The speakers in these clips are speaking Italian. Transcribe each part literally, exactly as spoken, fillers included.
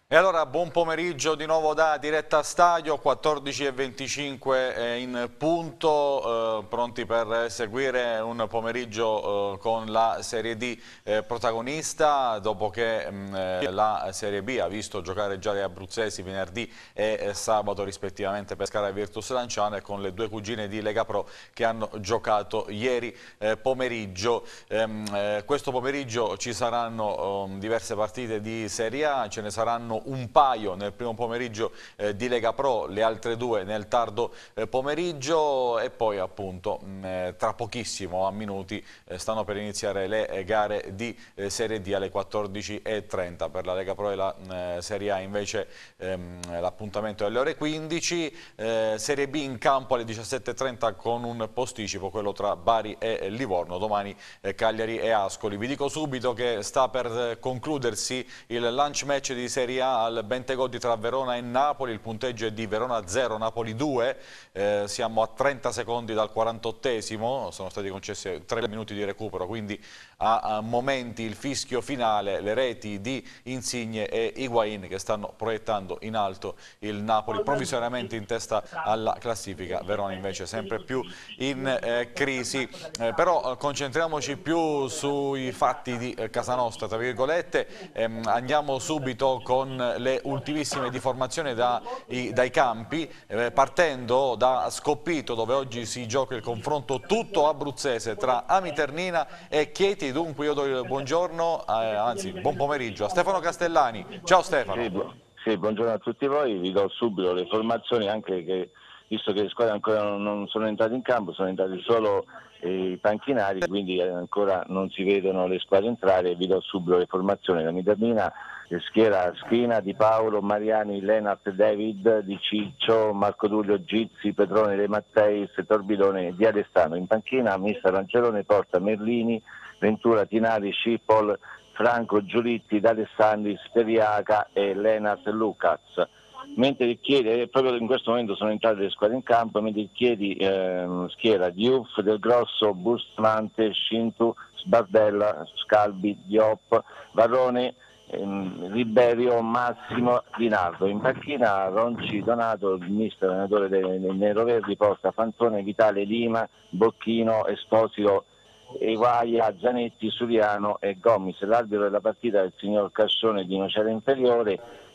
E allora buon pomeriggio di nuovo da Diretta Stadio, quattordici e venticinque in punto, eh, pronti per seguire un pomeriggio eh, con la Serie D eh, protagonista, dopo che mh, la Serie B ha visto giocare già gli abruzzesi venerdì e eh, sabato rispettivamente Pescara e Virtus Lanciano, con le due cugine di Lega Pro che hanno giocato ieri eh, pomeriggio. Ehm, eh, questo pomeriggio ci saranno eh, diverse partite di Serie A, ce ne saranno un paio nel primo pomeriggio eh, di Lega Pro, le altre due nel tardo eh, pomeriggio, e poi appunto mh, eh, tra pochissimo, a minuti, eh, stanno per iniziare le eh, gare di eh, Serie D alle quattordici e trenta. Per la Lega Pro e la eh, Serie A invece ehm, l'appuntamento è alle ore quindici, eh, Serie B in campo alle diciassette e trenta con un posticipo, quello tra Bari e Livorno, domani eh, Cagliari e Ascoli. Vi dico subito che sta per eh, concludersi il lunch match di Serie A al Bentegodi tra Verona e Napoli. Il punteggio è di Verona zero, Napoli due, eh, siamo a trenta secondi dal quarantottesimo, sono stati concessi tre minuti di recupero, quindi a, a momenti il fischio finale, le reti di Insigne e Higuain che stanno proiettando in alto il Napoli provvisoriamente in testa alla classifica, Verona invece sempre più in eh, crisi. Eh, però eh, concentriamoci più sui fatti di eh, casa nostra, tra virgolette. Ehm, andiamo subito con le ultimissime di formazione da, i, dai campi, eh, partendo da Scoppito, dove oggi si gioca il confronto tutto abruzzese tra Amiternina e Chieti. Dunque io do il buongiorno, eh, anzi buon pomeriggio a Stefano Castellani. Ciao Stefano. Sì, bu sì, buongiorno a tutti voi, vi do subito le formazioni, anche che visto che le squadre ancora non sono entrate in campo, sono entrati solo eh, i panchinari, quindi ancora non si vedono le squadre entrare. Vi do subito le formazioni. La Miternina schiera Scrina, Di Paolo, Mariani, Lenart, David, Di Ciccio, Marco Tullio, Gizzi, Petrone, De Matteis, Torbidone, Di Alessano. In panchina mister Lancerone, porta Merlini, Ventura, Tinari, Scipol, Franco, Giulitti, D'Alessandri, Steriaca e Lenart Lucas. Mentre il Chiedi, proprio in questo momento sono entrate le squadre in campo, mentre il Chiedi ehm, schiera Diouf, Del Grosso, Bustamante, Scintu, Sbardella, Scalbi, Diop, Varrone, ehm, Riberio, Massimo, Dinardo. In panchina Ronci, Donato, il mister allenatore dei, dei Neroverdi, porta Fantone, Vitale, Lima, Bocchino, Esposito, Eguaia, Zanetti, Suriano e Gomis. L'arbitro della partita è il signor Cascione di Nocera Inferiore.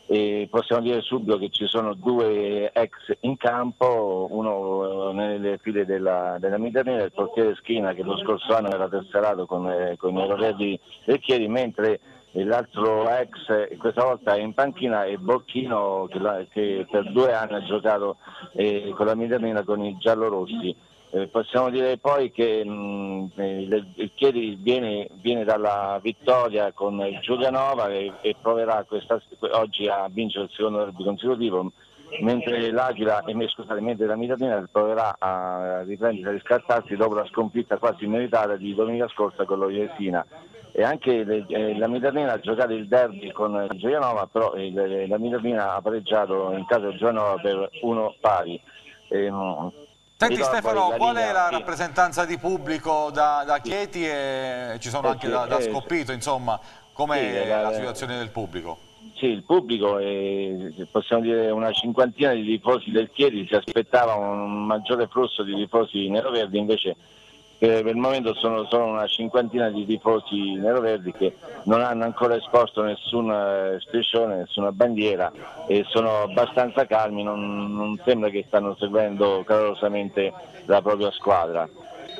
E possiamo dire subito che ci sono due ex in campo, uno nelle file della, della Miternina, il portiere Schina, che lo scorso anno era tesserato con, eh, con i Neroverdi del Chiedi, mentre l'altro ex questa volta è in panchina è Bocchino, che, la, che per due anni ha giocato eh, con la Miternina con i giallorossi. Eh, possiamo dire poi che mh, il, il Chiedi viene, viene dalla vittoria con il Giulianova e, e proverà questa, oggi a vincere il secondo derby consecutivo, mentre l'Aquila, eh, scusate, mentre la Miternina proverà a riprendere e riscattarsi dopo la sconfitta quasi immeritata di domenica scorsa con lo Jesina. E anche le, eh, la Miternina ha giocato il derby con il Giulianova, però eh, la Miternina ha pareggiato in casa del Giulianova per uno pari. Eh, Senti Stefano, qual è la sì. rappresentanza di pubblico da, da Chieti, e ci sono eh anche sì, da, da eh, Scoppito, insomma, com'è sì, la, la situazione del pubblico? Sì, il pubblico, è, possiamo dire una cinquantina di tifosi del Chiedi, si aspettava un maggiore flusso di tifosi neroverdi, invece per, per il momento sono solo una cinquantina di tifosi neroverdi che non hanno ancora esposto nessun striscione, nessuna bandiera e sono abbastanza calmi, non, non sembra che stanno seguendo calorosamente la propria squadra.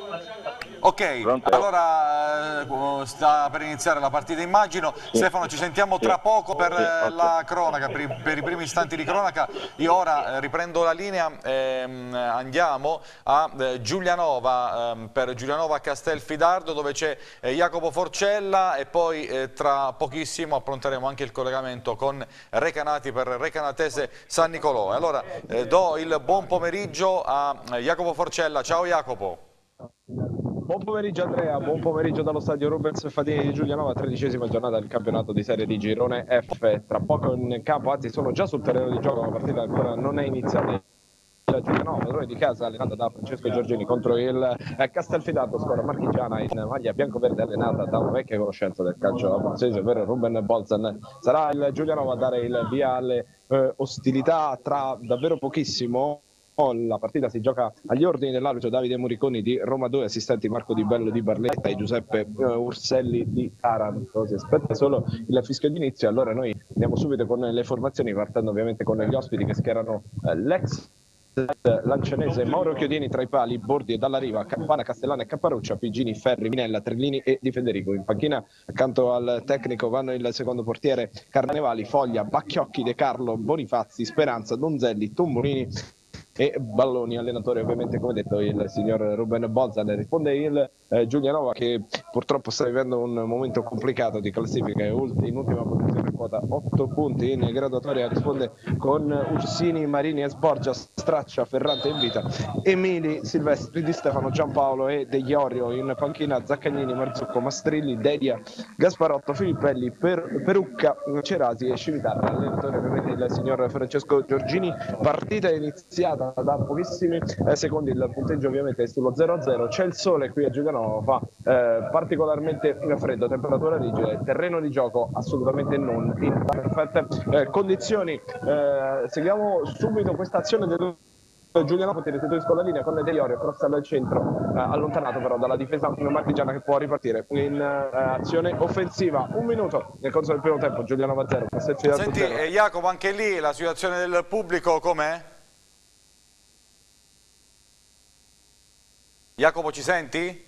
Ok, Pronto? allora eh, sta per iniziare la partita, immagino. Sì. Stefano, ci sentiamo tra Sì. poco per Sì, okay. la cronaca, per i, per i primi istanti di cronaca. Io ora eh, riprendo la linea, ehm, andiamo a eh, Giulianova, ehm, per Giulianova Castelfidardo, dove c'è eh, Jacopo Forcella, e poi eh, tra pochissimo appronteremo anche il collegamento con Recanati per Recanatese San Nicolò. Allora eh, do il buon pomeriggio a eh, Jacopo Forcella. Ciao Jacopo. Buon pomeriggio Andrea, buon pomeriggio dallo stadio Rubens Fatini di Giulianova, tredicesima giornata del campionato di serie di Girone F. Tra poco in campo, anzi sono già sul terreno di gioco, la partita ancora non è iniziata Giulianova, padrone di casa, allenata da Francesco Giorgini contro il Castelfidardo, squadra marchigiana in maglia bianco-verde, allenata da una vecchia conoscenza del calcio abruzzese, ovvero Ruben Bolzan. Sarà il Giulianova a dare il via alle eh, ostilità tra davvero pochissimo. La partita si gioca agli ordini dell'arbitro Davide Muriconi di Roma due, assistenti Marco Di Bello di Barletta e Giuseppe Urselli di Taranto. Si aspetta solo il fischio d'inizio, allora noi andiamo subito con le formazioni, partendo ovviamente con gli ospiti che schierano eh, l'ex Lancianese Mauro Chiodini tra i pali, Bordi e Dalla Riva, Campana, Castellana e Capparuccia, Pigini, Ferri, Minella, Trellini e Di Federico. In panchina accanto al tecnico vanno il secondo portiere Carnevali, Foglia, Bacchiocchi, De Carlo, Bonifazzi, Speranza, Donzelli, Tombolini e Balloni. Allenatore ovviamente, come detto, il signor Ruben Bolzan. Risponde il eh, Giulianova, che purtroppo sta vivendo un momento complicato di classifica, è in ultima posizione a quota otto punti in graduatoria. Risponde con Ursini, Marini e Sborgia, Straccia, Ferrante in vita, Emili, Silvestri, Di Stefano, Giampaolo e De Iorio. In panchina Zaccagnini, Marzucco, Mastrilli, Dedia, Gasparotto, Filippelli, per, Perucca, Cerasi e Civitarra. Allenatore ovviamente il signor Francesco Giorgini. Partita iniziata da pochissimi eh, secondi, il punteggio ovviamente è sullo zero a zero. C'è il sole qui a Giulianova, fa eh, particolarmente freddo, temperatura rigida, terreno di gioco assolutamente non in perfette eh, condizioni. Eh, seguiamo subito questa azione del Giulianova, ti restituisco la linea con De Iorio, cross al centro, eh, allontanato però dalla difesa marchigiana, che può ripartire in eh, azione offensiva. Un minuto nel corso del primo tempo, Giulianova zero. Senti eh, Jacopo, anche lì la situazione del pubblico com'è? Jacopo, ci senti?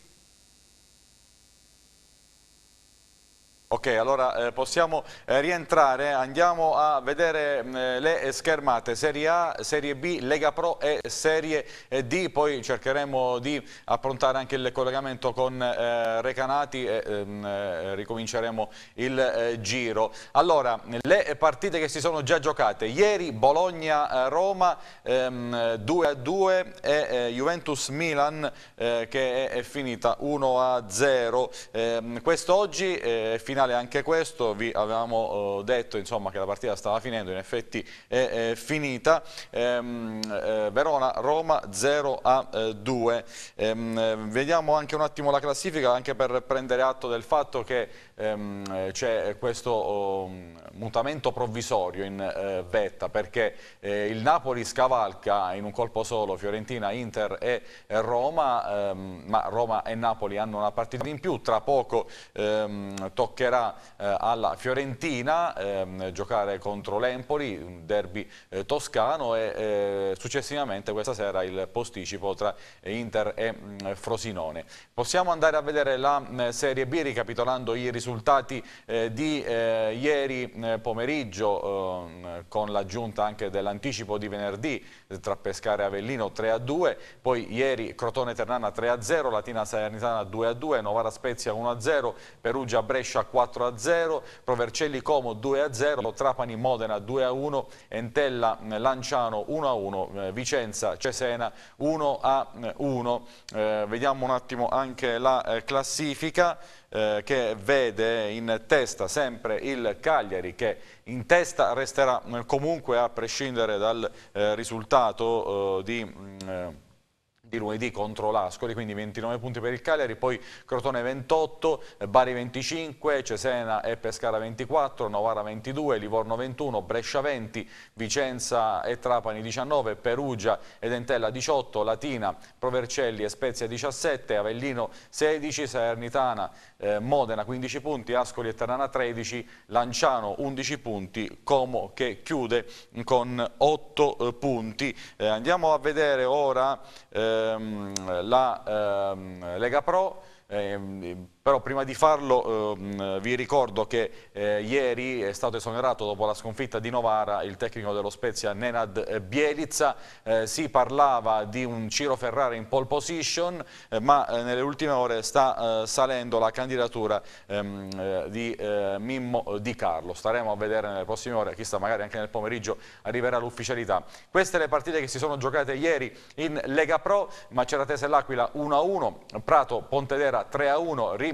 Ok, allora eh, possiamo eh, rientrare, andiamo a vedere eh, le schermate Serie A, Serie B, Lega Pro e Serie D, poi cercheremo di approntare anche il collegamento con eh, Recanati e ehm, eh, ricominceremo il eh, giro. Allora, le partite che si sono già giocate: ieri Bologna-Roma ehm, due a due e eh, Juventus-Milan eh, che è, è finita uno a zero. Eh, quest'oggi è finita anche questo, vi avevamo uh, detto insomma che la partita stava finendo, in effetti è, è finita. ehm, eh, Verona-Roma zero a due. ehm, vediamo anche un attimo la classifica, anche per prendere atto del fatto che ehm, c'è questo oh, mutamento provvisorio in eh, vetta, perché eh, il Napoli scavalca in un colpo solo Fiorentina, Inter e eh, Roma, ehm, ma Roma e Napoli hanno una partita in più. Tra poco ehm, toccherà Eh, alla Fiorentina ehm, giocare contro l'Empoli, un derby eh, toscano, e eh, successivamente questa sera il posticipo tra Inter e mh, Frosinone. Possiamo andare a vedere la mh, Serie B, ricapitolando i risultati eh, di eh, ieri eh, pomeriggio, eh, con l'aggiunta anche dell'anticipo di venerdì eh, tra Pescara e Avellino tre a due, poi ieri Crotone Ternana tre a zero, Latina Salernitana due a due, Novara Spezia uno a zero, Perugia Brescia quattro a zero, Provercelli Como due a zero, Trapani Modena due a uno, Entella Lanciano uno a uno, eh, Vicenza Cesena uno a uno. Eh, vediamo un attimo anche la eh, classifica eh, che vede in testa sempre il Cagliari, che in testa resterà eh, comunque, a prescindere dal eh, risultato eh, di... Eh, di lunedì contro l'Ascoli, quindi ventinove punti per il Cagliari, poi Crotone ventotto, Bari venticinque, Cesena e Pescara ventiquattro, Novara ventidue, Livorno ventuno, Brescia venti, Vicenza e Trapani diciannove, Perugia ed Entella diciotto, Latina, Provercelli e Spezia diciassette, Avellino sedici, Salernitana, eh, Modena quindici punti, Ascoli e Ternana tredici, Lanciano undici punti, Como che chiude con otto eh, punti. Eh, andiamo a vedere ora eh, la ehm, Lega Pro. Eh, però prima di farlo ehm, vi ricordo che eh, ieri è stato esonerato dopo la sconfitta di Novara il tecnico dello Spezia Nenad Bjelica. Eh, si parlava di un Ciro Ferrara in pole position, eh, ma eh, nelle ultime ore sta eh, salendo la candidatura ehm, eh, di eh, Mimmo Di Carlo. Staremo a vedere nelle prossime ore, chissà, magari anche nel pomeriggio arriverà l'ufficialità. Queste le partite che si sono giocate ieri in Lega Pro: Maceratese L'Aquila uno a uno, Prato Pontedera tre a uno, Rimini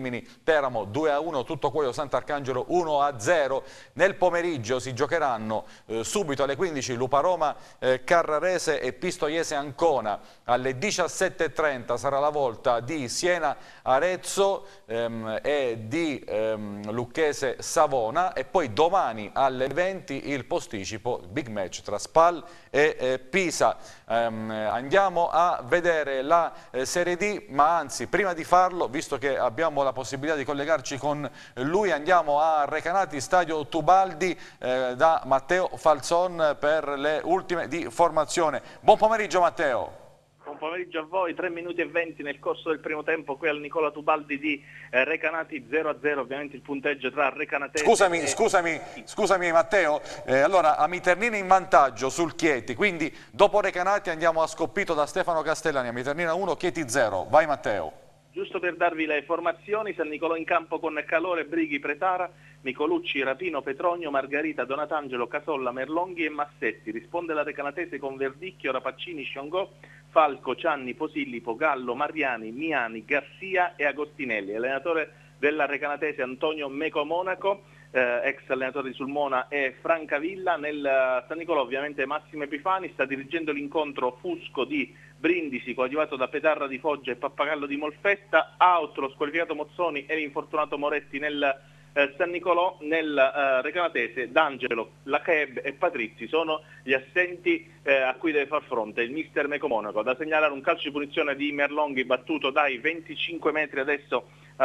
Rimini, Teramo due a uno, Tuttocuoio Sant'Arcangelo uno a zero. Nel pomeriggio si giocheranno eh, subito alle quindici Luparoma eh, Carrarese e Pistoiese Ancona. Alle diciassette e trenta sarà la volta di Siena Arezzo ehm, e di ehm, Lucchese Savona, e poi domani alle venti il posticipo, big match tra Spal e eh, Pisa. Um, andiamo a vedere la eh, Serie D, ma anzi prima di farlo, visto che abbiamo la possibilità di collegarci con lui, andiamo a Recanati, stadio Tubaldi, eh, da Matteo Falzon per le ultime di formazione. Buon pomeriggio Matteo. Buon pomeriggio a voi, tre minuti e venti nel corso del primo tempo qui al Nicola Tubaldi di eh, Recanati, zero a zero ovviamente il punteggio tra Recanatese Scusami, e... scusami, scusami Matteo, eh, allora Amiternina in vantaggio sul Chieti, quindi dopo Recanati andiamo a Scoppito da Stefano Castellani, Amiternina uno, Chieti zero, vai Matteo. Giusto per darvi le formazioni, San Nicolò in campo con Calore, Brighi, Pretara, Nicolucci, Rapino, Petronio, Margarita, Donatangelo, Casolla, Merlonghi e Massetti. Risponde la Recanatese con Verdicchio, Rapaccini, Sciongò, Falco, Cianni, Posillipo, Gallo, Mariani, Miani, Garcia e Agostinelli. Allenatore della Recanatese Antonio Meco Monaco, eh, ex allenatore di Sulmona e Francavilla. Nel uh, San Nicolò ovviamente Massimo Epifani, sta dirigendo l'incontro Fusco di Brindisi, coadiuvato da Petarra di Foggia e Pappagallo di Molfetta, Outro, squalificato Mozzoni e l'infortunato Moretti nel eh, San Nicolò. Nel eh, Recanatese D'Angelo, Lacheb e Patrizzi sono gli assenti eh, a cui deve far fronte il mister Meco Monaco. Da segnalare un calcio di punizione di Merlonghi battuto dai venticinque metri adesso eh,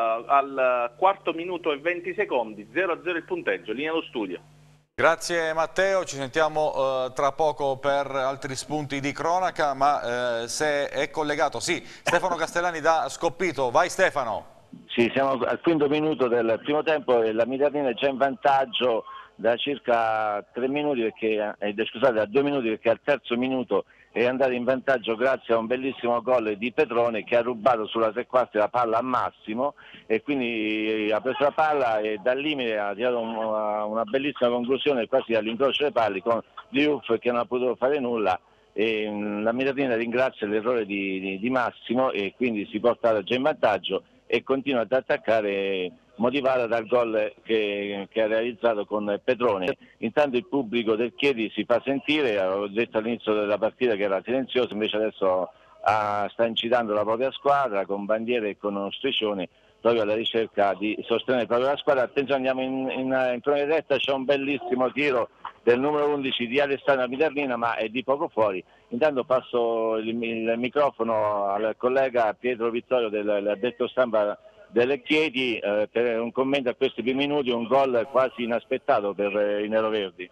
al quarto minuto e venti secondi, zero a zero il punteggio, linea allo studio. Grazie Matteo, ci sentiamo uh, tra poco per altri spunti di cronaca, ma uh, se è collegato, sì, Stefano Castellani da Scoppito, vai Stefano. Sì, siamo al quinto minuto del primo tempo e la Amiternina è già in vantaggio da circa tre minuti, perché, eh, scusate, da due minuti, perché al terzo minuto è andata in vantaggio grazie a un bellissimo gol di Petrone che ha rubato sulla tre quarti la palla a Massimo e quindi ha preso la palla e dal limite ha tirato una, una bellissima conclusione quasi all'incrocio delle palle con Diouf che non ha potuto fare nulla. E la Amiternina ringrazia l'errore di, di, di Massimo e quindi si porta già in vantaggio e continua ad attaccare, motivata dal gol che, che ha realizzato con Petrone. Intanto il pubblico del Chieti si fa sentire, avevo detto all'inizio della partita che era silenzioso, invece adesso ah, sta incitando la propria squadra con bandiere e con uno striscione proprio alla ricerca di sostenere proprio la squadra. Attenzione, andiamo in, in, in prima diretta, c'è un bellissimo tiro del numero undici di Alessandro Amiternina, ma è di poco fuori. Intanto passo il, il microfono al collega Pietro Vittorio dell'addetto stampa delle Chieti eh, per un commento a questi primi minuti, un gol quasi inaspettato per eh, i neroverdi.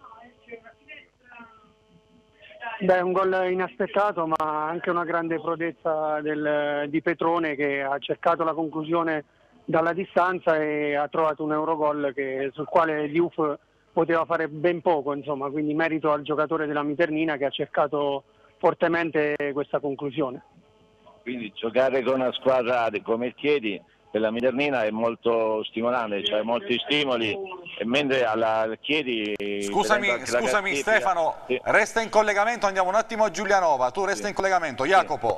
Beh, un gol inaspettato, ma anche una grande prodezza del, di Petrone che ha cercato la conclusione dalla distanza e ha trovato un Eurogol che, sul quale Diouf poteva fare ben poco, insomma, quindi merito al giocatore della Amiternina che ha cercato fortemente questa conclusione. Quindi giocare con una squadra come il Chieti per la Amiternina è molto stimolante, c'è cioè molti stimoli, e mentre alla Chieti... Scusami, scusami Stefano, sì. Resta in collegamento, andiamo un attimo a Giulianova, tu resta sì. in collegamento, Jacopo.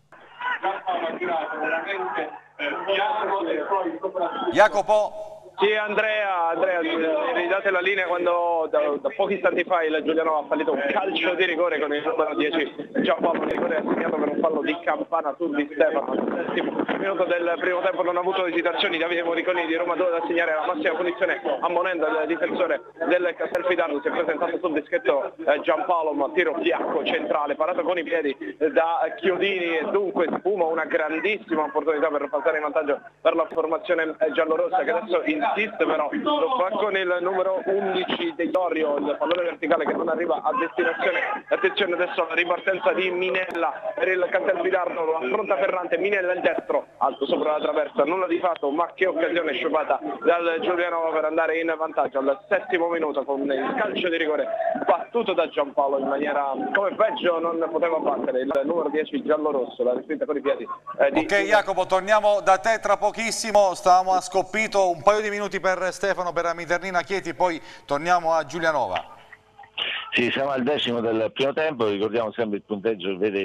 Sì. Jacopo? Sì, Andrea, Andrea, mi ridate la linea quando da, da pochi istanti fa il Giulianova ha fallito un calcio di rigore con il numero dieci, Giampaolo, il rigore assegnato per un fallo di Campana su Di Stefano. Al settimo minuto del primo tempo non ha avuto esitazioni Davide Moriconi di Roma due ad assegnare la massima punizione ammonendo il difensore del Castelfidardo. Si è presentato sul dischetto eh, Giampaolo, ma tiro fiacco centrale, parato con i piedi da Chiodini e dunque sfuma una grandissima opportunità per passare in vantaggio per la formazione giallorossa che adesso in insiste però, lo fa con il numero undici dei Torio, il pallone verticale che non arriva a destinazione. Attenzione adesso alla ripartenza di Minella per il Castelfidardo, lo affronta Ferrante, Minella il destro, alto sopra la traversa, nulla di fatto, ma che occasione sciupata dal Giulianova per andare in vantaggio al settimo minuto con il calcio di rigore battuto da Giampaolo in maniera come peggio non poteva battere il numero dieci giallorosso, la respinta con i piedi eh, di... Ok Jacopo, torniamo da te tra pochissimo, stavamo a Scoppito, un paio di minuti per Stefano, per Amiternina Chieti, poi torniamo a Giulianova. Sì, siamo al decimo del primo tempo, ricordiamo sempre il punteggio, vede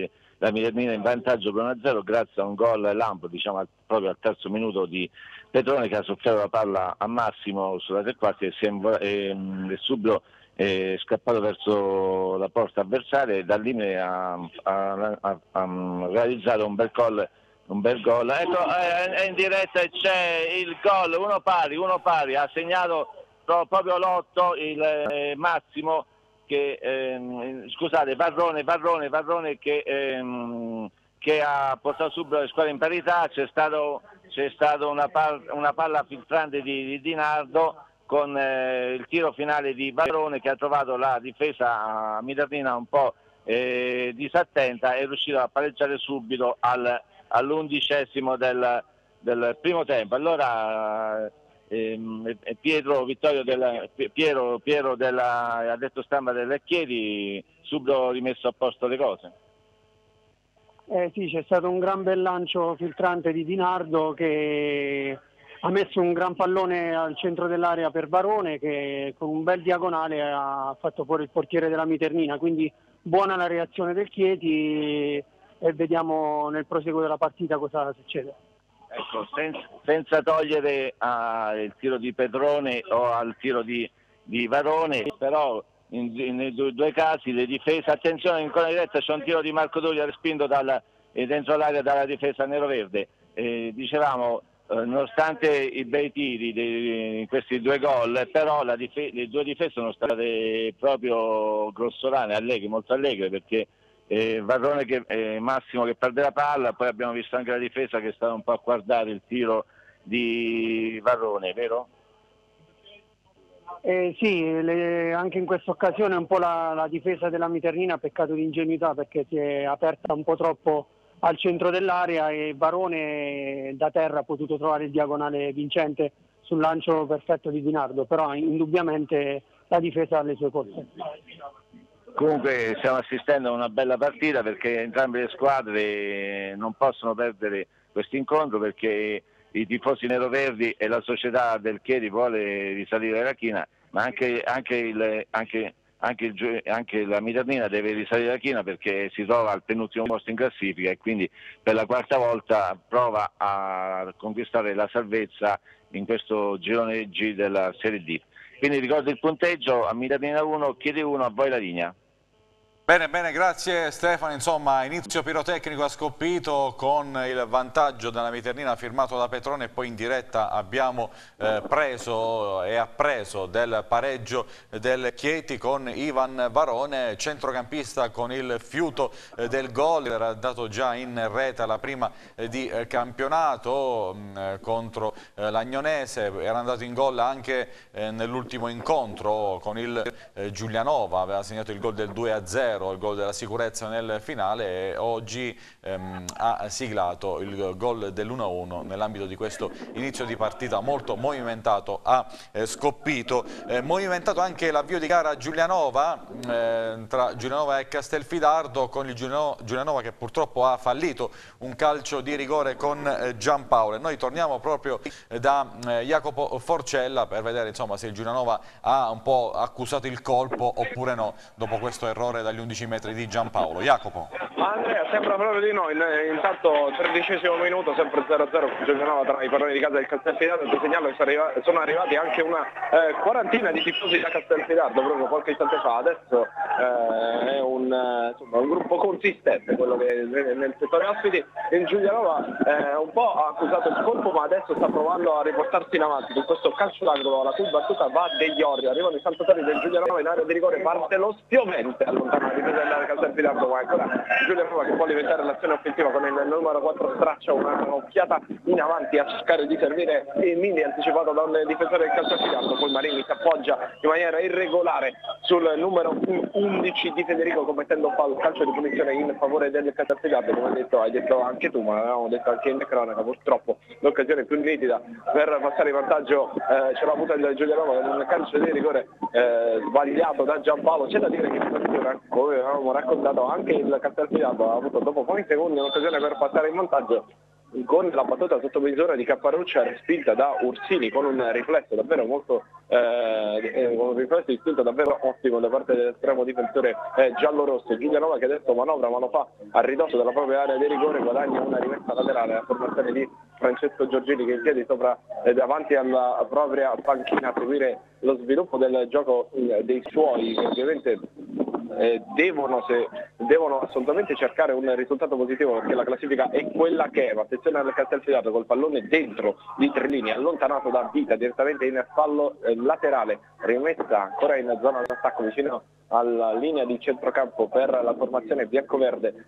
la Miternina in vantaggio per uno a zero grazie a un gol lampo, diciamo proprio al terzo minuto di Petrone, che ha soffiato la palla a Massimo sulla tre quarti e si è, e, e subito è scappato verso la porta avversaria e da lì ha, ha, ha, ha realizzato un bel gol. Un bel gol. Ecco, è, è in diretta e c'è il gol, uno pari, uno pari, ha segnato proprio l'otto il eh, Massimo che ehm, scusate, Varrone, Varrone, Varrone che, ehm, che ha portato subito le squadre in parità. C'è stato c'è stata una, una palla filtrante di, di Di Nardo con eh, il tiro finale di Varrone, che ha trovato la difesa miternina un po' eh, disattenta e è riuscito a pareggiare subito al, all'undicesimo del, del primo tempo. Allora ehm, Pietro Vittorio della, Piero, Piero della, ha detto stampa delle Chiedi, subito rimesso a posto le cose. Eh sì, c'è stato un gran bel lancio filtrante di Di Nardo che ha messo un gran pallone al centro dell'area per Varone, che con un bel diagonale ha fatto fuori il portiere della Miternina, quindi buona la reazione del Chieti e vediamo nel proseguo della partita cosa succede. Ecco, senza, senza togliere uh, il tiro di Petrone o al tiro di, di Varone, però in, in, nei due, due casi le difese, attenzione, in corona diretta c'è un tiro di Marco Duglia respinto dal, eh, dentro l'area dalla difesa neroverde. Eh, dicevamo, eh, nonostante i bei tiri di, in questi due gol, però la dife- le due difese sono state proprio grossolane, allegre, molto allegre, perché eh, Varrone che, eh, Massimo che perde la palla, poi abbiamo visto anche la difesa che stava un po' a guardare il tiro di Varrone, vero? Eh, sì, le, anche in questa occasione un po' la, la difesa della Miternina ha peccato di ingenuità, perché si è aperta un po' troppo al centro dell'area e Varone da terra ha potuto trovare il diagonale vincente sul lancio perfetto di Di Nardo, però indubbiamente la difesa ha le sue colpe. Comunque stiamo assistendo a una bella partita, perché entrambe le squadre non possono perdere questo incontro, perché i tifosi neroverdi e la società del Chieti vuole risalire la china, ma anche, anche, il, anche, anche, il, anche la Miternina deve risalire la china, perché si trova al penultimo posto in classifica e quindi per la quarta volta prova a conquistare la salvezza in questo girone G della Serie D. Quindi ricordo il punteggio: a Miternina uno, Chieti uno, a voi la linea. Bene, bene, grazie Stefano. Insomma, inizio pirotecnico a Scoppito con il vantaggio della Miternina firmato da Petrone, e poi in diretta abbiamo eh, preso e appreso del pareggio del Chieti con Ivan Varone, centrocampista con il fiuto eh, del gol. Era dato già in rete la prima eh, di eh, campionato mh, contro eh, l'Agnonese, era andato in gol anche eh, nell'ultimo incontro con il eh, Giulianova, aveva segnato il gol del due a zero, il gol della sicurezza nel finale, e oggi ehm, ha siglato il gol dell'uno a uno nell'ambito di questo inizio di partita molto movimentato a eh, Scoppito. Eh, movimentato anche l'avvio di gara a Giulianova, eh, tra Giulianova e Castelfidardo, con il Giuliano, Giulianova che purtroppo ha fallito un calcio di rigore con eh, Giampaolo. E noi torniamo proprio da eh, Jacopo Forcella per vedere insomma se il Giulianova ha un po' accusato il colpo oppure no, dopo questo errore dagli undici metri di Giampaolo. Jacopo. Andrea, sembra proprio di no. Intanto tredicesimo minuto, sempre zero a zero con Giulianova tra i padroni di casa del Castelfidardo. Ti segnalo che sono arrivati anche una eh, quarantina di tifosi da Castelfidardo proprio qualche istante fa. Adesso eh, è un, insomma, un gruppo consistente quello che nel settore ospiti. In Giulianova eh, un po' ha accusato il colpo, ma adesso sta provando a riportarsi in avanti con questo calcio d'angolo. La cui battuta va degli orri, arrivano i saltatori del Giulianova in area di rigore, parte lo spiovente allontana la difesa del Castelfidardo, ma ancora Giulianova che può diventare l'azione offensiva con il numero quattro straccia un'occhiata in avanti a cercare di servire il mini anticipato da un difensore del Castelfidardo. Poi Marini si appoggia in maniera irregolare sul numero undici di Federico, commettendo un calcio di punizione in favore del Castelfidardo. Come hai detto, hai detto anche tu, ma l'avevamo detto anche in cronaca, purtroppo l'occasione più nitida per passare in vantaggio eh, ce l'ha avuta il Giulianova con un calcio di rigore eh, sbagliato da Giampaolo. C'è da dire che come avevamo raccontato anche il Castelfidardo ha avuto dopo pochi secondi un'occasione per passare in vantaggio, con la battuta sotto misura di Capparuccia respinta da Ursini con un riflesso davvero molto eh, un riflesso di spinta davvero ottimo da parte dell'estremo difensore eh, giallo-rosso. Giulianova che adesso manovra mano fa a ridosso della propria area di rigore, guadagna una rimessa laterale, la formazione di Francesco Giorgini che in piedi sopra eh, davanti alla propria panchina a seguire lo sviluppo del gioco eh, dei suoi, che ovviamente eh, devono, se, devono assolutamente cercare un risultato positivo, perché la classifica è quella che è. Ma attenzione al Castelfidato col pallone dentro di tre linee, allontanato da Vita direttamente in fallo eh, laterale, rimessa ancora in zona d'attacco vicino alla linea di centrocampo per la formazione biancoverde.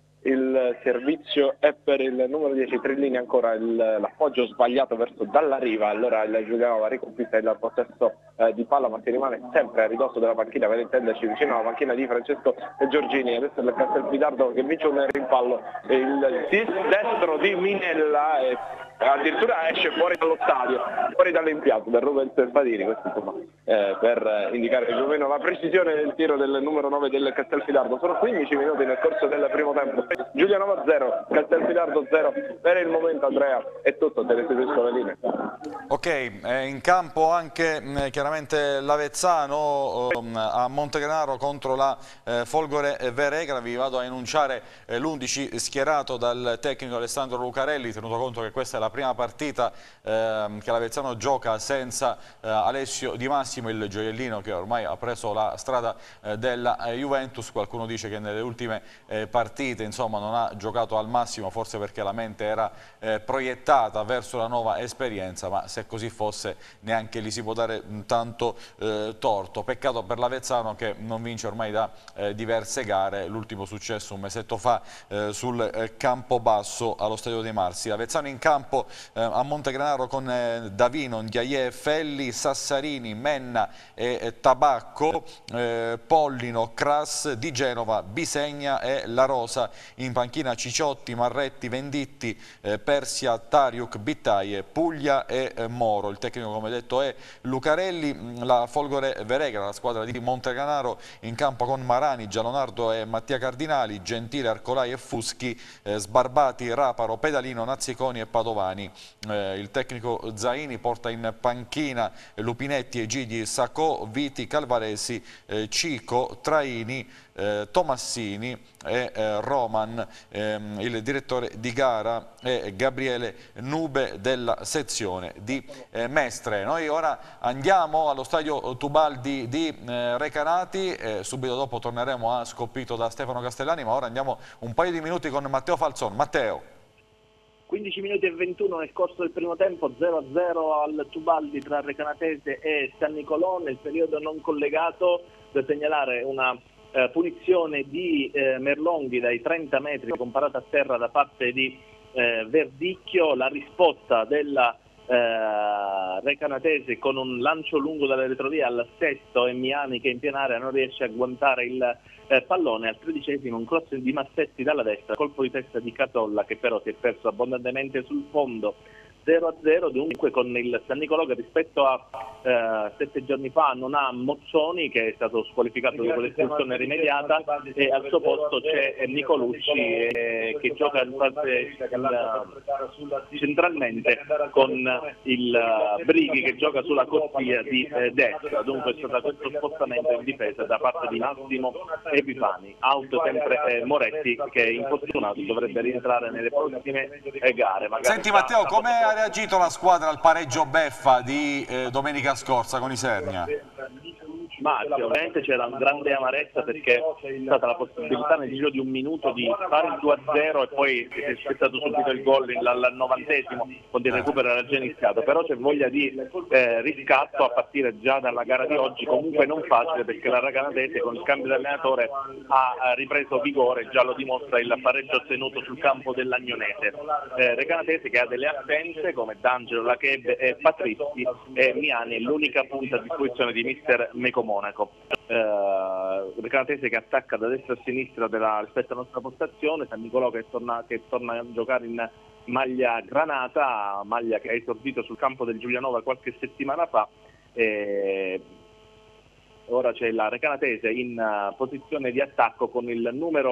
Il servizio è per il numero dieci, Trillini ancora, l'appoggio sbagliato verso dalla riva, allora il Giulianova riconquista il possesso eh, di palla, ma si rimane sempre a ridosso della panchina, per intenderci vicino alla panchina di Francesco Giorgini. Adesso il Castelfidardo che vince un rimpallo, il destro di Minella e addirittura esce fuori dallo stadio, fuori dall'impianto per Rubens Spadini, questo insomma eh, per indicare più o meno la precisione del tiro del numero nove del Castelfidardo. Sono quindici minuti nel corso del primo tempo, Giulianova zero, Castelfidardo zero. Per il momento, Andrea, è tutto, te ne seguisco le linee. Ok, eh, in campo anche eh, chiaramente l'Avezzano eh, a Montegranaro contro la eh, Folgore Veregra. Vi vado a enunciare eh, l'undici schierato dal tecnico Alessandro Lucarelli, tenuto conto che questa è la prima partita eh, che l'Avezzano gioca senza eh, Alessio Di Massimo, il gioiellino che ormai ha preso la strada eh, della eh, Juventus. Qualcuno dice che nelle ultime eh, partite insomma non ha giocato al massimo, forse perché la mente era eh, proiettata verso la nuova esperienza, ma se così fosse neanche gli si può dare tanto eh, torto. Peccato per l'Avezzano che non vince ormai da eh, diverse gare, l'ultimo successo un mesetto fa eh, sul eh, Campobasso allo Stadio dei Marsi. L'Avezzano in campo eh, a Montegranaro con eh, Davino, Ndiaye, Felli, Sassarini, Menna e eh, Tabacco, eh, Pollino, Cras, Di Genova, Bisegna e La Rosa. In panchina Ciciotti, Marretti, Venditti, eh, Persia, Tariuk, Bittaie, Puglia e eh, Moro. Il tecnico, come detto, è Lucarelli. La Folgore Veregra, la squadra di Montegranaro, in campo con Marani, Giallonardo e Mattia Cardinali, Gentile, Arcolai e Fuschi, eh, Sbarbati, Raparo, Pedalino, Nazziconi e Padovani. Eh, il tecnico Zaini porta in panchina Lupinetti, Egidi, Sacco, Viti, Calvaresi, eh, Cico, Traini, eh, Tomassini e eh, Roman. Ehm, il direttore di gara è Gabriele Nube della sezione di eh, Mestre. Noi ora andiamo allo stadio Tubaldi di eh, Recanati e subito dopo torneremo a Scoppito da Stefano Castellani, ma ora andiamo un paio di minuti con Matteo Falzon. Matteo. quindici minuti e ventuno nel corso del primo tempo, zero a zero al Tubaldi tra Recanatese e San Nicolò. Nel periodo non collegato, per segnalare una eh, punizione di eh, Merlonghi dai trenta metri con parata a terra da parte di eh, Verdicchio. La risposta della eh, Recanatese con un lancio lungo dalle retrovie al sesto e Miani che in piena area non riesce a agguantare il Eh, pallone. Al tredicesimo un cross di Massetti dalla destra, colpo di testa di Catolla che però si è perso abbondantemente sul fondo. Zero a zero dunque con il San Nicolò che rispetto a eh, sette giorni fa non ha Mozzoni, che è stato squalificato dopo l'espulsione rimediata, e al suo posto c'è Nicolucci eh, che gioca in fase, in, centralmente con il uh, Brighi che gioca sulla corsia di eh, destra. Dunque è stato questo spostamento in difesa da parte di Massimo Epifani. Out sempre eh, Moretti che è infortunato, dovrebbe rientrare nelle prossime eh, gare. Magari Senti Matteo, come ha reagito la squadra al pareggio beffa di eh, domenica scorsa con Isernia? Ma ovviamente c'era una grande amarezza perché c'è stata la possibilità nel giro di un minuto di fare il due a zero e poi è stato subito il gol al novantesimo con il recupero era già iniziato, però c'è voglia di eh, riscatto a partire già dalla gara di oggi, comunque non facile perché la Recanatese con il cambio di allenatore ha ripreso vigore, già lo dimostra il pareggio ottenuto sul campo dell'Agnonese. Eh, Recanatese che ha delle assenze come D'Angelo, Lacheb e Patrizzi, e Miani è l'unica punta a disposizione di mister Mecomo Monaco. Eh, Recanatese che attacca da destra a sinistra della, rispetto alla nostra postazione. San Nicolò che torna, che torna a giocare in maglia granata, maglia che ha esordito sul campo del Giulianova qualche settimana fa. Eh, ora c'è la Recanatese in uh, posizione di attacco con il numero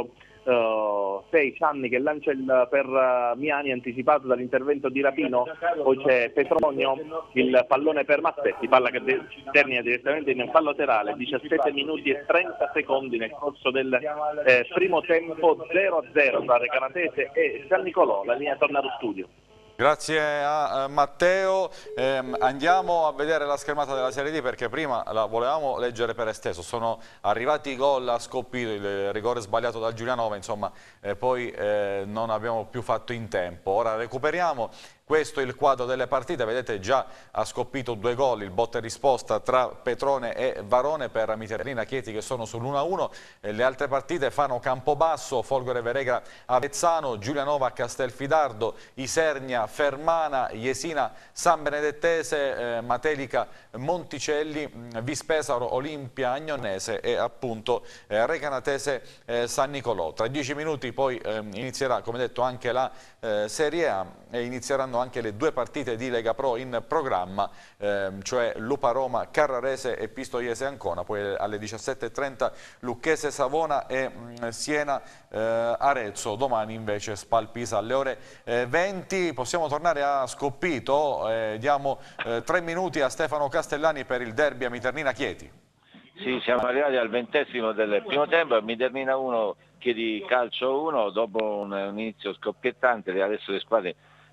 Uh, sei Cianni che lancia il, per uh, Miani, anticipato dall'intervento di Rapino, poi c'è Petronio, il pallone per Massetti, palla che de- termina direttamente in fallo laterale. Diciassette minuti e trenta secondi nel corso del eh, primo tempo, zero a zero tra Recanatese e San Nicolò. La linea torna allo studio. Grazie a uh, Matteo. Eh, andiamo a vedere la schermata della Serie D, perché prima la volevamo leggere per esteso. Sono arrivati i gol a Scoppito, il rigore sbagliato da Giulianova, insomma eh, poi eh, non abbiamo più fatto in tempo. Ora recuperiamo. Questo è il quadro delle partite, vedete già ha Scoppito due gol, il botta e risposta tra Petrone e Varone per Miterlina Chieti che sono sull'uno a uno, le altre partite Fano Campobasso, Folgore Veregra Avezzano, Giulianova Castelfidardo, Isernia Fermana, Jesina San Benedettese, eh, Matelica Monticelli, Vispesaro Olimpia Agnonese e appunto eh, Recanatese eh, San Nicolò. Tra dieci minuti poi eh, inizierà, come detto, anche la eh, Serie A e inizieranno anche le due partite di Lega Pro in programma, ehm, cioè Lupa Roma Carrarese e Pistoiese Ancona, poi alle diciassette e trenta Lucchese Savona e mh, Siena eh, Arezzo, domani invece Spal Pisa alle ore eh, venti. Possiamo tornare a Scoppito, eh, diamo eh, tre minuti a Stefano Castellani per il derby a Miternina Chieti. Sì, siamo arrivati al ventesimo del primo tempo, Miternina uno, Chieti Calcio uno, dopo un, un inizio scoppiettante, adesso le squadre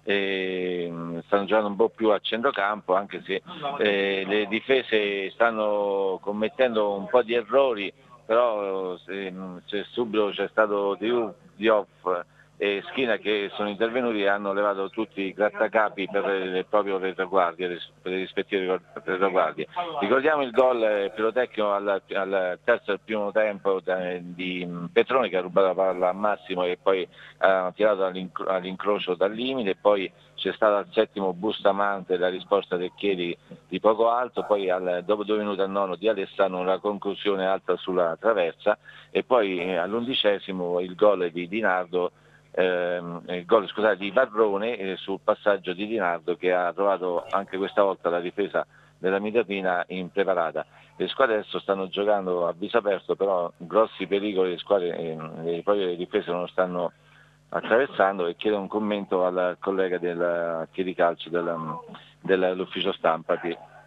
Eh, stanno giocando un po' più a centrocampo, anche se eh, le difese stanno commettendo un po' di errori, però eh, subito c'è stato Diouf e Schina che sono intervenuti e hanno levato tutti i grattacapi per le proprie retroguardie, per le rispettive retroguardie. Ricordiamo il gol pirotecnico al, al terzo del primo tempo di Petrone, che ha rubato la palla a Massimo e poi ha tirato all'incrocio dal limite, e poi c'è stato al settimo Bustamante la risposta del Chiedi di poco alto, poi al, dopo due minuti al nono di Alessandro una conclusione alta sulla traversa, e poi all'undicesimo il gol di Dinardo, ehm, il gol scusate, di Varrone eh, sul passaggio di Dinardo, che ha trovato anche questa volta la difesa della Miternina impreparata. Le squadre adesso stanno giocando a viso aperto, però grossi pericoli le squadre, eh, le proprie difese non stanno attraversando, e chiedo un commento al collega del Chiedi Calcio dell'ufficio stampa.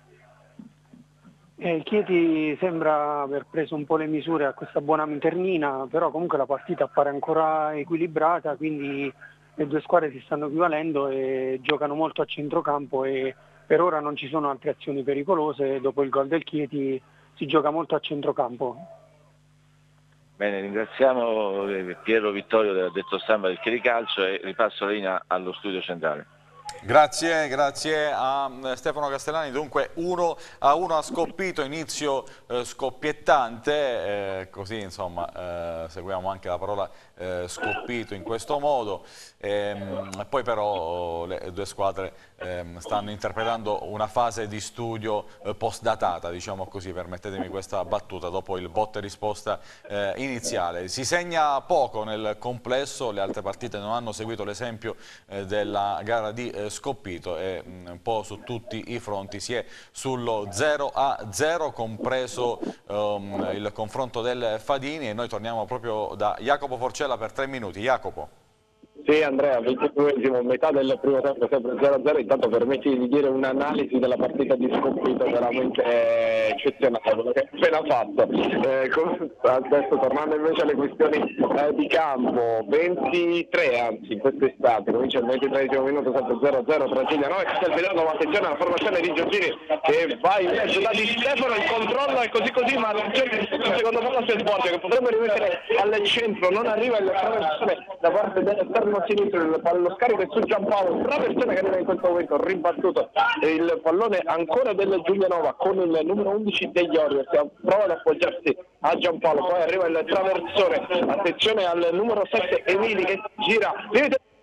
Eh, il Chieti sembra aver preso un po' le misure a questa buona Miternina, però comunque la partita appare ancora equilibrata, quindi le due squadre si stanno equivalendo e giocano molto a centrocampo, e per ora non ci sono altre azioni pericolose. Dopo il gol del Chieti si gioca molto a centrocampo. Bene, ringraziamo Piero Vittorio del detto stampa del Chiedi Calcio e ripasso la linea allo studio centrale. Grazie, grazie a Stefano Castellani. Dunque uno a uno a Scoppito, inizio eh, scoppiettante, eh, così insomma eh, seguiamo anche la parola eh, Scoppito in questo modo, ehm, poi però le due squadre ehm, stanno interpretando una fase di studio eh, post-datata, diciamo così, permettetemi questa battuta, dopo il botta e risposta eh, iniziale. Si segna poco nel complesso, le altre partite non hanno seguito l'esempio eh, della gara di eh, Scoppito, e mh, un po' su tutti i fronti si è sullo zero a zero, compreso um, il confronto del Fadini, e noi torniamo proprio da Jacopo Forcella per tre minuti. Jacopo. Sì Andrea, ventiduesimo, metà del primo tempo sempre zero a zero, intanto permetti di dire un'analisi della partita di Scoppito veramente eccezionale, quello che hai appena fatto. Eh, adesso tornando invece alle questioni eh, di campo, ventitré anzi in questo istante, comincia il ventitreesimo minuto, sempre zero a zero tra Giulianova e Castelfidardo, ma attenzione alla formazione di Giorgini che va in mezzo da Di Stefano, il controllo è così così, ma non c'è il secondo palla sul Borgia che potrebbe rimettere al centro, non arriva il traversone da parte dell'esterno sinistro, lo scarico è su Giampaolo, traversone che arriva in questo momento ribattuto, il pallone ancora del Giulianova con il numero undici degli Warriors che prova ad appoggiarsi a Giampaolo, poi arriva il traversone, attenzione al numero sette Emili che gira,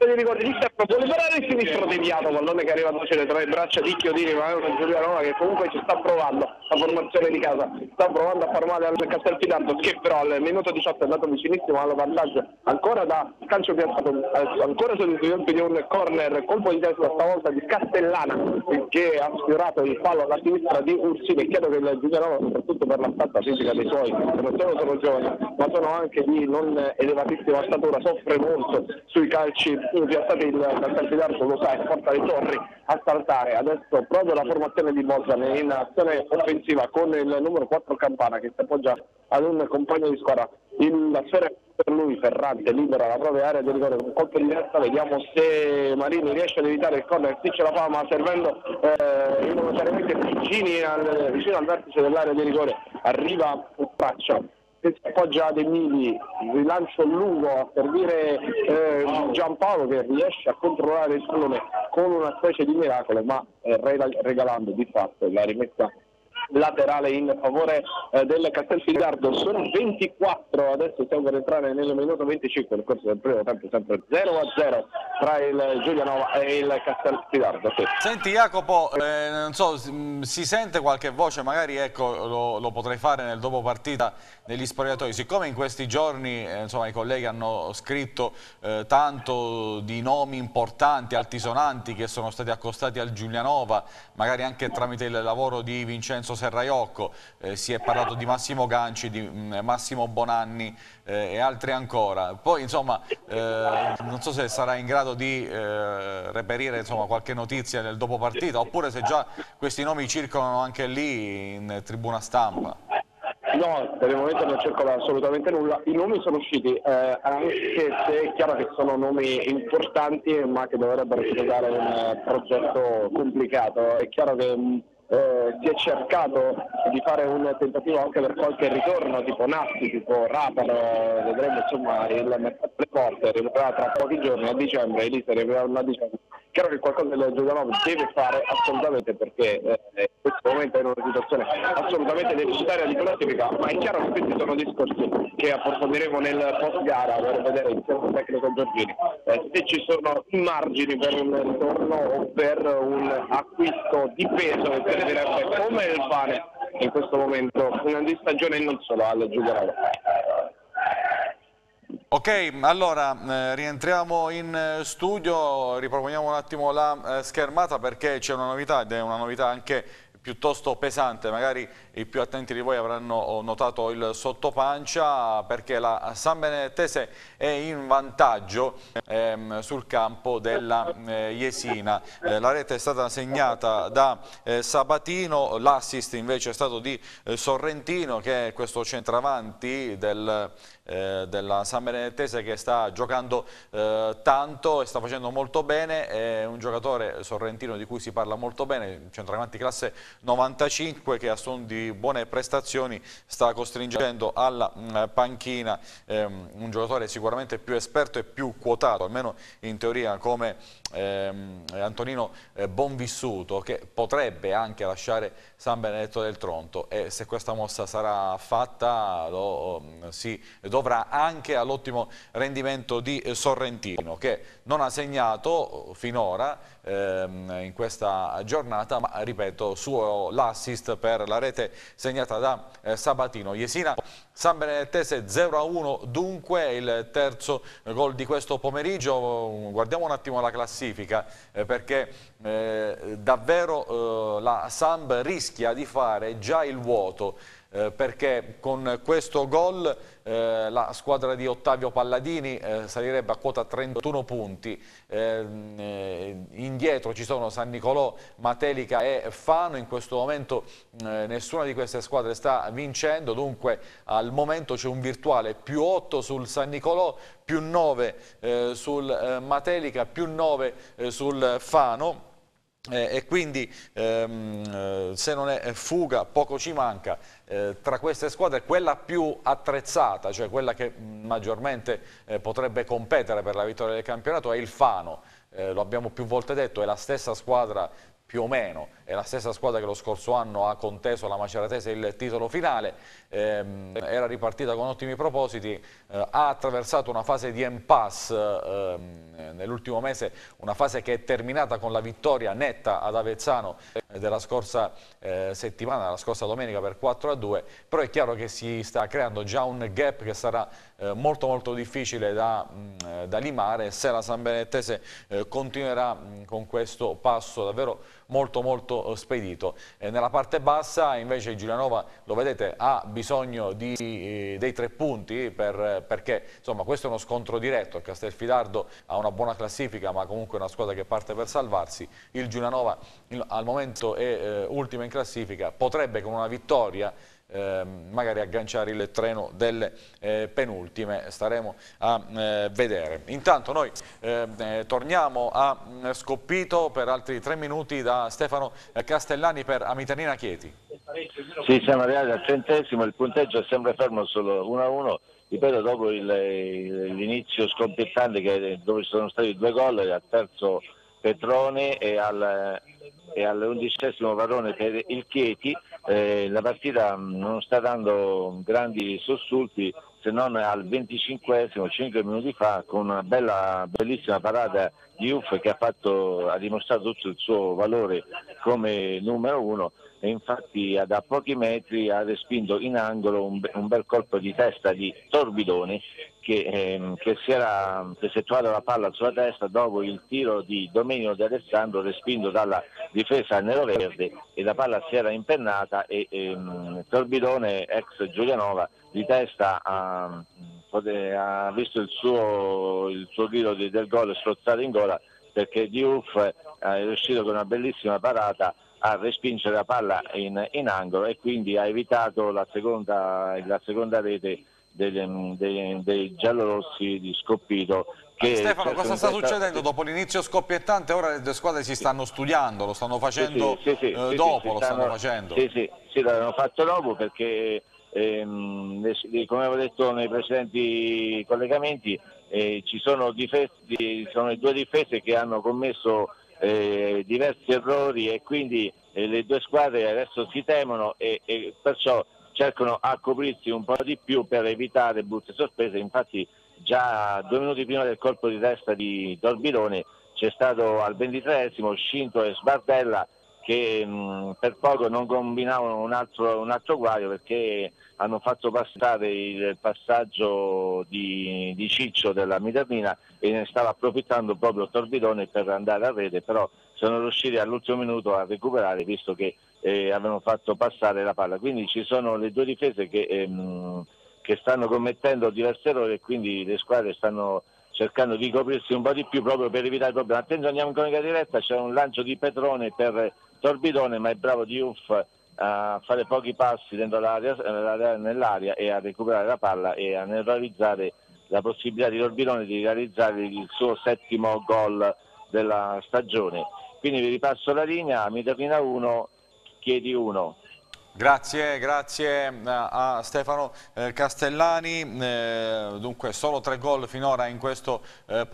di rigore di Stefano, può liberare il sinistro deviato, pallone che arriva a nuocere tra le braccia di Chiodini, ma è una Giulianova che comunque ci sta provando, la formazione di casa sta provando a far male al Castelfidardo, che però al minuto diciotto è andato vicinissimo al vantaggio, ancora da calcio piazzato, ancora sugli sviluppi di un corner, colpo di testa stavolta di Castellana che ha sfiorato il fallo alla sinistra di Ursini. Chiedo che il Giulianova, soprattutto per la stazza fisica dei suoi, non solo sono giovani ma sono anche di non elevatissima statura, soffre molto sui calci piazzati. Il Castelfidardo lo sa, è porta le torri a saltare. Adesso proprio la formazione di Bolzan in azione offensiva con il numero quattro Campana che si appoggia ad un compagno di squadra. Il, la sfera per lui, Ferrante libera la propria area di rigore con un colpo di testa, vediamo se Marini riesce ad evitare il corner, sì ce la fa, ma servendo eh, involontariamente vicini al, vicino al vertice dell'area di rigore arriva un braccio che si appoggia ad Emili, rilancio lungo a servire eh, Giampaolo che riesce a controllare il pallone con una specie di miracolo, ma eh, regalando di fatto la rimessa laterale in favore eh, del Castelfidardo. Sono ventiquattro, adesso stiamo per entrare nel minuto venticinque nel corso del primo tempo, sempre zero a zero tra il Giulianova e il Castelfidardo. Sì. Senti Jacopo, eh, non so, si sente qualche voce, magari ecco lo, lo potrei fare nel dopo partita negli spogliatoi, siccome in questi giorni eh, insomma, i colleghi hanno scritto eh, tanto di nomi importanti, altisonanti che sono stati accostati al Giulianova, magari anche tramite il lavoro di Vincenzo Serraiocco, eh, si è parlato di Massimo Ganci, di mh, Massimo Bonanni eh, e altri ancora. Poi insomma eh, non so se sarà in grado di eh, reperire insomma, qualche notizia nel dopo partita oppure se già questi nomi circolano anche lì in tribuna stampa. No, per il momento non circola assolutamente nulla, i nomi sono usciti, eh, anche se è chiaro che sono nomi importanti ma che dovrebbero sposare un eh, progetto complicato. È chiaro che mh, Eh, si è cercato di fare un tentativo anche per qualche ritorno tipo Nasti, tipo Rapano, vedremo insomma il mercato delle porte, arriverà tra pochi giorni a dicembre, Elisa arriverà a dicembre. Chiaro che qualcosa del Giulianova deve fare assolutamente perché eh, in questo momento è in una situazione assolutamente deficitaria di classifica, ma è chiaro che questi sono discorsi che approfondiremo nel post gara per vedere insieme al tecnico Giorgini eh, se ci sono i margini per un ritorno o per un acquisto di peso che servirebbe come il pane in questo momento di stagione e non solo al Giulianova. Ok, allora eh, rientriamo in studio, riproponiamo un attimo la eh, schermata perché c'è una novità ed è una novità anche piuttosto pesante, magari i più attenti di voi avranno notato il sottopancia perché la San Benedettese è in vantaggio ehm, sul campo della eh, Jesina. Eh, la rete è stata segnata da eh, Sabatino, l'assist invece è stato di eh, Sorrentino che è questo centravanti del, eh, della San Benedettese che sta giocando eh, tanto e sta facendo molto bene, è un giocatore Sorrentino di cui si parla molto bene, centravanti classe novantacinque che a suon di buone prestazioni sta costringendo alla mh, panchina ehm, un giocatore sicuramente più esperto e più quotato, almeno in teoria come ehm, Antonino eh, Bonvissuto, che potrebbe anche lasciare San Benedetto del Tronto e se questa mossa sarà fatta lo mh, si dovrà anche all'ottimo rendimento di eh, Sorrentino che non ha segnato finora ehm, in questa giornata, ma ripeto suo l'assist per la rete segnata da eh, Sabatino. Jesina San Benedettese zero a uno dunque il terzo gol di questo pomeriggio. Guardiamo un attimo la classifica eh, perché eh, davvero eh, la Samb rischia di fare già il vuoto eh, perché con questo gol eh, la squadra di Ottavio Palladini eh, salirebbe a quota trentuno punti, eh, eh, indietro ci sono San Nicolò, Matelica e Fano, in questo momento eh, nessuna di queste squadre sta vincendo, dunque al momento c'è un virtuale più otto sul San Nicolò, più nove eh, sul eh, Matelica, più nove eh, sul Fano. Eh, e quindi ehm, se non è fuga poco ci manca eh, tra queste squadre. Quella più attrezzata, cioè quella che maggiormente eh, potrebbe competere per la vittoria del campionato è il Fano, eh, lo abbiamo più volte detto, è la stessa squadra più più o meno è la stessa squadra che lo scorso anno ha conteso alla Maceratese il titolo finale, ehm, era ripartita con ottimi propositi, eh, ha attraversato una fase di impasse ehm, nell'ultimo mese, una fase che è terminata con la vittoria netta ad Avezzano eh, della scorsa eh, settimana, la scorsa domenica per quattro a due, però è chiaro che si sta creando già un gap che sarà eh, molto molto difficile da, mh, da limare se la San Benedettese eh, continuerà mh, con questo passo davvero molto molto spedito. Eh, nella parte bassa invece il Giulianova, lo vedete, ha bisogno di, eh, dei tre punti per, perché insomma questo è uno scontro diretto. Il Castelfidardo ha una buona classifica ma comunque è una squadra che parte per salvarsi, il Giulianova il, al momento è eh, ultima in classifica, potrebbe con una vittoria Eh, magari agganciare il treno delle eh, penultime, staremo a eh, vedere. Intanto noi eh, eh, torniamo a eh, Scoppito per altri tre minuti da Stefano Castellani per Amiternina Chieti. Sì, siamo arrivati al trentesimo, il punteggio è sempre fermo solo uno a uno, ripeto, dopo l'inizio scoppiettante che, dove ci sono stati due gol, al terzo Petrone e al, e all'undicesimo Varrone per il Chieti. Eh, la partita non sta dando grandi sussulti, se non al venticinquesimo, cinque minuti fa, con una bella, bellissima parata di Uff che ha, fatto, ha dimostrato tutto il suo valore come numero uno, e infatti da pochi metri ha respinto in angolo un, un bel colpo di testa di Torbidone che, ehm, che si era effettuato la palla sulla testa dopo il tiro di Domenico De Alessandro respinto dalla difesa neroverde, e la palla si era impennata e ehm, Torbidone, ex Giulianova, di testa ha, ha visto il suo, il suo tiro del gol strozzato in gola, perché Diouf è riuscito con una bellissima parata a respingere la palla in, in angolo e quindi ha evitato la seconda, la seconda rete dei, dei, dei giallorossi di Scoppito. Che Stefano, cosa sta succedendo? Dopo l'inizio scoppiettante ora le due squadre si stanno studiando, lo stanno facendo sì, sì, sì, eh, sì, dopo, sì, lo stanno, stanno facendo. Sì, sì, sì, l'hanno fatto dopo perché ehm, come avevo detto nei precedenti collegamenti eh, ci sono, difesi, sono le due difese che hanno commesso eh, diversi errori e quindi eh, le due squadre adesso si temono e, e perciò cercano a coprirsi un po' di più per evitare brutte sorprese. Infatti già due minuti prima del colpo di testa di Torbidone c'è stato al ventitreesimo Scinto e Sbardella che mh, per poco non combinavano un altro, un altro guaio, perché hanno fatto passare il passaggio di, di Ciccio della Miternina e ne stava approfittando proprio Torbidone per andare a rete, però sono riusciti all'ultimo minuto a recuperare, visto che eh, avevano fatto passare la palla. Quindi ci sono le due difese che, ehm, che stanno commettendo diversi errori e quindi le squadre stanno cercando di coprirsi un po' di più proprio per evitare il problema. Attenzione, andiamo in cronaca diretta, c'è un lancio di Petrone per Torbidone, ma è bravo Diouf a fare pochi passi dentro l'area, nell'aria e a recuperare la palla e a neutralizzare la possibilità di Torbidone di realizzare il suo settimo gol della stagione. Quindi vi ripasso la linea, Miternina uno, Chieti uno. Grazie, grazie a Stefano Castellani. Eh, dunque solo tre gol finora in questo eh,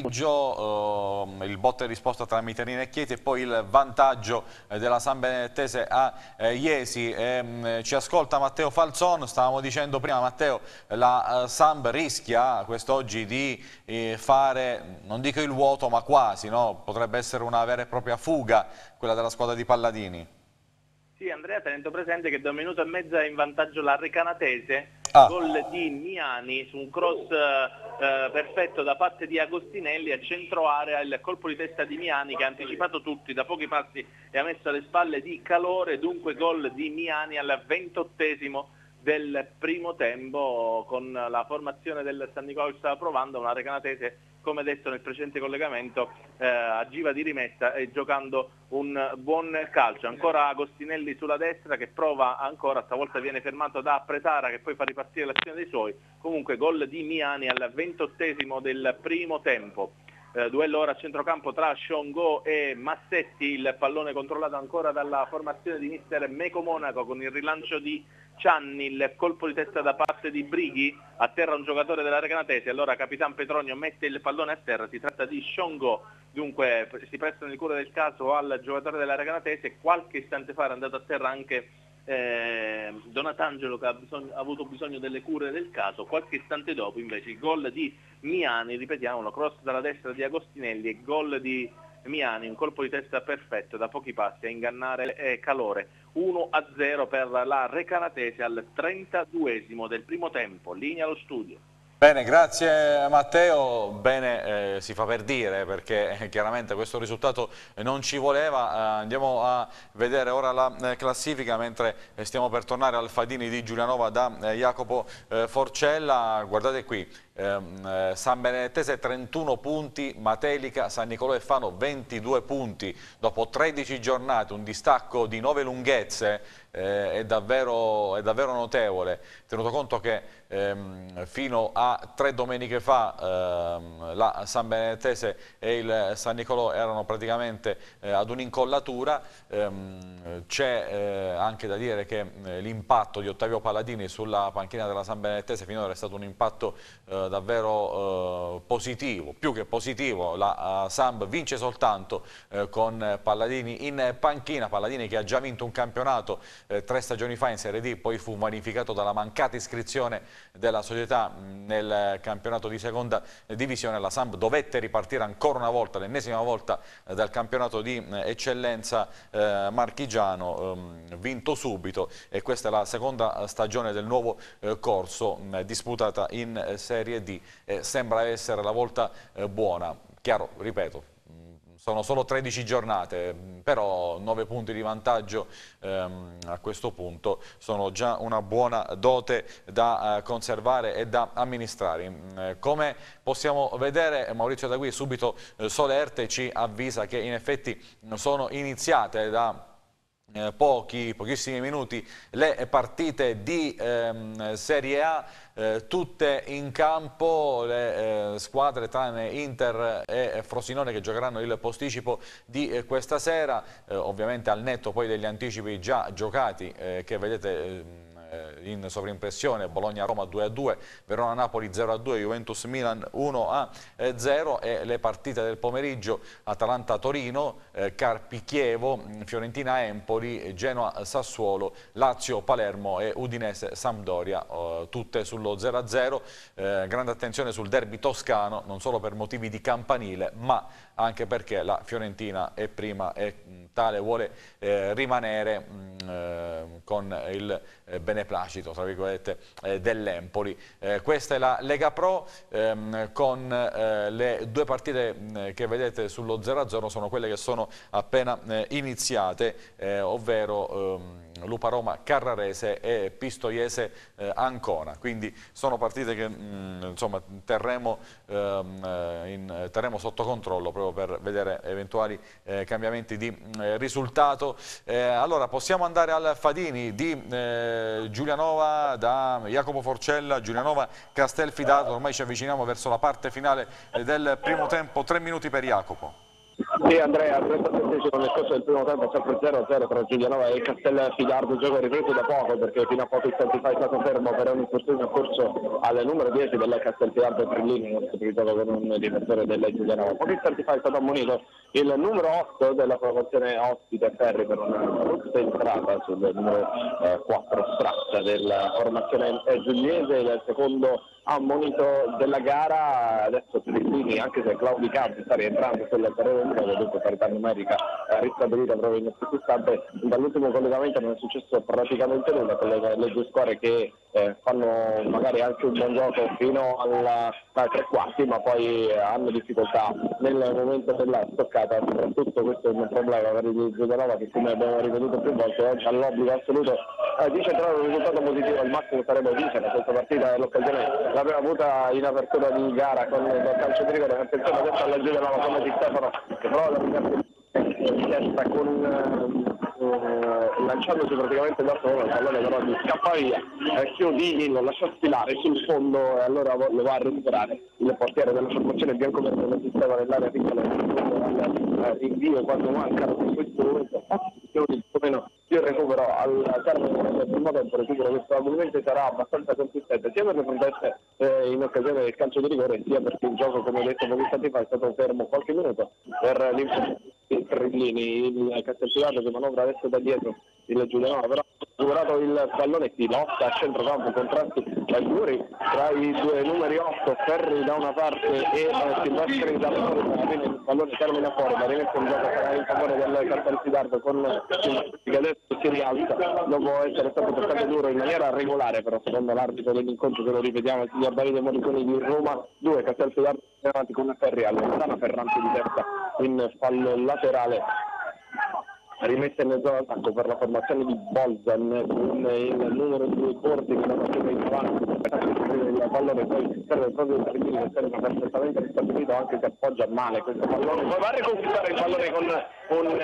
pomeriggio, eh, il botta e risposta tra Miternina e Chieti e poi il vantaggio eh, della San Benedettese a eh, Iesi. Eh, ci ascolta Matteo Falzon, stavamo dicendo prima Matteo, la eh, Samb rischia quest'oggi di eh, fare, non dico il vuoto ma quasi, no? Potrebbe essere una vera e propria fuga quella della squadra di Palladini. Sì, Andrea, tenendo presente che da un minuto e mezzo è in vantaggio la Recanatese, ah. gol di Miani su un cross eh, perfetto da parte di Agostinelli a centro area, il colpo di testa di Miani che ha anticipato tutti da pochi passi e ha messo alle spalle di Calore, dunque gol di Miani al ventottesimo del primo tempo, con la formazione del San Nicolò che stava provando, una Recanatese, come detto nel precedente collegamento, eh, agiva di rimessa e giocando un buon calcio. Ancora Agostinelli sulla destra che prova ancora, stavolta viene fermato da Pretara che poi fa ripartire l'azione dei suoi. Comunque gol di Miani al ventottesimo del primo tempo. Eh, duello ora a centrocampo tra Shongo e Massetti, il pallone controllato ancora dalla formazione di mister Meco Monaco con il rilancio di Cianni, il colpo di testa da parte di Brighi, a terra un giocatore della Recanatese, allora Capitan Petronio mette il pallone a terra, si tratta di Shongo, dunque si prestano il cura del caso al giocatore della Recanatese, qualche istante fa è andato a terra anche eh, Donatangelo che ha, bisogno, ha avuto bisogno delle cure del caso, qualche istante dopo invece il gol di Miani, ripetiamolo, cross dalla destra di Agostinelli e gol di Miani, un colpo di testa perfetto da pochi passi a ingannare eh, Calore. uno a zero per la Recanatese al trentaduesimo del primo tempo, linea allo studio. Bene, grazie Matteo, bene, eh, si fa per dire perché eh, chiaramente questo risultato non ci voleva. Eh, andiamo a vedere ora la eh, classifica mentre eh, stiamo per tornare al Fadini di Giulianova da eh, Jacopo eh, Forcella. Guardate qui, ehm, eh, San Benedettese trentuno punti, Matelica, San Nicolò e Fano ventidue punti, dopo tredici giornate, un distacco di nove lunghezze. Eh, è, davvero, è davvero notevole, tenuto conto che ehm, fino a tre domeniche fa ehm, la San Benedettese e il San Nicolò erano praticamente eh, ad un'incollatura. ehm, c'è eh, anche da dire che eh, l'impatto di Ottavio Palladini sulla panchina della San Benedettese finora è stato un impatto eh, davvero eh, positivo, più che positivo. La uh, Samb vince soltanto eh, con Palladini in panchina, Palladini che ha già vinto un campionato Eh, tre stagioni fa in Serie D, poi fu vanificato dalla mancata iscrizione della società mh, nel campionato di seconda divisione. La Samb dovette ripartire ancora una volta, l'ennesima volta eh, dal campionato di eh, eccellenza eh, marchigiano, ehm, vinto subito, e questa è la seconda stagione del nuovo eh, corso mh, disputata in eh, Serie D. Eh, sembra essere la volta eh, buona, chiaro, ripeto. Sono solo tredici giornate, però nove punti di vantaggio ehm, a questo punto sono già una buona dote da eh, conservare e da amministrare. Eh, come possiamo vedere, Maurizio D'Agui subito eh, solerte ci avvisa che in effetti sono iniziate da Eh, pochi, pochissimi minuti le partite di ehm, Serie A, eh, tutte in campo, le eh, squadre tranne Inter e Frosinone che giocheranno il posticipo di eh, questa sera, eh, ovviamente al netto poi degli anticipi già giocati eh, che vedete eh, in sovrimpressione: Bologna-Roma due a due, Verona-Napoli zero a due, Juventus-Milan uno a zero, e le partite del pomeriggio: Atalanta-Torino, eh, Carpi-Chievo, Fiorentina-Empoli, Genoa-Sassuolo, Lazio-Palermo e Udinese-Sampdoria, eh, tutte sullo zero a zero. Eh, grande attenzione sul derby toscano, non solo per motivi di campanile, ma anche perché la Fiorentina è prima e tale vuole eh, rimanere mh, eh, con il eh, beneplacito, tra virgolette, eh, dell'Empoli. Eh, questa è la Lega Pro, ehm, con eh, le due partite mh, che vedete sullo zero a zero sono quelle che sono appena eh, iniziate, eh, ovvero ehm, Lupa Roma Carrarese e Pistoiese eh, Ancona, quindi sono partite che mh, insomma, terremo, ehm, in, terremo sotto controllo proprio per vedere eventuali eh, cambiamenti di eh, risultato. Eh, allora possiamo andare al Fadini di eh, Giulianova da Jacopo Forcella, Giulianova Castelfidardo. Ormai ci avviciniamo verso la parte finale eh, del primo tempo, tre minuti per Jacopo. Sì, Andrea, al trentasettesimo nel corso del primo tempo sempre zero a zero tra Giulianova e Castelfidardo, gioco ripreso da poco perché fino a pochi istanti fa è stato fermo per un infortunio occorso al numero dieci del Castelfidardo Trillini, non si gioco con un difensore del Giulianova. Pochi istanti fa è stato ammonito il numero otto della promozione ospite Ferri per una brutta entrata sul numero eh, quattro Strazza della formazione giuliese, il secondo ammonito della gara. Adesso Trillini, anche se Claudi Campi sta rientrando sul terreno numero, dunque parità numerica eh, ristabilita proprio in questo istante. Dall'ultimo collegamento non è successo praticamente nulla con le, le due squadre che eh, fanno magari anche un buon gioco fino alla ai tre quarti, ma poi eh, hanno difficoltà nel momento della stoccata. Soprattutto questo è un problema per il Giulianova che, come abbiamo ripetuto più volte, oggi ha l'obbligo assoluto eh, di centrare un risultato positivo. Al massimo saremo vincere questa partita, l'occasione l'abbiamo avuta in apertura di gara con il calcio di rigore. Attenzione adesso alla Giulianova come Di Stefano che prova a ragazzi di testa con uh, lanciandosi praticamente da solo, il pallone però gli scappa via, eh, Chiodini lo lascia sfilare sul fondo e allora lo va a recuperare il portiere della formazione bianco-verde del sistema nell'area piccola il rinvio quando mancano in questo momento più o meno il recupero al termine del primo tempo, recupero che probabilmente sarà abbastanza consistente sia per le frontette eh, in occasione del calcio di rigore, sia perché il gioco, come ho detto pochi istanti fa, è stato fermo qualche minuto per l'infortunio di Trillini. Il Castelfidardo che manovra adesso da dietro il Giulianova, però ha recuperato il pallone, si lotta a centrocampo, contrasti dai duri tra i due numeri otto, Ferri da una parte e eh, Silvestri dall'altra. Alla fine il pallone termina fuori, ma rimette in gioco sarà in favore del Castelfidardo con che adesso si rialza dopo essere stato toccato duro in maniera regolare, però secondo l'arbitro dell'incontro, che lo ripetiamo, sia Baride Morriconi di Roma due, Castelfidardo avanti con Ferri allontana Ferranti di testa in fallo laterale, rimessa in mezzo all'attacco per la formazione di Bolzan con il numero due Corti che la faceva in avanti il pallone, poi serve proprio il Tribini che serve perfettamente ristabilito, anche se appoggia male questo pallone, poi va a reconquistare il pallone con, con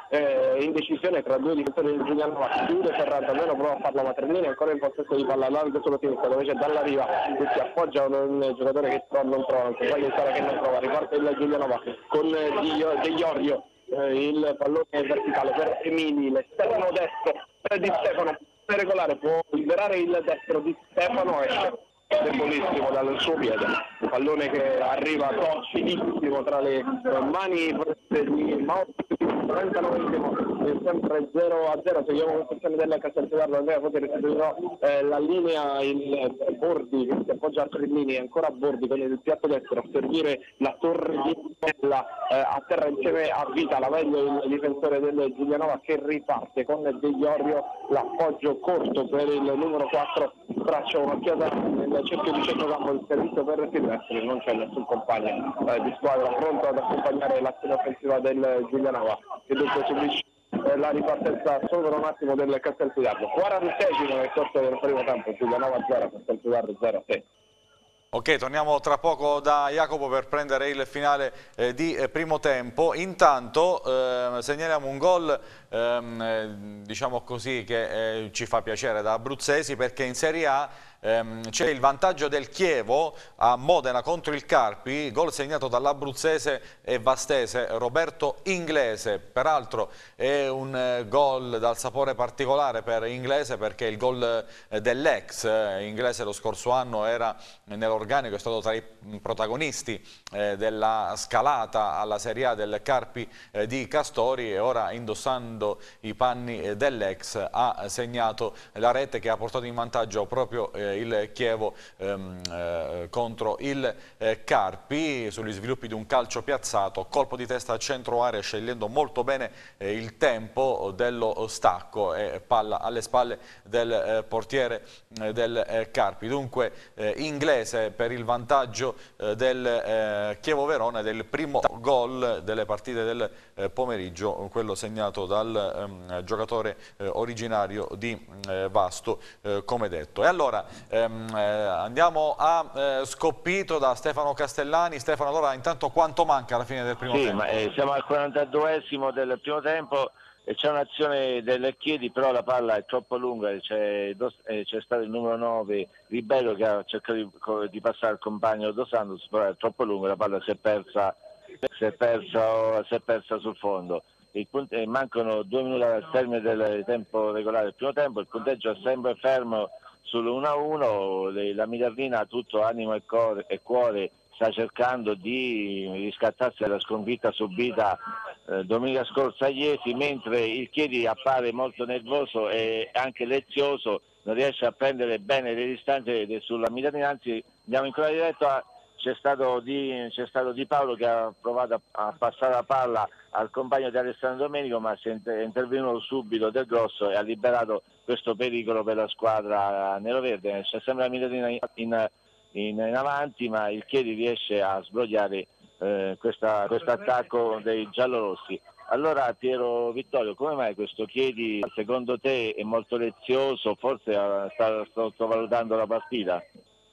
eh, indecisione tra due difensori del Giulianova, chiude Ferrante, almeno prova a farlo Maternini, ancora in possesso di palla largo sulla sinistra dove c'è Dalla Riva che si appoggia a un giocatore che non trova, non si sbaglia il sala che non trova, riparte il Giulianova con De Iorio. Eh, il pallone verticale per Emili, l'esterno destro di Stefano, regolare, può liberare il destro di Stefano, esce debolissimo dal suo piede, un pallone che arriva toccidissimo tra le mani di Mauro, trentanovesimo, sempre zero a zero, seguiamo la posizione della Castelfidardo, Andrea Foti restituirà eh, la linea, il Bordi che si appoggia a Trillini, ancora Bordi con il piatto destro a servire la torre di Bella eh, a terra insieme a Vita, la meglio il difensore del Giulianova che riparte con De Iorio, l'appoggio corto per il numero quattro, traccia un'occhiata nel cerchio di centrocampo, il servizio per Silvestri, non c'è nessun compagno eh, di squadra pronto ad accompagnare l'azione offensiva del Giulianova che dunque subisce eh, la ripartenza solo per un attimo del Castelfidardo. quarantesimo nel corso del primo tempo, Giulianova zero, Castelfidardo zero a sei. Ok, torniamo tra poco da Jacopo per prendere il finale eh, di eh, primo tempo. Intanto eh, segnaliamo un gol, ehm, eh, diciamo così, che eh, ci fa piacere da abruzzesi, perché in Serie A ehm, c'è il vantaggio del Chievo a Modena contro il Carpi, gol segnato dall'abruzzese e vastese Roberto Inglese. Peraltro è un eh, gol dal sapore particolare per Inglese, perché il gol eh, dell'ex eh, Inglese lo scorso anno era nell'organico, è stato tra i protagonisti eh, della scalata alla Serie A del Carpi eh, di Castori, e ora, indossando i panni eh, dell'ex, ha segnato la rete che ha portato in vantaggio proprio eh, il Chievo ehm, eh, contro il eh, Carpi sugli sviluppi di un calcio piazzato, colpo di testa a centro area, scegliendo molto bene eh, il tempo dello stacco, e palla alle spalle del eh, portiere eh, del eh, Carpi. Dunque eh, Inglese per il vantaggio eh, del eh, Chievo Verona, del primo gol delle partite del eh, pomeriggio, quello segnato dal ehm, giocatore eh, originario di eh, Vasto, eh, come detto. E allora ehm, eh, andiamo a eh, Scoppito da Stefano Castellani. Stefano, allora intanto quanto manca alla fine del primo sì, tempo? Ma, eh, siamo al quarantaduesimo del primo tempo e c'è un'azione del Chiedi, però la palla è troppo lunga, c'è stato il numero nove Ribello che ha cercato di, di passare al compagno Dos Santos, però è troppo lungo, la palla si è persa, si è persa, si è persa sul fondo. Il punto, eh, mancano due minuti al termine del tempo regolare del primo tempo, il punteggio è sempre fermo sull'uno a uno, la Minervina tutto animo e cuore, e cuore sta cercando di riscattarsi dalla sconfitta subita eh, domenica scorsa a Iesi, mentre il Chiedi appare molto nervoso e anche lezioso, non riesce a prendere bene le distanze sulla Minervina. Anzi, andiamo in quella diretta, c'è stato, di, c'è stato Di Paolo che ha provato a, a passare la palla al compagno di Alessandro Domenico, ma si è intervenuto subito Del Grosso e ha liberato questo pericolo per la squadra neroverde. C'è sempre la Minervina in, in In, in avanti, ma il Chiedi riesce a sbrogliare eh, questo attacco dei giallorossi. Allora Piero Vittorio, come mai questo Chiedi secondo te è molto lezioso, forse sta sottovalutando la partita?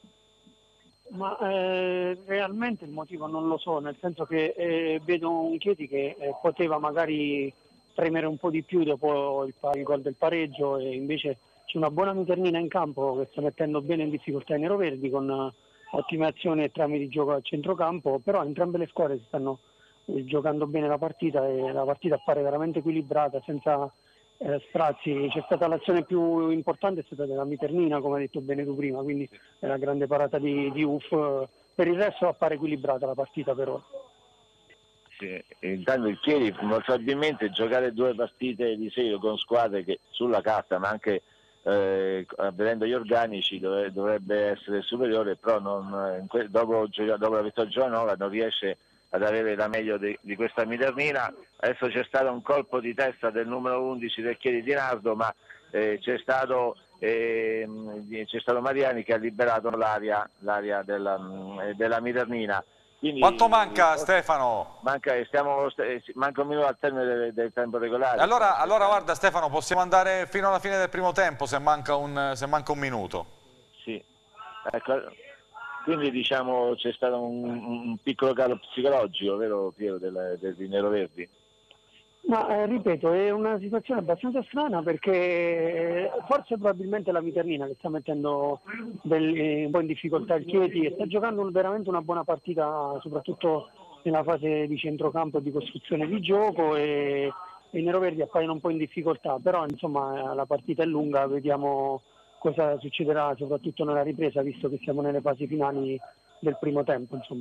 Ma eh, realmente il motivo non lo so, nel senso che eh, vedo un Chiedi che eh, poteva magari premere un po' di più dopo il, il gol del pareggio, e invece c'è una buona Miternina in campo che sta mettendo bene in difficoltà i neroverdi con uh, ottime azioni e trame di gioco al centrocampo, però entrambe le squadre si stanno eh, giocando bene la partita, e la partita appare veramente equilibrata, senza eh, sprazzi. C'è stata l'azione più importante, è stata della Miternina, come hai detto bene tu prima, quindi è una grande parata di, di Uff. Per il resto appare equilibrata la partita per ora. Sì, intanto il Chieri probabilmente giocare due partite di seguito con squadre che sulla carta, ma anche eh, vedendo gli organici, dov- dovrebbe essere superiore, però non, dopo, dopo la vittoria Giovanova non riesce ad avere la meglio di, di questa Miternina. Adesso c'è stato un colpo di testa del numero undici del Chieri di Nardo, ma eh, c'è stato eh, c'è stato Mariani che ha liberato l'aria, l'aria della, della Miternina. Quindi, quanto manca, Stefano? Manca, stiamo, manca un minuto al termine del, del tempo regolare. Allora, allora guarda Stefano, possiamo andare fino alla fine del primo tempo se manca un, se manca un minuto. Sì, ecco, quindi diciamo c'è stato un, un piccolo calo psicologico, vero Piero, del, del, dei neroverdi? Ma eh, ripeto, è una situazione abbastanza strana, perché forse probabilmente la Miternina che sta mettendo del, eh, un po' in difficoltà il Chieti, e sta giocando veramente una buona partita, soprattutto nella fase di centrocampo e di costruzione di gioco, e, e i neroverdi appaiono un po' in difficoltà, però insomma la partita è lunga, vediamo cosa succederà soprattutto nella ripresa, visto che siamo nelle fasi finali del primo tempo, insomma.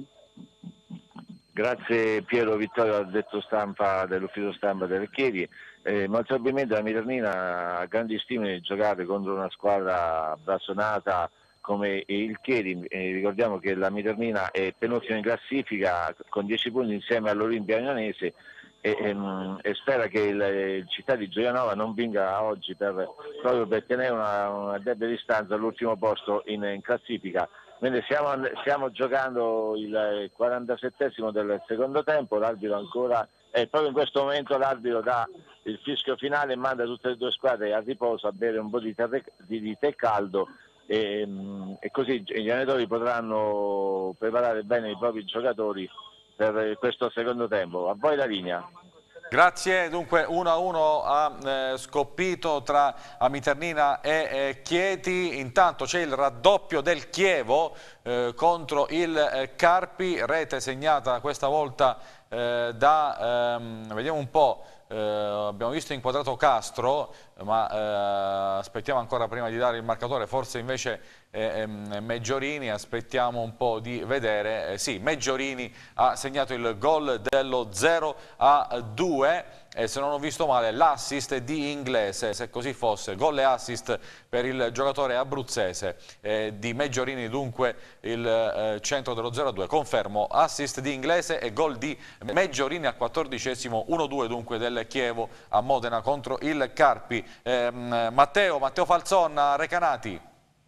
Grazie Piero Vittorio, al detto stampa dell'ufficio stampa del Chieri. Eh, molto probabilmente la Miternina ha grandi stimoli di giocare contro una squadra blasonata come il Chieri. Eh, ricordiamo che la Miternina è penultima in classifica con dieci punti insieme all'Olimpia Milanese, e, e, e spera che il, il Città di Giulianova non vinca oggi per, proprio per tenere una, una debita distanza all'ultimo posto in, in classifica. Quindi stiamo, stiamo giocando il quarantasettesimo del secondo tempo, l'arbitro ancora, e proprio in questo momento l'arbitro dà il fischio finale e manda tutte le due squadre a riposo a bere un po' di tè, di, di tè caldo, e, e così gli allenatori potranno preparare bene i propri giocatori per questo secondo tempo. A voi la linea. Grazie, dunque uno a uno a eh, Scoppito tra Amiternina e eh, Chieti. Intanto c'è il raddoppio del Chievo eh, contro il eh, Carpi, rete segnata questa volta eh, da, ehm, vediamo un po', eh, abbiamo visto inquadrato Castro, ma eh, aspettiamo ancora prima di dare il marcatore, forse invece eh, ehm, Meggiorini, aspettiamo un po' di vedere. Eh, sì, Meggiorini ha segnato il gol dello zero a due, e se non ho visto male l'assist di Inglese, se così fosse, gol e assist per il giocatore abruzzese eh, di Meggiorini, dunque il eh, centro dello zero a due, confermo, assist di Inglese e gol di Meggiorini al quattordicesimo, uno a due dunque del Chievo a Modena contro il Carpi. Eh, Matteo, Matteo Falzon a Recanati.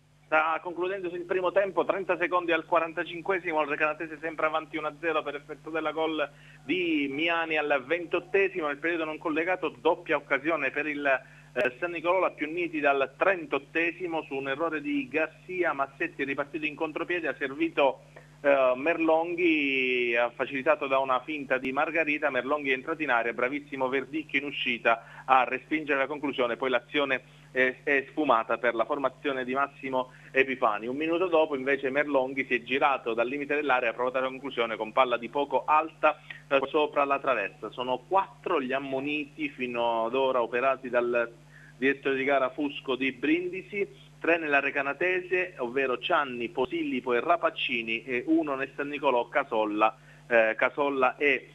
Sta concludendosi il primo tempo, trenta secondi al quarantacinquesimo, il Recanatese sempre avanti uno a zero per effetto della gol di Miani al ventottesimo, nel periodo non collegato doppia occasione per il eh, San Nicolò, la più nitida al trentottesimo su un errore di Garcia. Massetti ripartito in contropiede, ha servito eh, Merlonghi, ha facilitato da una finta di Margarita, Merlonghi è entrato in area, bravissimo Verdicchio in uscita a respingere la conclusione, poi l'azione è sfumata per la formazione di Massimo Epifani. Un minuto dopo invece Merlonghi si è girato dal limite dell'area e ha provato la conclusione con palla di poco alta eh, sopra la traversa. Sono quattro gli ammoniti fino ad ora operati dal direttore di gara Fusco di Brindisi, tre nella Recanatese, ovvero Cianni, Posillipo e Rapaccini, e uno nel San Nicolò, Casolla, eh, Casolla e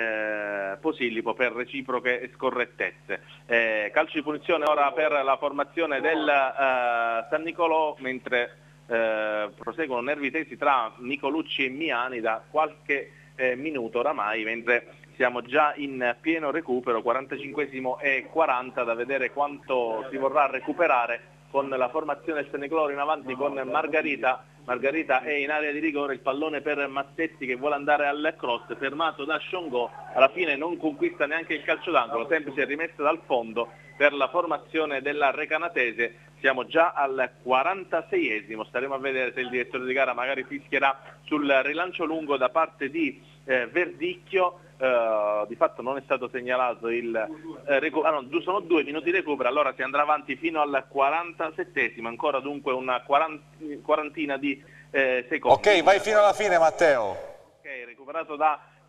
Eh, Posillipo, per reciproche scorrettezze. Eh, calcio di punizione ora per la formazione del eh, San Nicolò, mentre eh, proseguono nervi tesi tra Nicolucci e Miani da qualche eh, minuto oramai, mentre siamo già in pieno recupero, quarantacinquesimo e quaranta, da vedere quanto si vorrà recuperare con la formazione del San Nicolò in avanti con Margarita. Margarita è in area di rigore, il pallone per Massetti che vuole andare al cross, fermato da Shongo, alla fine non conquista neanche il calcio d'angolo, sempre si è rimessa dal fondo per la formazione della Recanatese. Siamo già al quarantaseiesimo, staremo a vedere se il direttore di gara magari fischierà sul rilancio lungo da parte di eh, Verdicchio. Uh, di fatto non è stato segnalato il eh, recupero, ah, no, sono due minuti di recupero, allora si andrà avanti fino al quarantasettesimo, ancora dunque una quarantina di eh, secondi. Ok, vai fino alla fine Matteo. Ok, recuperato da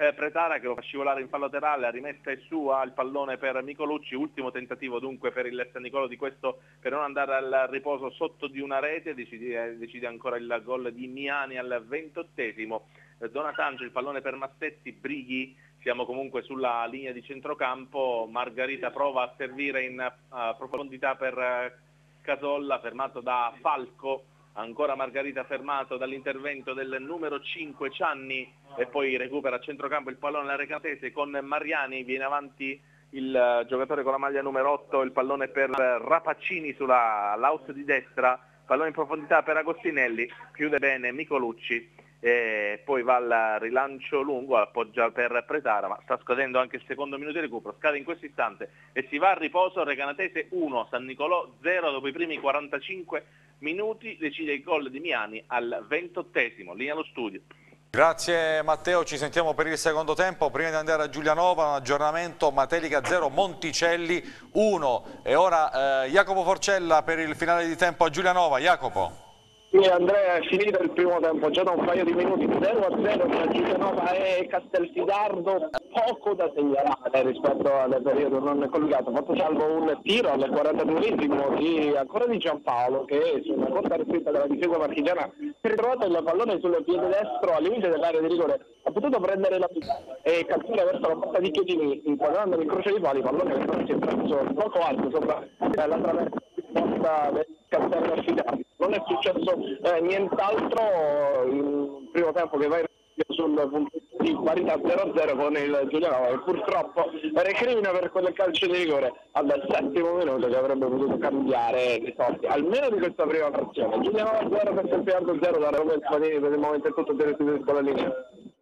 eh, Pretara che lo fa scivolare in fallo laterale, la rimessa è sua, il pallone per Micolucci, ultimo tentativo dunque per il San Nicolò di questo per non andare al riposo sotto di una rete, decide, decide ancora il gol di Miani al ventottesimo. eh, Donatangelo, il pallone per Massetti, Brighi, siamo comunque sulla linea di centrocampo, Margarita prova a servire in uh, profondità per uh, Casolla, fermato da Falco, ancora Margarita fermato dall'intervento del numero cinque Cianni e poi recupera a centrocampo il pallone alla Recanatese con Mariani, viene avanti il uh, giocatore con la maglia numero otto, il pallone per Rapaccini sulla l'out di destra, pallone in profondità per Agostinelli, chiude bene Micolucci e poi va al rilancio lungo, appoggia per Pretara, ma sta scadendo anche il secondo minuto di recupero, scade in questo istante e si va a riposo. Recanatese uno, San Nicolò zero dopo i primi quarantacinque minuti, decide il gol di Miani al ventottesimo, linea allo studio. Grazie Matteo, ci sentiamo per il secondo tempo. Prima di andare a Giulianova, un aggiornamento: Matelica zero, Monticelli uno. E ora eh, Jacopo Forcella per il finale di tempo a Giulianova. Jacopo. Sì, Andrea, è finito il primo tempo, già da un paio di minuti, zero a zero tra Giulianova e Castelfidardo, poco da segnalare rispetto al periodo non collegato, fatto salvo un tiro al quarantaduesimo di ancora di Giampaolo che su una corta respinta della difesa marchigiana si è ritrovato il pallone sul piede destro al limite dell'area di rigore, ha potuto prendere la e cattura verso la porta di Chiodini, inquadrando il croce di pali, pallone che però si è preso poco alto sopra la traversa del Castello Affidati. Non è successo eh, nient'altro, il primo tempo che va in sul punto di parità zero a zero con il Giulianova che purtroppo recrimina per quel calcio di rigore al settimo minuto che avrebbe potuto cambiare i sorti almeno di questa prima frazione. Giulianova zero, Castelfidardo zero, da Roberto Spadini. Per il momento è tutto, diretto con la linea.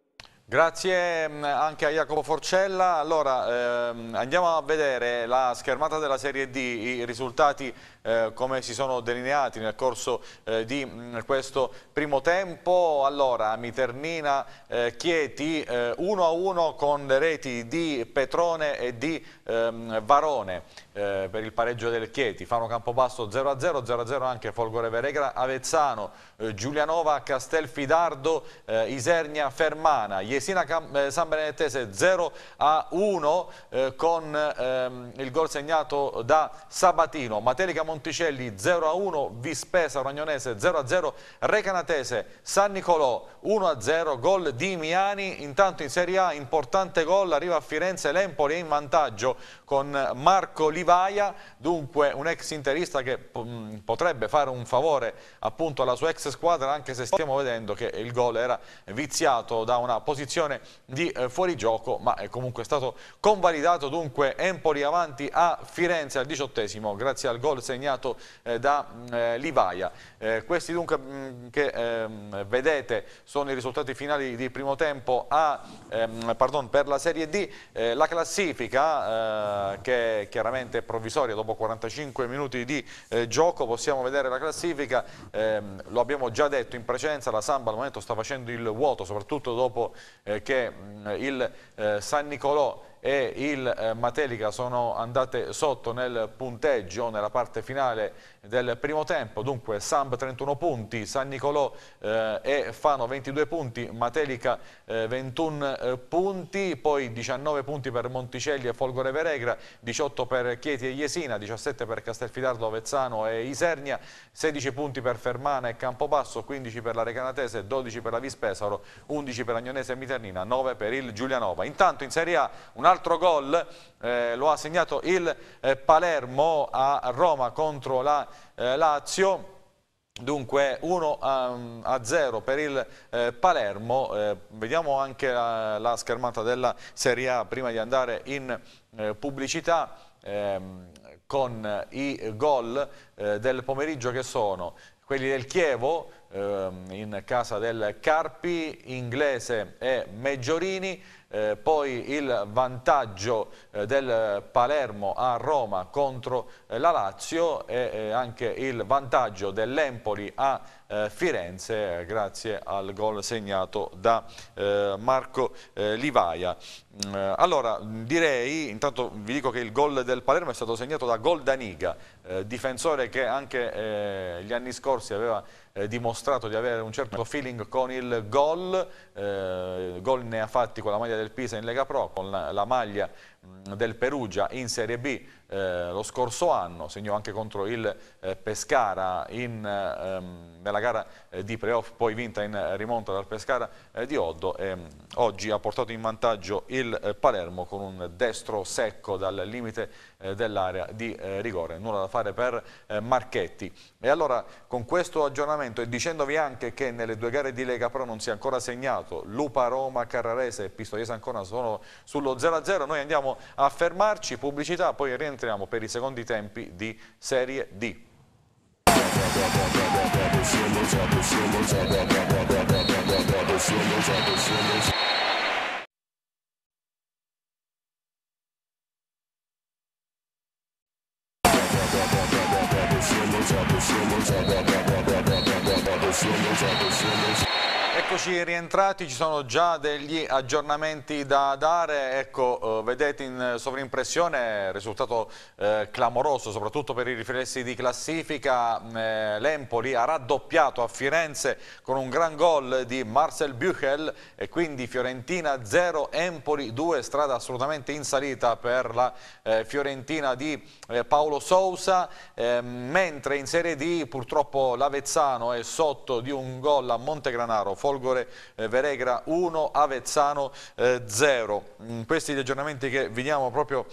Grazie anche a Jacopo Forcella. Allora ehm, andiamo a vedere la schermata della Serie D, i risultati eh, come si sono delineati nel corso eh, di mh, questo primo tempo. Allora Miternina eh, Chieti eh, uno a uno con le reti di Petrone e di ehm, Varone eh, per il pareggio del Chieti. Fano Campobasso zero a zero, zero a zero anche Folgore Veregra, Avezzano, eh, Giulianova, Castelfidardo, eh, Isernia, Fermana, Jesina eh, San Benedettese zero a uno eh, con ehm, il gol segnato da Sabatino, Matelica Monticelli zero a uno, Vispesa Rognonese zero a zero, Recanatese San Nicolò uno a zero, gol di Miani. Intanto in Serie A importante gol, arriva a Firenze l'Empoli in vantaggio con Marco Livaia, dunque un ex interista che mh, potrebbe fare un favore appunto alla sua ex squadra, anche se stiamo vedendo che il gol era viziato da una posizione di eh, fuorigioco, ma è comunque stato convalidato. Dunque Empoli avanti a Firenze al diciottesimo grazie al gol segnato eh, da eh, Livaia. Eh, questi dunque mh, che ehm, vedete sono i risultati finali di primo tempo a, ehm, pardon, per la Serie D. Eh, la classifica eh, che chiaramente è provvisoria dopo quarantacinque minuti di eh, gioco, possiamo vedere la classifica, ehm, lo abbiamo già detto in precedenza, la Samba al momento sta facendo il vuoto, soprattutto dopo eh, che mh, il eh, San Nicolò e il eh, Matelica sono andate sotto nel punteggio nella parte finale del primo tempo. Dunque Samb trentuno punti, San Nicolò eh, e Fano ventidue punti, Matelica eh, ventuno eh, punti, poi diciannove punti per Monticelli e Folgore Veregra, diciotto per Chieti e Jesina, diciassette per Castelfidardo, Avezzano e Isernia, sedici punti per Fermana e Campobasso, quindici per la Recanatese, dodici per la Vispesaro, undici per Agnonese e Miternina, nove per il Giulianova. Intanto in Serie A un altro gol eh, lo ha segnato il eh, Palermo a Roma contro la eh, Lazio. Dunque uno a zero per il eh, Palermo. Eh, vediamo anche la, la schermata della Serie A prima di andare in eh, pubblicità ehm, con i gol eh, del pomeriggio, che sono quelli del Chievo ehm, in casa del Carpi, Inglese e Meggiorini. Eh, poi il vantaggio eh, del Palermo a Roma contro eh, la Lazio e eh, anche il vantaggio dell'Empoli a eh, Firenze eh, grazie al gol segnato da eh, Marco eh, Livaia. Mm, allora direi, intanto vi dico che il gol del Palermo è stato segnato da Goldaniga, eh, difensore che anche eh, gli anni scorsi aveva eh, dimostrato di avere un certo feeling con il gol, eh, gol ne ha fatti con la maglia del Pisa in Lega Pro, con la, la maglia mh, del Perugia in Serie B eh, lo scorso anno, segnò anche contro il eh, Pescara in, ehm, nella gara eh, di playoff, poi vinta in rimonta dal Pescara eh, di Oddo, e mh, oggi ha portato in vantaggio il eh, Palermo con un destro secco dal limite eh, dell'area di eh, rigore, nulla da fare per eh, Marchetti. E allora con questo aggiornamento, e dicendovi anche che nelle due gare di Lega Pro non si è ancora segnato, Lupa Roma, Carrarese e Pistoiese Ancona sono sullo zero a zero, noi andiamo a fermarci, pubblicità, poi rientriamo per i secondi tempi di Serie D. Eccoci rientrati, ci sono già degli aggiornamenti da dare. Ecco, eh, vedete in sovrimpressione risultato eh, clamoroso, soprattutto per i riflessi di classifica. Eh, L'Empoli ha raddoppiato a Firenze con un gran gol di Marcel Büchel, e quindi Fiorentina zero, Empoli due, strada assolutamente in salita per la eh, Fiorentina di eh, Paolo Sousa, eh, mentre in Serie D purtroppo l'Avezzano è sotto di un gol a Montegranaro, Folgore eh, Veregra uno, Avezzano eh, zero. Mm, questi gli aggiornamenti che vediamo proprio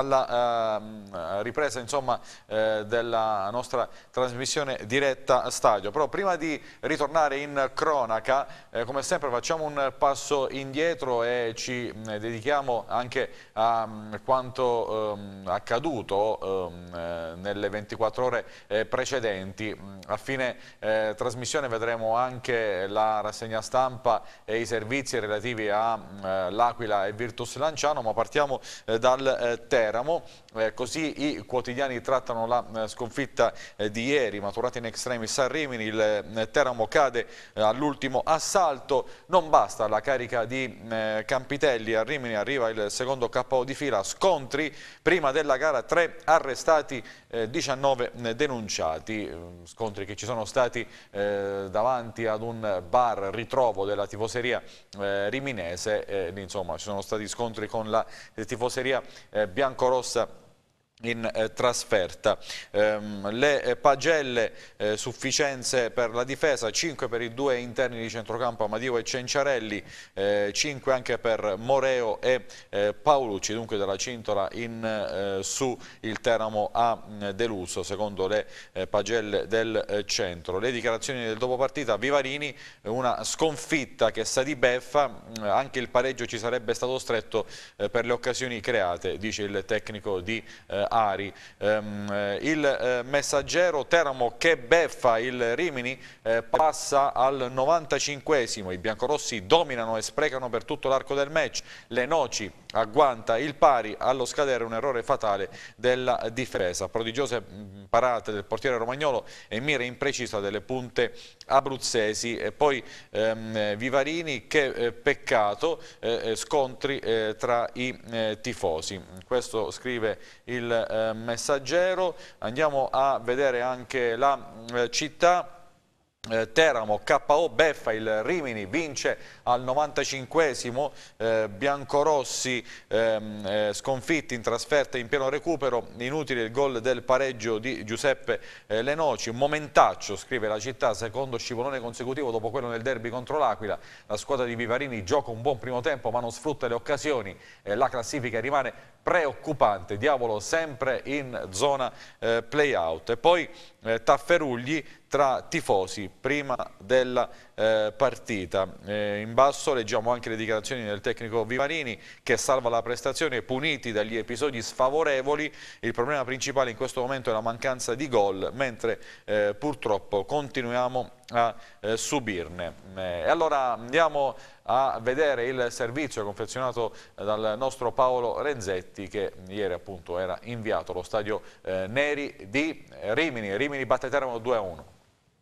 alla eh, ripresa, insomma, eh, della nostra trasmissione diretta a stadio. Però prima di ritornare in cronaca, eh, come sempre facciamo un passo indietro e ci eh, dedichiamo anche a um, quanto um, accaduto um, eh, nelle ventiquattro ore eh, precedenti. A fine eh, trasmissione vedremo anche la rassegna stampa e i servizi relativi a eh, l'Aquila e Virtus Lanciano, ma partiamo eh, dal eh, Teramo, eh, così i quotidiani trattano la eh, sconfitta eh, di ieri, maturata in extremis a Rimini. Il eh, Teramo cade eh, all'ultimo assalto, non basta la carica di eh, Campitelli, a Rimini arriva il secondo K O di fila, scontri prima della gara, tre arrestati, eh, diciannove eh, denunciati, eh, scontri che ci sono stati eh, davanti ad un bar ritrovo della tifoseria eh, riminese, eh, insomma ci sono stati scontri con la tifoseria eh, biancorossa in eh, trasferta. Ehm, le eh, pagelle, eh, sufficienze per la difesa, cinque per i due interni di centrocampo Amadio e Cenciarelli, eh, cinque anche per Moreo e eh, Paolucci, dunque della cintola in eh, su il Teramo ha mh, deluso secondo le eh, pagelle del eh, centro. Le dichiarazioni del dopo partita: Vivarini, una sconfitta che sa di beffa, mh, anche il pareggio ci sarebbe stato stretto eh, per le occasioni create, dice il tecnico di eh, Ari. Um, il eh, Messaggero: Teramo che beffa, il Rimini eh, passa al novantacinquesimo, i biancorossi dominano e sprecano per tutto l'arco del match, Le Noci agguanta il pari, allo scadere un errore fatale della difesa, prodigiose parate del portiere romagnolo e mira imprecisa delle punte abruzzesi. E poi ehm, Vivarini: che eh, peccato, eh, scontri eh, tra i eh, tifosi. Questo scrive il eh, Messaggero. Andiamo a vedere anche la eh, Città. Eh, Teramo K O beffa, il Rimini vince al novantacinquesimo, eh, biancorossi ehm, eh, sconfitti in trasferta in pieno recupero, inutile il gol del pareggio di Giuseppe eh, Le Noci, momentaccio, scrive la Città, secondo scivolone consecutivo dopo quello nel derby contro l'Aquila. La squadra di Vivarini gioca un buon primo tempo ma non sfrutta le occasioni, eh, la classifica rimane preoccupante, diavolo sempre in zona eh, play-out. E poi eh, Tafferugli tra tifosi prima della eh, partita. Eh, in basso leggiamo anche le dichiarazioni del tecnico Vivarini, che salva la prestazione, puniti dagli episodi sfavorevoli. Il problema principale in questo momento è la mancanza di gol, mentre eh, purtroppo continuiamo a eh, subirne. Eh, e allora andiamo a vedere il servizio confezionato dal nostro Paolo Renzetti, che ieri appunto era inviato allo stadio eh, Neri di Rimini. Rimini batte Teramo due a uno.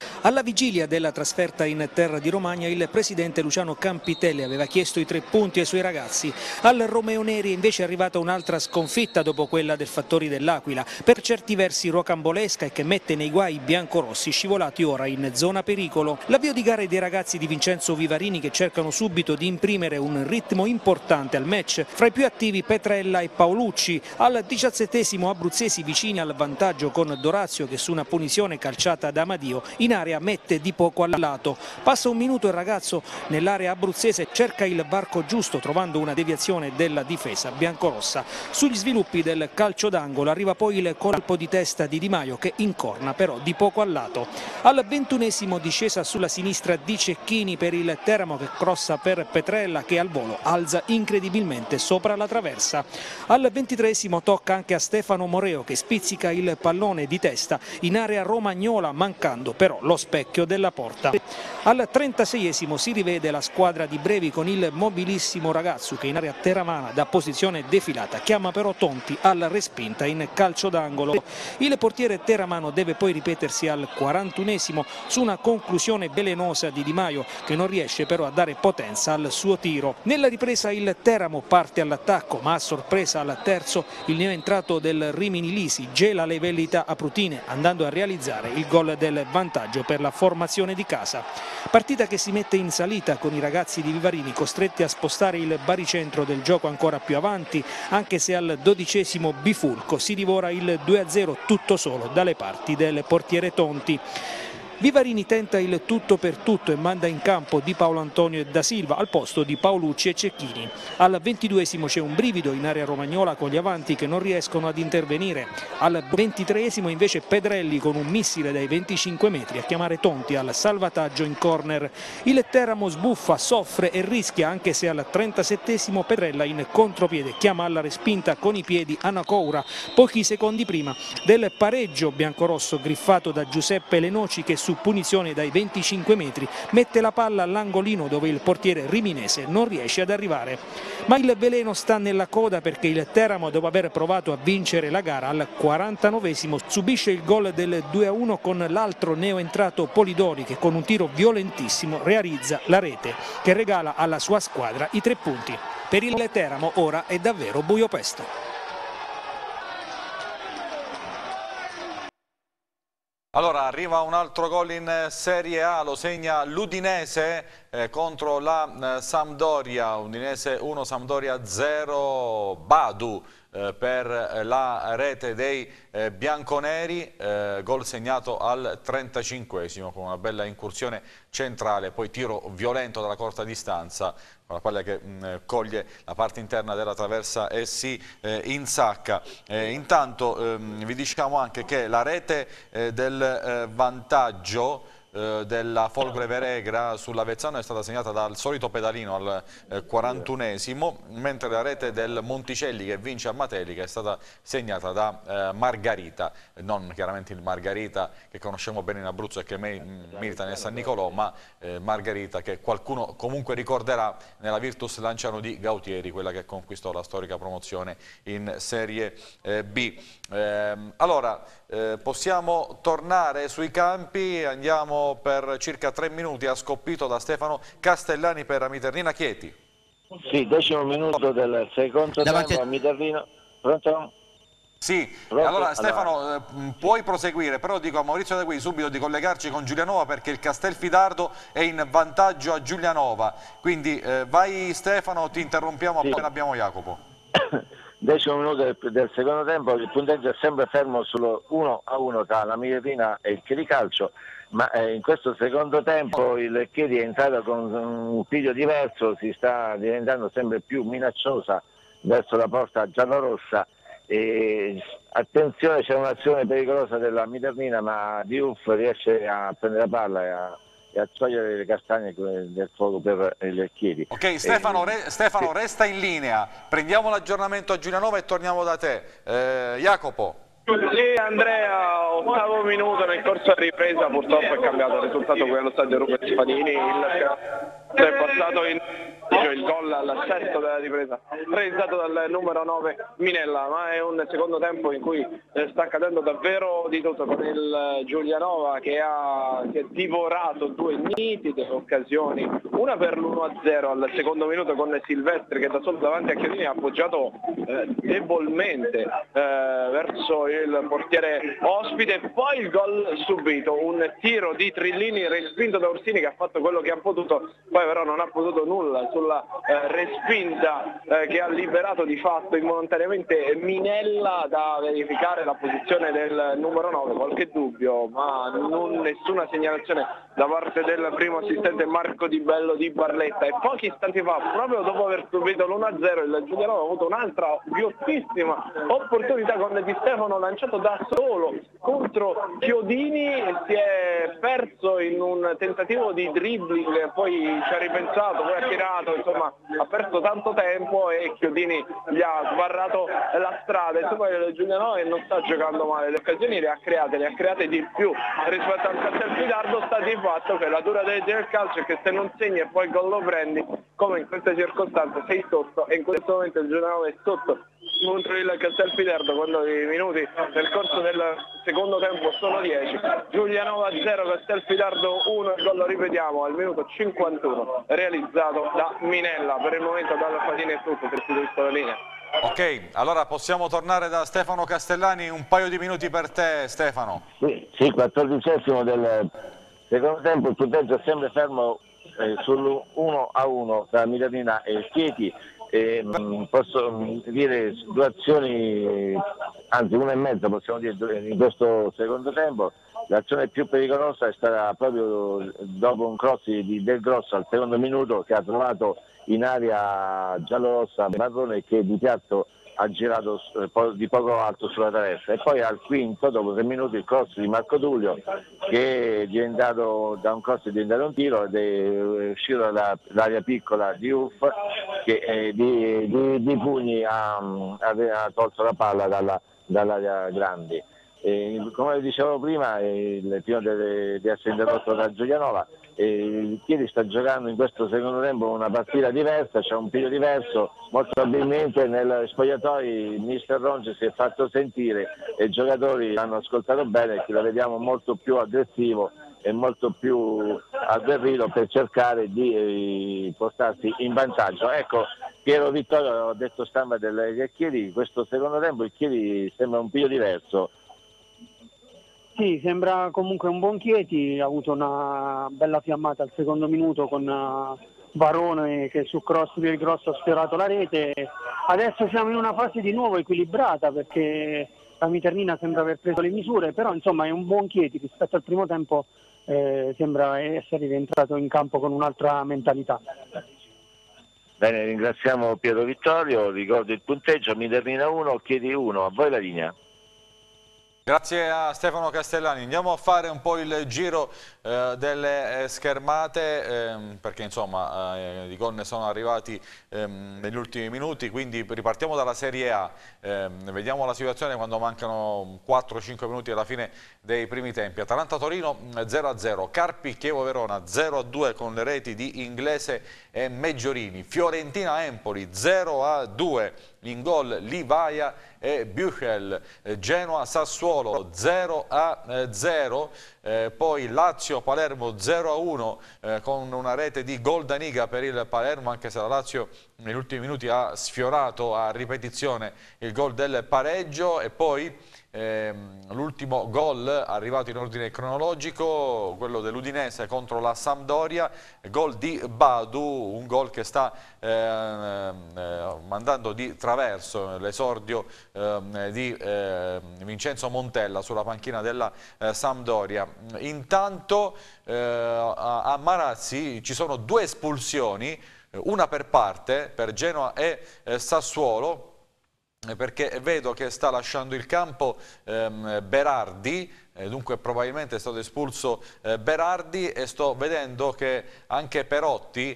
Alla vigilia della trasferta in terra di Romagna, il presidente Luciano Campitelli aveva chiesto i tre punti ai suoi ragazzi. Al Romeo Neri è invece arrivata un'altra sconfitta dopo quella del Fattori dell'Aquila, per certi versi rocambolesca e che mette nei guai i biancorossi, scivolati ora in zona pericolo. L'avvio di gara dei ragazzi di Vincenzo Vivarini, che cercano subito di imprimere un ritmo importante al match. Fra i più attivi Petrella e Paolucci. Al diciassettesimo abruzzesi vicini al vantaggio con Dorazio, che su una punizione calciata da Amadio in area mette di poco al lato. Passa un minuto, il ragazzo nell'area abruzzese cerca il varco giusto trovando una deviazione della difesa biancorossa. Sugli sviluppi del calcio d'angolo arriva poi il colpo di testa di Di Maio, che incorna però di poco al lato. Al ventunesimo discesa sulla sinistra di Cecchini per il Teramo, che crossa per Petrella, che al volo alza incredibilmente sopra la traversa. Al ventitreesimo tocca anche a Stefano Moreo, che spizzica il pallone di testa in area romagnola, mancando però lo specchio della porta. Al trentaseiesimo si rivede la squadra di Brevi con il mobilissimo ragazzo che in area teramana da posizione defilata chiama però Tonti alla respinta in calcio d'angolo. Il portiere teramano deve poi ripetersi al quarantunesimo su una conclusione velenosa di Di Maio, che non riesce però a dare potenza al suo tiro. Nella ripresa il Teramo parte all'attacco, ma a sorpresa al terzo il neoentrato del Rimini Lisi gela le velleità aprutine, andando a realizzare il gol del vantaggio per la formazione di casa. Partita che si mette in salita con i ragazzi di Vivarini costretti a spostare il baricentro del gioco ancora più avanti, anche se al dodicesimo bifulco si divora il due a zero tutto solo dalle parti del portiere Tonti. Vivarini tenta il tutto per tutto e manda in campo Di Paolo Antonio e Da Silva al posto di Paolucci e Cecchini. Al ventiduesimo c'è un brivido in area romagnola con gli avanti che non riescono ad intervenire. Al ventitreesimo invece Pedrelli con un missile dai venticinque metri a chiamare Tonti al salvataggio in corner. Il Teramo sbuffa, soffre e rischia, anche se al trentasettesimo Pedrella in contropiede chiama alla respinta con i piedi Anacoura, pochi secondi prima del pareggio biancorosso griffato da Giuseppe Lenoci, che su punizione dai venticinque metri mette la palla all'angolino dove il portiere riminese non riesce ad arrivare. Ma il veleno sta nella coda, perché il Teramo, dopo aver provato a vincere la gara, al quarantanovesimo subisce il gol del due a uno con l'altro neoentrato Polidori, che con un tiro violentissimo realizza la rete che regala alla sua squadra i tre punti. Per il Teramo ora è davvero buio pesto. Allora, arriva un altro gol in Serie A, lo segna l'Udinese eh, contro la eh, Sampdoria, Udinese uno, Sampdoria zero, Badu eh, per la rete dei eh, bianconeri, eh, gol segnato al trentacinquesimo con una bella incursione centrale, poi tiro violento dalla corta distanza, con la palla che mh, coglie la parte interna della traversa e si eh, insacca. Eh, intanto ehm, vi diciamo anche che la rete eh, del eh, vantaggio eh, della Folgore Veregra sull'Avezzano è stata segnata dal solito pedalino al eh, quarantunesimo, mentre la rete del Monticelli, che vince a Matelica, è stata segnata da eh, Margarita, non chiaramente il Margarita che conosciamo bene in Abruzzo e che milita nel San Nicolò, ma eh, Margarita che qualcuno comunque ricorderà nella Virtus Lanciano di Gautieri, quella che conquistò la storica promozione in Serie eh, B. Eh, allora, eh, possiamo tornare sui campi, andiamo per circa tre minuti a Scoppito da Stefano Castellani per Amiternina Chieti. Sì, decimo minuto del secondo Davanti... tempo a Amiternina. Pronto? Sì, Pronto? allora Stefano allora. Eh, puoi proseguire, però dico a Maurizio De Qui subito di collegarci con Giulianova, perché il Castelfidardo è in vantaggio a Giulianova, quindi eh, vai Stefano, ti interrompiamo sì. appena abbiamo Jacopo. Decimo minuto del, del secondo tempo, il punteggio è sempre fermo sullo uno a uno tra la Miletina e il Chieti Calcio, ma eh, in questo secondo tempo il Chieti è entrato con un piglio diverso, si sta diventando sempre più minacciosa verso la porta giallorossa. E attenzione, c'è un'azione pericolosa della Miternina, ma Diouf riesce a prendere la palla e a, e a togliere le castagne del fuoco per il Chieti. Ok, Stefano, e, re, Stefano sì. resta in linea, prendiamo l'aggiornamento a Giulianova e torniamo da te. Eh, Jacopo. Sì, Andrea, ottavo minuto nel corso della ripresa, purtroppo è cambiato il risultato qui allo stadio Rubens Spadini, il è passato in il gol al sesto della ripresa realizzato dal numero nove Minella, ma è un secondo tempo in cui sta accadendo davvero di tutto, con il Giulianova che ha, che ha divorato due nitide occasioni, una per l'uno a zero al secondo minuto con Silvestri che da solo davanti a Chiodini ha appoggiato eh, debolmente eh, verso il portiere ospite, poi il gol subito, un tiro di Trillini respinto da Orsini che ha fatto quello che ha potuto, poi però non ha potuto nulla sulla eh, respinta eh, che ha liberato di fatto involontariamente Minella. Da verificare la posizione del numero nove, qualche dubbio ma non, nessuna segnalazione da parte del primo assistente Marco Di Bello di Barletta, e pochi istanti fa, proprio dopo aver subito l'uno a zero, il Giulianova ha avuto un'altra ghiottissima opportunità con Di Stefano lanciato da solo contro Chiodini e si è perso in un tentativo di dribbling, poi ci ha ripensato, poi ha tirato, insomma ha perso tanto tempo e Chiodini gli ha sbarrato la strada. Insomma il Giulianova non sta giocando male, le occasioni le ha create, le ha create di più rispetto al Castelfidardo. Sta di fatto che la dura legge del calcio è che se non segni e poi il gol lo prendi, come in queste circostanze sei sotto, e in questo momento il Giulianova è sotto contro il Castelfidardo quando i minuti nel corso del secondo tempo sono dieci. Giulianova zero, Castelfidardo uno, il gol lo ripetiamo al minuto cinquantuno realizzato da Minella. Per il momento dalla Fadini è tutto, restituisco la linea. Ok, allora possiamo tornare da Stefano Castellani, un paio di minuti per te Stefano. Sì, sì, quattordicesimo del secondo tempo, il punteggio è sempre fermo eh, sull'uno a uno tra Milanina e Chieti. E, mh, posso mh, dire due azioni, anzi una e mezza possiamo dire in questo secondo tempo. L'azione più pericolosa è stata proprio dopo un cross di Del Grosso al secondo minuto, che ha trovato in area giallorossa Marrone, che di piatto ha girato di poco alto sulla traversa, e poi al quinto, dopo tre minuti, il cross di Marco Tullio, che è diventato da un cross è diventato un tiro ed è uscito dall'area piccola di Uff, che eh, di, di, di pugni ha, ha tolto la palla dalla, dall'area grande. E, come dicevo prima, il primo di essere interrotto da Giulianova, il Chieti sta giocando in questo secondo tempo una partita diversa, c'è un piglio diverso, molto probabilmente nel spogliatoio il mister Ronge si è fatto sentire e i giocatori l'hanno ascoltato bene, che lo vediamo molto più aggressivo e molto più agguerrito per cercare di eh, portarsi in vantaggio. Ecco, Piero Vittorio ha detto stampa del Chieti, questo secondo tempo il Chieti sembra un piglio diverso. Sì, sembra comunque un buon Chieti, ha avuto una bella fiammata al secondo minuto con uh, Varone che su cross del Grosso ha sfiorato la rete. Adesso siamo in una fase di nuovo equilibrata perché la Miternina sembra aver preso le misure, però insomma è un buon Chieti rispetto al primo tempo, eh, sembra essere rientrato in campo con un'altra mentalità. Bene, ringraziamo Piero Vittorio, ricordo il punteggio: Miternina uno, Chieti uno, a voi la linea. Grazie a Stefano Castellani. Andiamo a fare un po' il giro eh, delle eh, schermate eh, perché insomma eh, i gol ne sono arrivati eh, negli ultimi minuti, quindi ripartiamo dalla Serie A. Eh, vediamo la situazione quando mancano quattro cinque minuti alla fine dei primi tempi. Atalanta-Torino zero a zero, Carpi-Chievo-Verona zero a due con le reti di Inglese e Meggiorini, Fiorentina-Empoli zero a due, in gol Livaia e Büchel, Genoa-Sassuolo zero a zero, eh, poi Lazio-Palermo zero a uno eh, con una rete di Goldaniga per il Palermo, anche se la Lazio negli ultimi minuti ha sfiorato a ripetizione il gol del pareggio. E poi ehm, l'ultimo gol arrivato in ordine cronologico, quello dell'Udinese contro la Sampdoria, gol di Badu, un gol che sta eh, eh, mandando di traverso l'esordio eh, di eh, Vincenzo Montella sulla panchina della eh, Sampdoria. Intanto eh, a, a Marazzi ci sono due espulsioni, una per parte per Genoa e eh, Sassuolo. perché vedo che sta lasciando il campo ehm, Berardi, eh, dunque probabilmente è stato espulso eh, Berardi, e sto vedendo che anche Perotti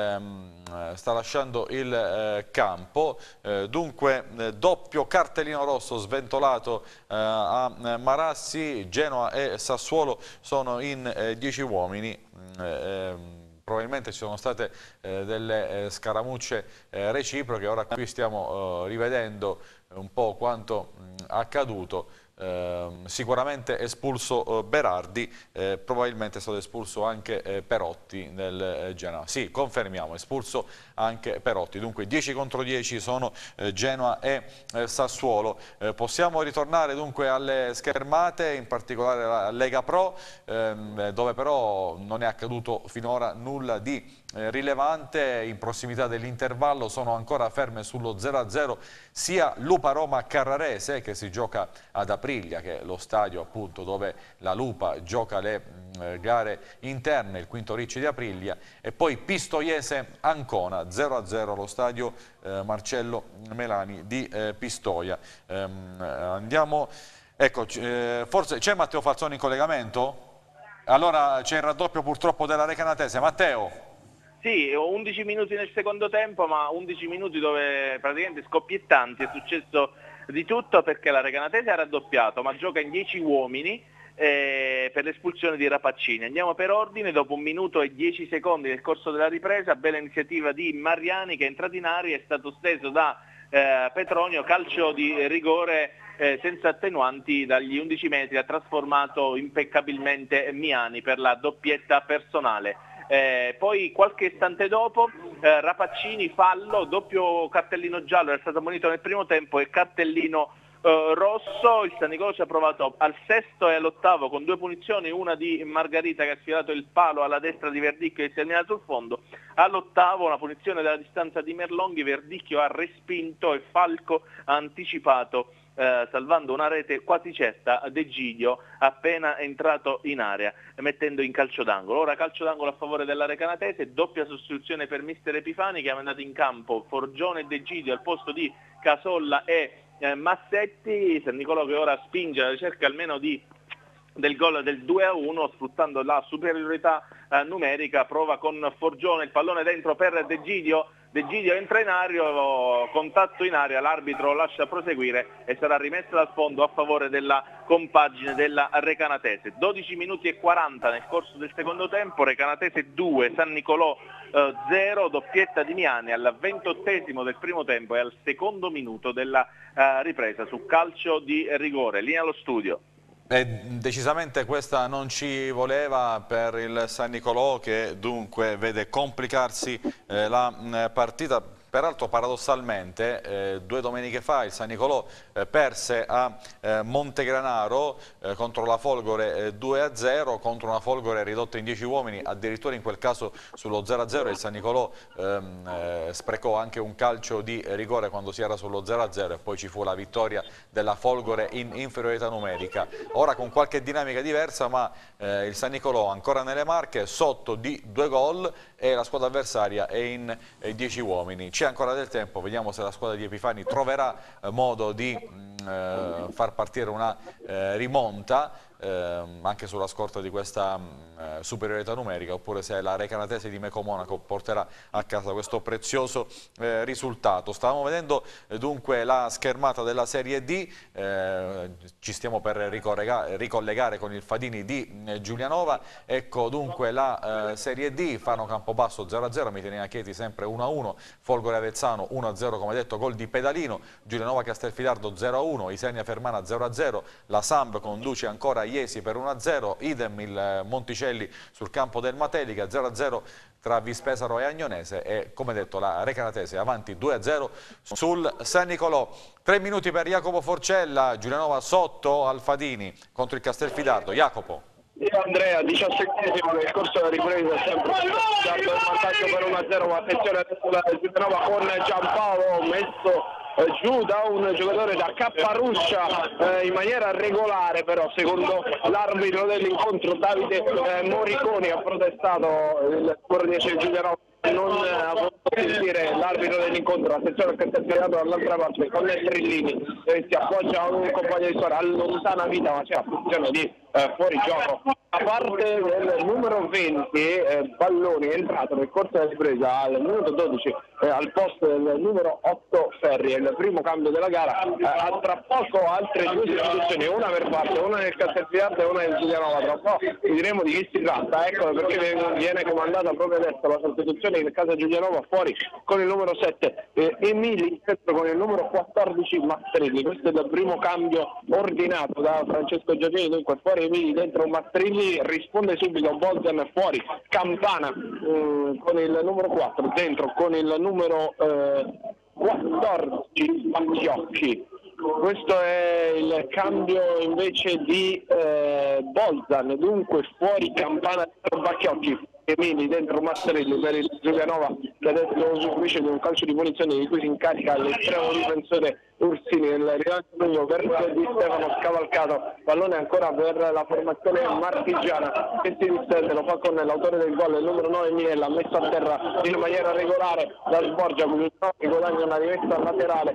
ehm, sta lasciando il eh, campo, eh, dunque eh, doppio cartellino rosso sventolato eh, a eh, Marassi. Genoa e Sassuolo sono in dieci uomini. Eh, Probabilmente ci sono state eh, delle eh, scaramucce eh, reciproche. Ora qui stiamo eh, rivedendo un po' quanto mh, accaduto. Eh, sicuramente espulso eh, Berardi, eh, probabilmente è stato espulso anche eh, Perotti nel eh, Genoa. Sì, confermiamo, espulso anche Perotti. Dunque dieci contro dieci sono eh, Genoa e eh, Sassuolo. Eh, possiamo ritornare dunque alle schermate, in particolare la Lega Pro, ehm, dove però non è accaduto finora nulla di eh, rilevante. In prossimità dell'intervallo sono ancora ferme sullo zero a zero sia Lupa Roma Carrarese, che si gioca ad Aprilia, che è lo stadio appunto dove la Lupa gioca le mh, gare interne, il Quinto Ricci di Aprilia, e poi Pistoiese Ancona zero a zero allo stadio eh, Marcello Melani di eh, Pistoia. Ehm, andiamo, ecco, eh, forse c'è Matteo Falzoni in collegamento? Allora c'è il raddoppio purtroppo della Recanatese. Matteo? Sì, ho undici minuti nel secondo tempo, ma undici minuti dove praticamente scoppiettanti, è successo di tutto, perché la Recanatese ha raddoppiato, ma gioca in dieci uomini eh, per l'espulsione di Rapaccini. Andiamo per ordine: dopo un minuto e dieci secondi nel corso della ripresa, bella iniziativa di Mariani, che è entrato in aria, è stato steso da eh, Petronio, calcio di rigore eh, senza attenuanti dagli undici metri, ha trasformato impeccabilmente Miani per la doppietta personale. Eh, poi qualche istante dopo eh, Rapaccini, fallo, doppio cartellino giallo, era stato ammonito nel primo tempo, e cartellino eh, rosso. Il San Nicolò ci ha provato al sesto e all'ottavo con due punizioni, una di Margarita che ha sfilato il palo alla destra di Verdicchio e si è terminato sul fondo. All'ottavo una punizione dalla distanza di Merlonghi, Verdicchio ha respinto e Falco ha anticipato, Eh, salvando una rete quasi certa De Gidio appena entrato in area, mettendo in calcio d'angolo. Ora calcio d'angolo a favore della Recanatese, doppia sostituzione per mister Epifani, che ha mandato in campo Forgione e De Gidio al posto di Casolla e eh, Massetti. San Nicolò che ora spinge alla ricerca almeno di del gol del due a uno, sfruttando la superiorità eh, numerica, prova con Forgione, il pallone dentro per De Gidio. De Gidio entra in aria, contatto in aria, l'arbitro lascia proseguire e sarà rimessa dal fondo a favore della compagine della Recanatese. dodici minuti e quaranta nel corso del secondo tempo, Recanatese due, San Nicolò eh, zero, doppietta di Miani al ventottesimo del primo tempo e al secondo minuto della eh, ripresa su calcio di rigore. Linea allo studio. Eh, decisamente questa non ci voleva per il San Nicolò, che dunque vede complicarsi eh, la mh, partita. Peraltro paradossalmente eh, due domeniche fa il San Nicolò eh, perse a eh, Montegranaro eh, contro la Folgore eh, due a zero, contro una Folgore ridotta in dieci uomini, addirittura in quel caso sullo zero a zero il San Nicolò ehm, eh, sprecò anche un calcio di rigore quando si era sullo zero a zero, e poi ci fu la vittoria della Folgore in inferiorità numerica. Ora con qualche dinamica diversa, ma eh, il San Nicolò ancora nelle Marche, sotto di due gol, e la squadra avversaria è in eh, dieci uomini. C'è ancora del tempo, vediamo se la squadra di Epifani troverà eh, modo di mh, eh, far partire una eh, rimonta eh, anche sulla scorta di questa mh, superiorità numerica, oppure se la Recanatese di Meco Monaco porterà a casa questo prezioso eh, risultato. Stavamo vedendo eh, dunque la schermata della Serie D, eh, ci stiamo per ricollegare con il Fadini di eh, Giulianova. Ecco dunque la eh, Serie D: Fano Campobasso zero a zero, Mitilena Chieti sempre uno a uno, Folgore Avezzano uno a zero come detto, gol di Pedalino, Giulianova Castelfidardo zero a uno, Isernia Fermana zero a zero, la Samb conduce ancora Iesi per uno a zero, idem il Monticelli sul campo del Matelica, zero a zero tra Vispesaro e Agnonese, e come detto la Recanatese avanti due a zero sul San Nicolò. Tre minuti per Jacopo Forcella, Giulianova sotto al Fadini contro il Castelfidardo. Jacopo. Io Andrea, diciassettesimo nel corso della ripresa, sempre dato il vantaggio per uno a zero, ma attenzione adesso la Giulianova con Giampaolo messo giù da un giocatore da Capparuscia eh, in maniera regolare, però secondo l'arbitro dell'incontro Davide eh, Moriconi ha protestato il cornice Giulianova non volevo sentire l'arbitro dell'incontro, attenzione che è tirato dall'altra parte con le Trillini, eh, si appoggia a un compagno di squadra, allontana vita ma c'è a funzione di eh, fuori gioco. A parte del numero venti, eh, Balloni è entrato nel corso della ripresa al minuto dodici eh, al posto del numero otto Ferri, è il primo cambio della gara. Eh, a tra poco altre due sostituzioni, una per parte, una nel Castelfidardo e una nel Giulianova. Tra un po' diremo di chi si tratta, ecco perché viene comandata proprio adesso la sostituzione in casa Giulianova, fuori con il numero sette eh, Emili, con il numero quattordici Mastrilli. Questo è il primo cambio ordinato da Francesco Giorgini, dunque fuori Emili, dentro Mastrilli, risponde subito Bolzan, fuori Campana eh, con il numero quattro, dentro con il numero eh, quattordici Bacchiocchi. Questo è il cambio invece di eh, Bolzan, dunque fuori Campana, dentro Bacchiocchi, Emili, dentro Mastrelli per il Giulianova che adesso usufruisce di un calcio di punizione di cui si incarica l'estremo difensore Ursini, nel rilancio lungo verso di Stefano Scavalcato, pallone ancora per la formazione marchigiana che si distende, lo fa con l'autore del gol, il numero nove Minella, messo a terra in maniera regolare da Sborgia, quindi guadagna una rimessa laterale.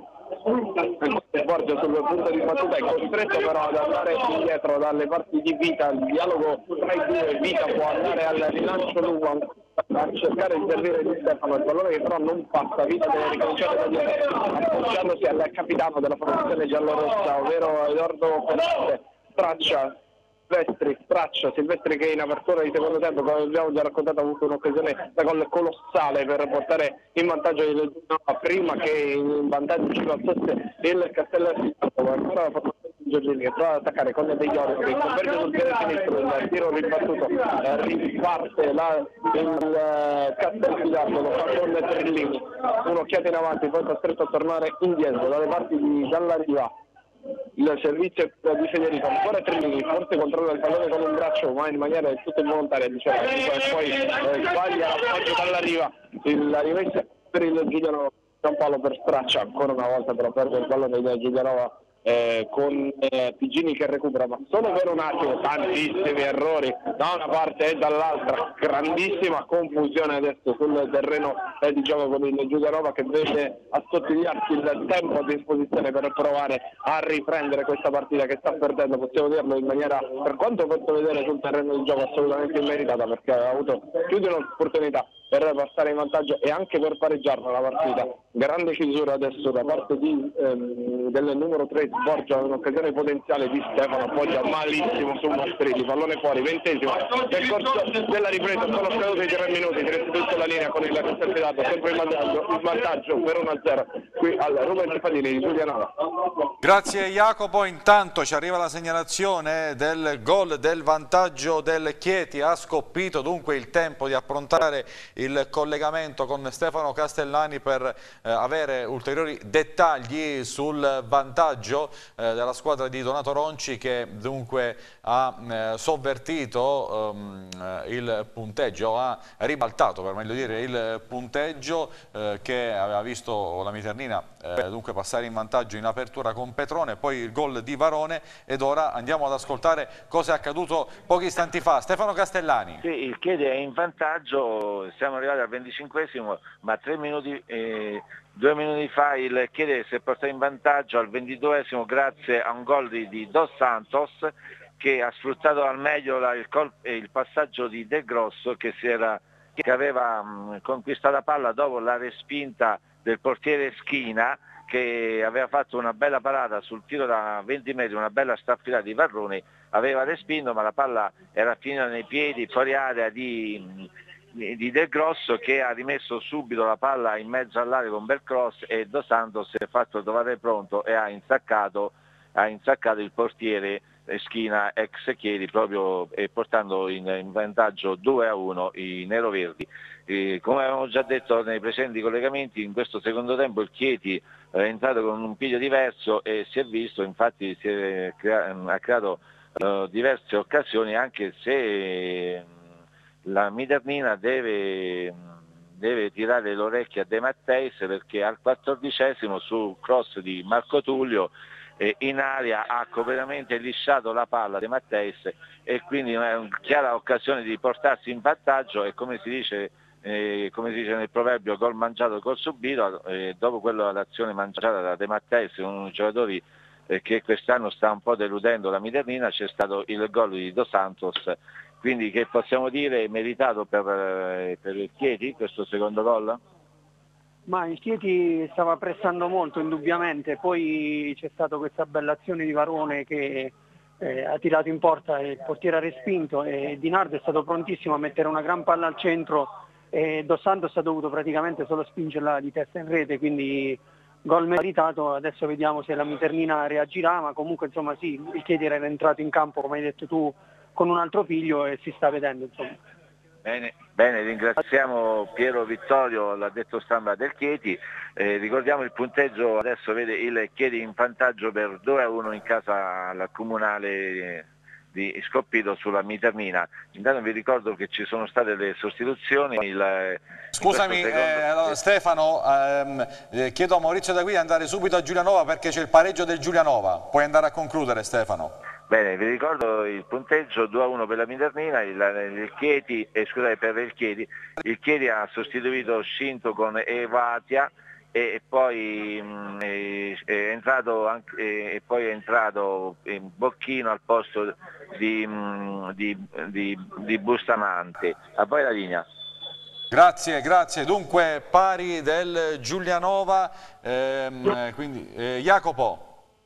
Sborgia sul punto di battuta è costretto però ad andare indietro dalle parti di Vita, il dialogo tra i due, Vita può andare al rilancio lungo a cercare di servire di Stefano, il pallone che però non passa, Vita deve ricominciare da dietro appoggiandosi al capitano della formazione giallorossa, ovvero Edoardo Ferrante. Traccia Silvestri, Traccia, Silvestri che in apertura di secondo tempo, come abbiamo già raccontato, ha avuto un'occasione da gol colossale per portare in vantaggio il Giulianova prima che in vantaggio ci passasse il Castellarfidardo. Ancora la formazione di Giorgini che prova ad attaccare con dei Iori che converge sul piede sinistro, il tiro ribattuto, eh, riparte la, il Castellarfidardo, lo fa con Trillini, un'occhiata in avanti, poi costretto a tornare indietro dalle parti di Dallariva. Il servizio di Federico, ancora Trillini, forse controlla il pallone con un braccio ma in maniera del tutto involontaria, diciamo, e poi eh, sbaglia l'appoggio dall'arriva, la rimessa per il Giulianova, Giampaolo per Straccia, ancora una volta però perde il pallone del Giulianova eh, con eh, Pigini che recupera, ma solo per un attimo, tantissimi errori da una parte e dall'altra, grandissima confusione adesso sul terreno eh, di gioco con il Giulianova che vede assottigliarsi il tempo a disposizione per provare a riprendere questa partita che sta perdendo, possiamo dirlo in maniera, per quanto posso vedere sul terreno di gioco, assolutamente immeritata, perché ha avuto più di un'opportunità per passare in vantaggio e anche per pareggiarla la partita. Grande chiusura adesso da parte di, ehm, del numero tre Borgia, un'occasione potenziale di Stefano, appoggia malissimo su Mastrilli, pallone fuori, ventesimo nel corso della ripresa, sono scaduti tre minuti, si restituisce la linea con il Castelfidardo, sempre in vantaggio, in vantaggio per uno a zero qui al Ruben Stefanini di Giulianova. Grazie Jacopo, intanto ci arriva la segnalazione del gol del vantaggio del Chieti, ha scoppito dunque il tempo di approntare il collegamento con Stefano Castellani per eh, avere ulteriori dettagli sul vantaggio eh, della squadra di Donato Ronci, che dunque ha eh, sovvertito ehm, il punteggio, ha ribaltato per meglio dire il punteggio eh, che aveva visto la Miternina eh, dunque passare in vantaggio in apertura con Petrone, poi il gol di Varone, ed ora andiamo ad ascoltare cosa è accaduto pochi istanti fa. Stefano Castellani. Sì, il Chieti è in vantaggio, siamo arrivati al venticinquesimo, ma tre minuti, eh, due minuti fa il Chieti si è portato in vantaggio al ventiduesimo grazie a un gol di, di Dos Santos, che ha sfruttato al meglio la, il, col, il passaggio di De Grosso che, si era, che aveva mh, conquistato la palla dopo la respinta del portiere Schina, che aveva fatto una bella parata sul tiro da venti metri, una bella staffilata di Varroni, aveva respinto ma la palla era finita nei piedi fuori area di, di Del Grosso, che ha rimesso subito la palla in mezzo all'area con bel cross, e Dos Santos si è fatto trovare pronto e ha insaccato, ha insaccato il portiere Schina ex Chieti, proprio eh, portando in, in vantaggio due a uno i neroverdi. Eh, come avevamo già detto nei precedenti collegamenti, in questo secondo tempo il Chieti è entrato con un piglio diverso e si è visto, infatti si è crea- ha creato uh, diverse occasioni, anche se uh, la Miternina deve, deve tirare l'orecchio a De Matteis, perché al quattordicesimo su cross di Marco Tullio Eh, in aria ha completamente lisciato la palla De Matteis, e quindi è una chiara occasione di portarsi in vantaggio, e come si dice eh, come si dice nel proverbio, gol mangiato, gol subito, eh, dopo quello l'azione mangiata da De Matteis, uno dei giocatori eh, che quest'anno sta un po' deludendo la Miternina, c'è stato il gol di Dos Santos, quindi che possiamo dire meritato per, eh, per il Chieti questo secondo gol? Ma il Chieti stava pressando molto indubbiamente, poi c'è stata questa bella azione di Varone che eh, ha tirato in porta e il portiere ha respinto e Di Nardo è stato prontissimo a mettere una gran palla al centro e Dos Santos ha dovuto praticamente solo spingerla di testa in rete, quindi gol meritato. Adesso vediamo se la Miternina reagirà, ma comunque insomma sì, il Chieti era entrato in campo come hai detto tu con un altro figlio e si sta vedendo insomma. Bene, bene, ringraziamo Piero Vittorio, l'addetto stampa del Chieti, eh, ricordiamo il punteggio, adesso vede il Chieti in vantaggio per due a uno in casa al comunale di Scoppito sulla Miternina. Intanto vi ricordo che ci sono state le sostituzioni. Il, Scusami secondo... eh, allora, Stefano, ehm, eh, chiedo a Maurizio da qui di andare subito a Giulianova perché c'è il pareggio del Giulianova, puoi andare a concludere Stefano. Bene, vi ricordo il punteggio due a uno per la Miternina, il, il Chieti, eh, scusate, per il Chieti, il Chieti ha sostituito Scinto con Evatia e poi, mh, è, è entrato anche, e poi è entrato Bocchino al posto di, mh, di, di, di Bustamante. A voi la linea. Grazie, grazie. Dunque pari del Giulianova, ehm, quindi eh, Jacopo.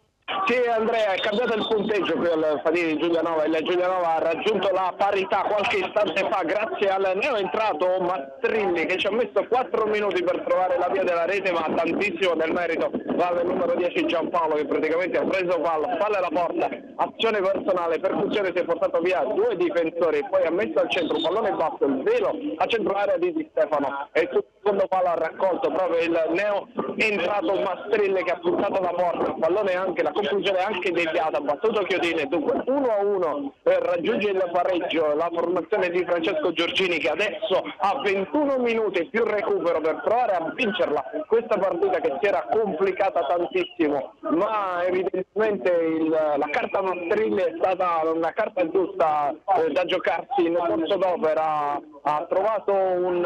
Sì Andrea, è cambiato il punteggio qui al Fadini di Giulianova, il Giulianova ha raggiunto la parità qualche istante fa grazie al neoentrato Mastrilli che ci ha messo quattro minuti per trovare la via della rete, ma tantissimo del merito va del numero dieci Giampaolo che praticamente ha preso palla, palla alla porta, azione personale, percussione, si è portato via due difensori, poi ha messo al centro un pallone basso, il velo a centro area di Di Stefano e sul secondo palo ha raccolto proprio il neoentrato Mastrilli che ha puntato la porta, il pallone anche la conclusione anche deviata, ha battuto Chiodini, dunque uno a uno per raggiungere il pareggio la formazione di Francesco Giorgini che adesso ha ventuno minuti più recupero per provare a vincerla questa partita che si era complicata tantissimo, ma evidentemente il, la carta Mastrilli è stata una carta giusta eh, da giocarsi in corso d'opera, ha trovato un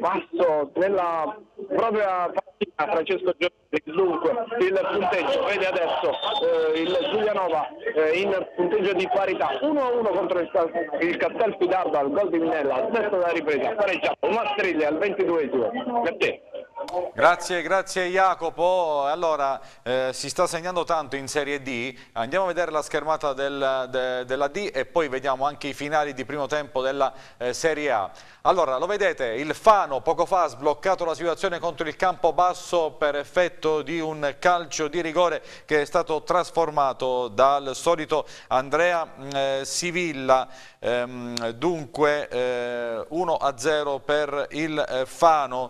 passo nella propria partita Francesco Giorgini, dunque il punteggio vede adesso eh, il Giulianova eh, in punteggio di parità uno a uno contro il, il Castelfidardo al gol di Minella al sesto della ripresa, pareggiato Mastrilli al ventiduesimo. Per te. Grazie, grazie Jacopo. Allora eh, si sta segnando tanto in Serie D, andiamo a vedere la schermata del, de, della D e poi vediamo anche i finali di primo tempo della eh, Serie A. Allora lo vedete, il Fano poco fa ha sbloccato la situazione contro il Campobasso per effetto di un calcio di rigore che è stato trasformato dal solito Andrea eh, Sivilla. Ehm, dunque eh, uno a zero per il eh, Fano.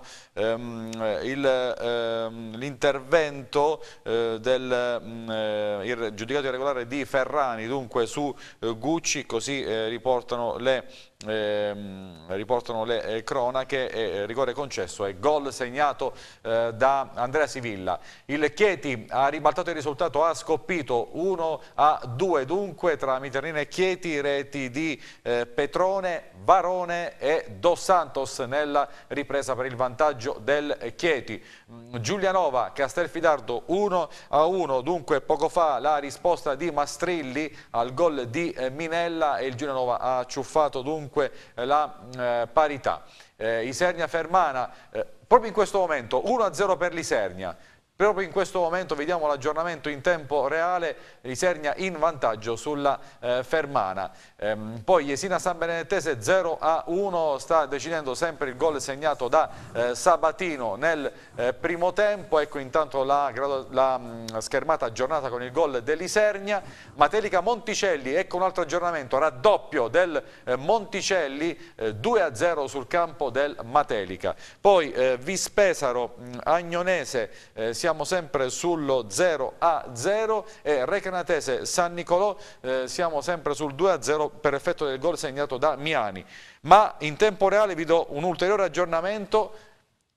Ehm, l'intervento eh, del mh, il giudicato irregolare di Ferrani dunque su eh, Gucci, così eh, riportano le Eh, riportano le eh, cronache, eh, rigore concesso e gol segnato eh, da Andrea Sivilla. Il Chieti ha ribaltato il risultato a Scoppito uno a due dunque tra Miternina e Chieti, reti di eh, Petrone, Varone e Dos Santos nella ripresa per il vantaggio del Chieti. Giulianova Castelfidardo uno a uno, dunque poco fa la risposta di Mastrilli al gol di eh, Minella e il Giulianova ha acciuffato dunque la eh, parità. Eh, Isernia Fermana, eh, proprio in questo momento uno a zero per l'Isernia. Proprio in questo momento vediamo l'aggiornamento in tempo reale, Isernia in vantaggio sulla eh, Fermana. Ehm, poi Jesina San Benedettese zero a uno, sta decidendo sempre il gol segnato da eh, Sabatino nel eh, primo tempo. Ecco intanto la, la mh, schermata aggiornata con il gol dell'Isernia. Matelica Monticelli, ecco un altro aggiornamento, raddoppio del eh, Monticelli, eh, due a zero sul campo del Matelica. Poi eh, Vispesaro mh, Agnonese, eh, siamo sempre sullo zero a zero e Recanatese San Nicolò eh, siamo sempre sul due a zero per effetto del gol segnato da Miani. Ma in tempo reale vi do un ulteriore aggiornamento.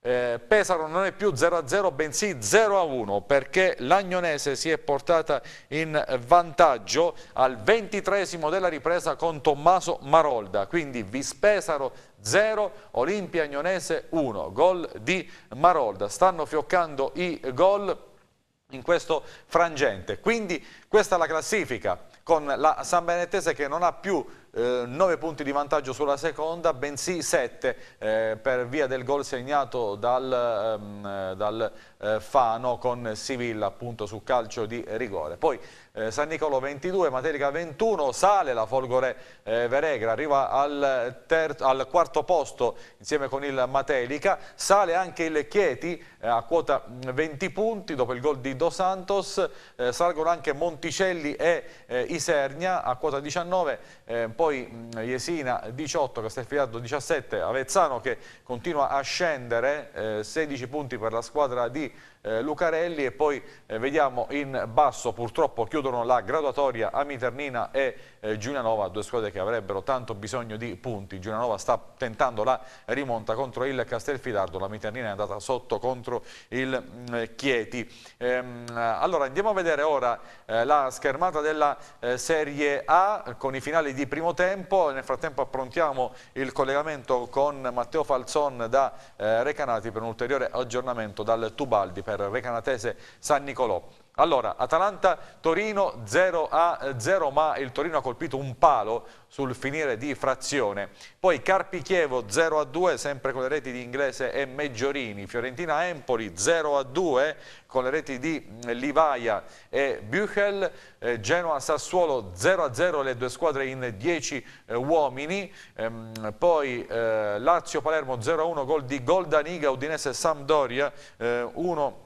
Eh, Pesaro non è più zero a zero bensì zero a uno, perché l'Agnonese si è portata in vantaggio al ventitreesimo della ripresa con Tommaso Marolda, quindi Vispesaro zero, Olimpia Agnonese uno, gol di Marolda. Stanno fioccando i gol in questo frangente, quindi questa è la classifica, con la Sambenettese che non ha più eh, nove punti di vantaggio sulla seconda, bensì sette eh, per via del gol segnato dal, ehm, dal eh, Fano con Sivilla appunto su calcio di rigore. Poi eh, San Nicolò ventidue, Matelica ventuno, sale la Folgore eh, Veregra, arriva al, al quarto posto insieme con il Matelica, sale anche il Chieti eh, a quota venti punti dopo il gol di Dos Santos, eh, salgono anche Monticelli e eh, Isernia a quota diciannove, eh, poi mh, Jesina diciotto, Castelfidardo diciassette, Avezzano che continua a scendere, eh, sedici punti per la squadra di eh, Lucarelli, e poi eh, vediamo in basso purtroppo chiudono la graduatoria Amiternina e eh, Giulianova, due squadre che avrebbero tanto bisogno di punti. Giulianova sta tentando la rimonta contro il Castelfidardo, la Amiternina è andata sotto contro il mh, Chieti. Ehm, allora andiamo a vedere ora eh, la schermata della eh, Serie A con i finali di primo tempo. Nel frattempo approntiamo il collegamento con Matteo Falzon da eh, Recanati per un ulteriore aggiornamento dal Tubaldi per Recanatese San Nicolò. Allora, Atalanta-Torino zero a zero, ma il Torino ha colpito un palo sul finire di frazione. Poi Carpi-Chievo zero a due, sempre con le reti di Inglese e Meggiorini. Fiorentina-Empoli zero a due con le reti di Livaia e Büchel. Eh, Genoa-Sassuolo zero a zero, le due squadre in dieci eh, uomini. Ehm, poi eh, Lazio-Palermo zero a uno, gol di Goldaniga. Udinese-Sampdoria eh, uno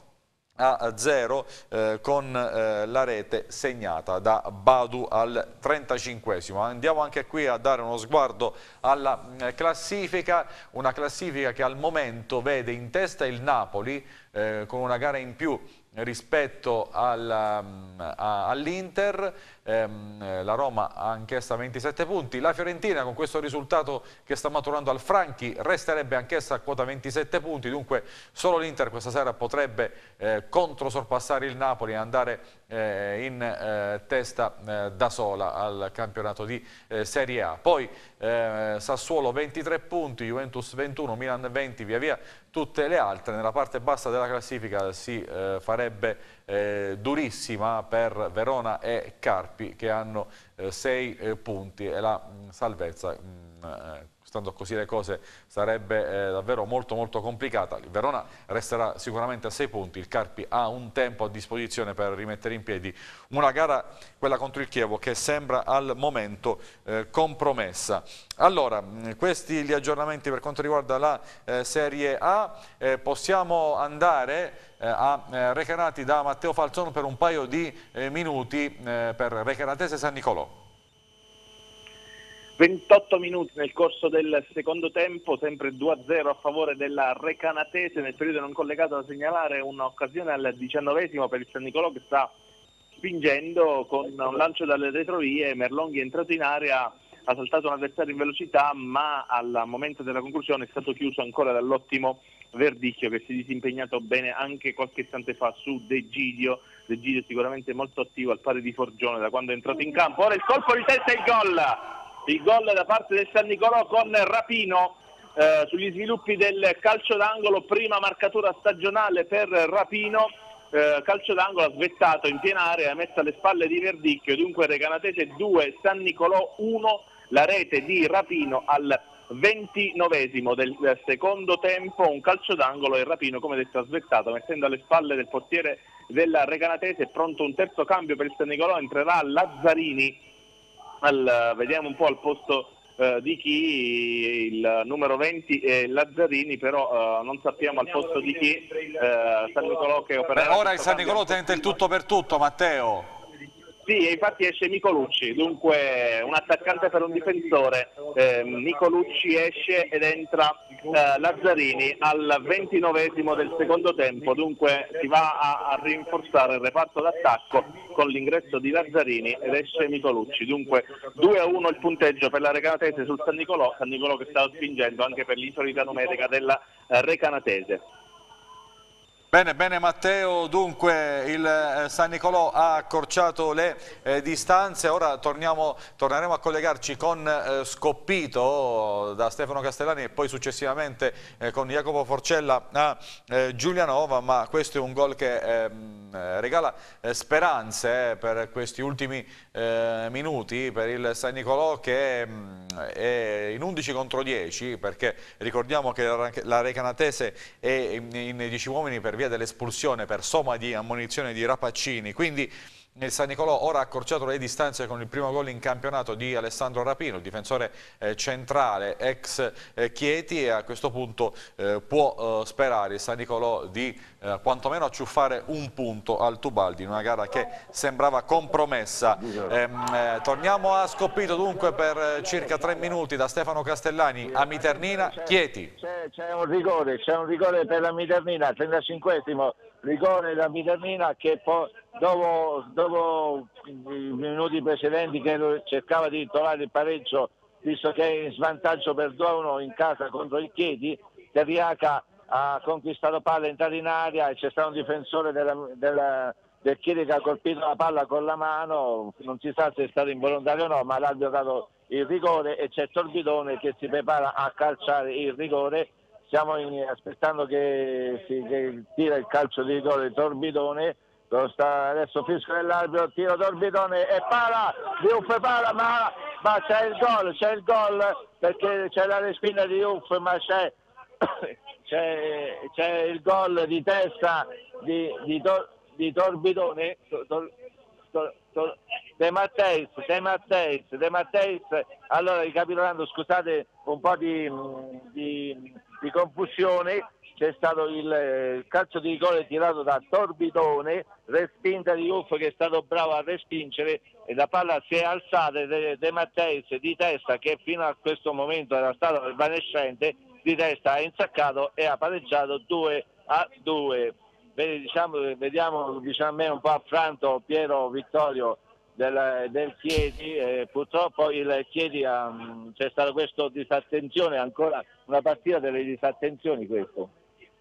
a zero eh, con eh, la rete segnata da Badu al trentacinquesimo. Andiamo anche qui a dare uno sguardo alla eh, classifica, una classifica che al momento vede in testa il Napoli eh, con una gara in più rispetto all'Inter, ehm, la Roma ha anch'essa ventisette punti, la Fiorentina con questo risultato che sta maturando al Franchi resterebbe anch'essa a quota ventisette punti, dunque solo l'Inter questa sera potrebbe eh, controsorpassare il Napoli e andare eh, in eh, testa eh, da sola al campionato di eh, Serie A. Poi eh, Sassuolo ventitré punti, Juventus ventuno, Milan venti, via via tutte le altre. Nella parte bassa della classifica si eh, farebbe eh, durissima per Verona e Carpi che hanno eh, sei eh, punti e la mh, salvezza mh, eh, stando così le cose sarebbe eh, davvero molto molto complicata. Il Verona resterà sicuramente a sei punti, il Carpi ha un tempo a disposizione per rimettere in piedi una gara, quella contro il Chievo, che sembra al momento eh, compromessa. Allora, questi gli aggiornamenti per quanto riguarda la eh, Serie A. Eh, possiamo andare eh, a eh, Recanati da Matteo Falzon per un paio di eh, minuti eh, per Recanatese San Nicolò. ventotto minuti nel corso del secondo tempo, sempre due a zero a favore della Recanatese. Nel periodo non collegato da segnalare un'occasione al diciannovesimo per il San Nicolò che sta spingendo con un lancio dalle retrovie. Merlonghi è entrato in area, ha saltato un avversario in velocità, ma al momento della conclusione è stato chiuso ancora dall'ottimo Verdicchio che si è disimpegnato bene anche qualche istante fa su De Gidio. De Gidio sicuramente molto attivo al pari di Forgione da quando è entrato in campo. Ora il colpo di testa e il gol! Il gol da parte del San Nicolò con Rapino eh, sugli sviluppi del calcio d'angolo, prima marcatura stagionale per Rapino, eh, calcio d'angolo ha svettato in piena area, ha messo alle spalle di Verdicchio, dunque Recanatese due, San Nicolò uno, la rete di Rapino al ventinovesimo del secondo tempo, un calcio d'angolo e Rapino come detto ha svettato mettendo alle spalle del portiere della Recanatese. È pronto un terzo cambio per il San Nicolò, entrerà Lazzarini. Al, vediamo un po' al posto uh, di chi, il numero venti è Lazzarini, però uh, non sappiamo al posto di chi uh, San Nicolò che opererà. Beh, ora il San Nicolò tenta il tutto per tutto, Matteo. Sì, infatti esce Nicolucci, dunque un attaccante per un difensore, eh, Nicolucci esce ed entra eh, Lazzarini al ventinovesimo del secondo tempo, dunque si va a, a rinforzare il reparto d'attacco con l'ingresso di Lazzarini ed esce Nicolucci, dunque due a uno il punteggio per la Recanatese sul San Nicolò, San Nicolò che sta spingendo anche per l'inferiorità numerica della eh, Recanatese. Bene, bene Matteo, dunque il eh, San Nicolò ha accorciato le eh, distanze, ora torniamo, torneremo a collegarci con eh, Scoppito da Stefano Castellani e poi successivamente eh, con Jacopo Forcella a eh, Giulianova, ma questo è un gol che eh, regala eh, speranze eh, per questi ultimi eh, minuti per il San Nicolò che mh, è in undici contro dieci, perché ricordiamo che la, la Recanatese è in, in dieci uomini per via dell'espulsione per somma di ammonizione di Rapaccini, quindi il San Nicolò ora ha accorciato le distanze con il primo gol in campionato di Alessandro Rapino, il difensore eh, centrale ex eh, Chieti, e a questo punto eh, può eh, sperare il San Nicolò di eh, quantomeno acciuffare un punto al Tubaldi in una gara che sembrava compromessa. Ehm, eh, torniamo a Scoppito dunque per eh, circa tre minuti da Stefano Castellani a Miternina. Chieti. C'è un rigore, c'è un rigore per la Miternina, trentacinquesimo rigore da Miternina che poi dopo, dopo i minuti precedenti che cercava di trovare il pareggio, visto che è in svantaggio per due a uno in casa contro il Chieti, Terriaca ha conquistato palla, è entrato in aria e c'è stato un difensore della, della, del Chieti che ha colpito la palla con la mano, non si sa se è stato involontario o no, ma l'arbitro ha dato il rigore e c'è Torbidone che si prepara a calciare il rigore. Stiamo in, aspettando che, si, che tira il calcio di rigore Torbidone, lo sta adesso fischio dell'arbitro, tiro Torbidone e para, Diouf para, ma, ma c'è il gol, c'è il gol perché c'è la respinta di Diouf, ma c'è, c'è, c'è il gol di testa di, di, Tor, di Torbidone, Tor, Tor, Tor, De Matteis, De Matteis, De Matteis, allora ricapitolando, scusate un po' di, di, di confusione, c'è stato il calcio di rigore tirato da Torbidone, respinta di Uff che è stato bravo a respingere e la palla si è alzata, De, De Matteis di testa che fino a questo momento era stato evanescente, di testa ha insaccato e ha pareggiato due a due. Diciamo, vediamo vicino a me un po' affranto Piero Vittorio del, del Chieti, eh, purtroppo il Chieti um, c'è stata questa disattenzione, ancora una partita delle disattenzioni questo.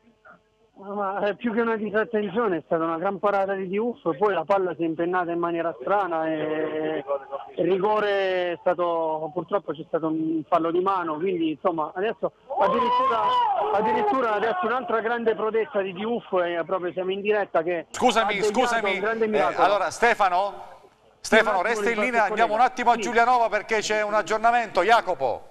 Ma più che una disattenzione è stata una gran parata di Diouf, poi la palla si è impennata in maniera strana e il rigore è stato, purtroppo c'è stato un fallo di mano, quindi insomma adesso addirittura, addirittura adesso un'altra grande prodezza di Diouf, e proprio siamo in diretta che scusami, scusami, eh, allora Stefano, Stefano resta in linea, andiamo un attimo a Giulianova perché c'è un aggiornamento. Jacopo.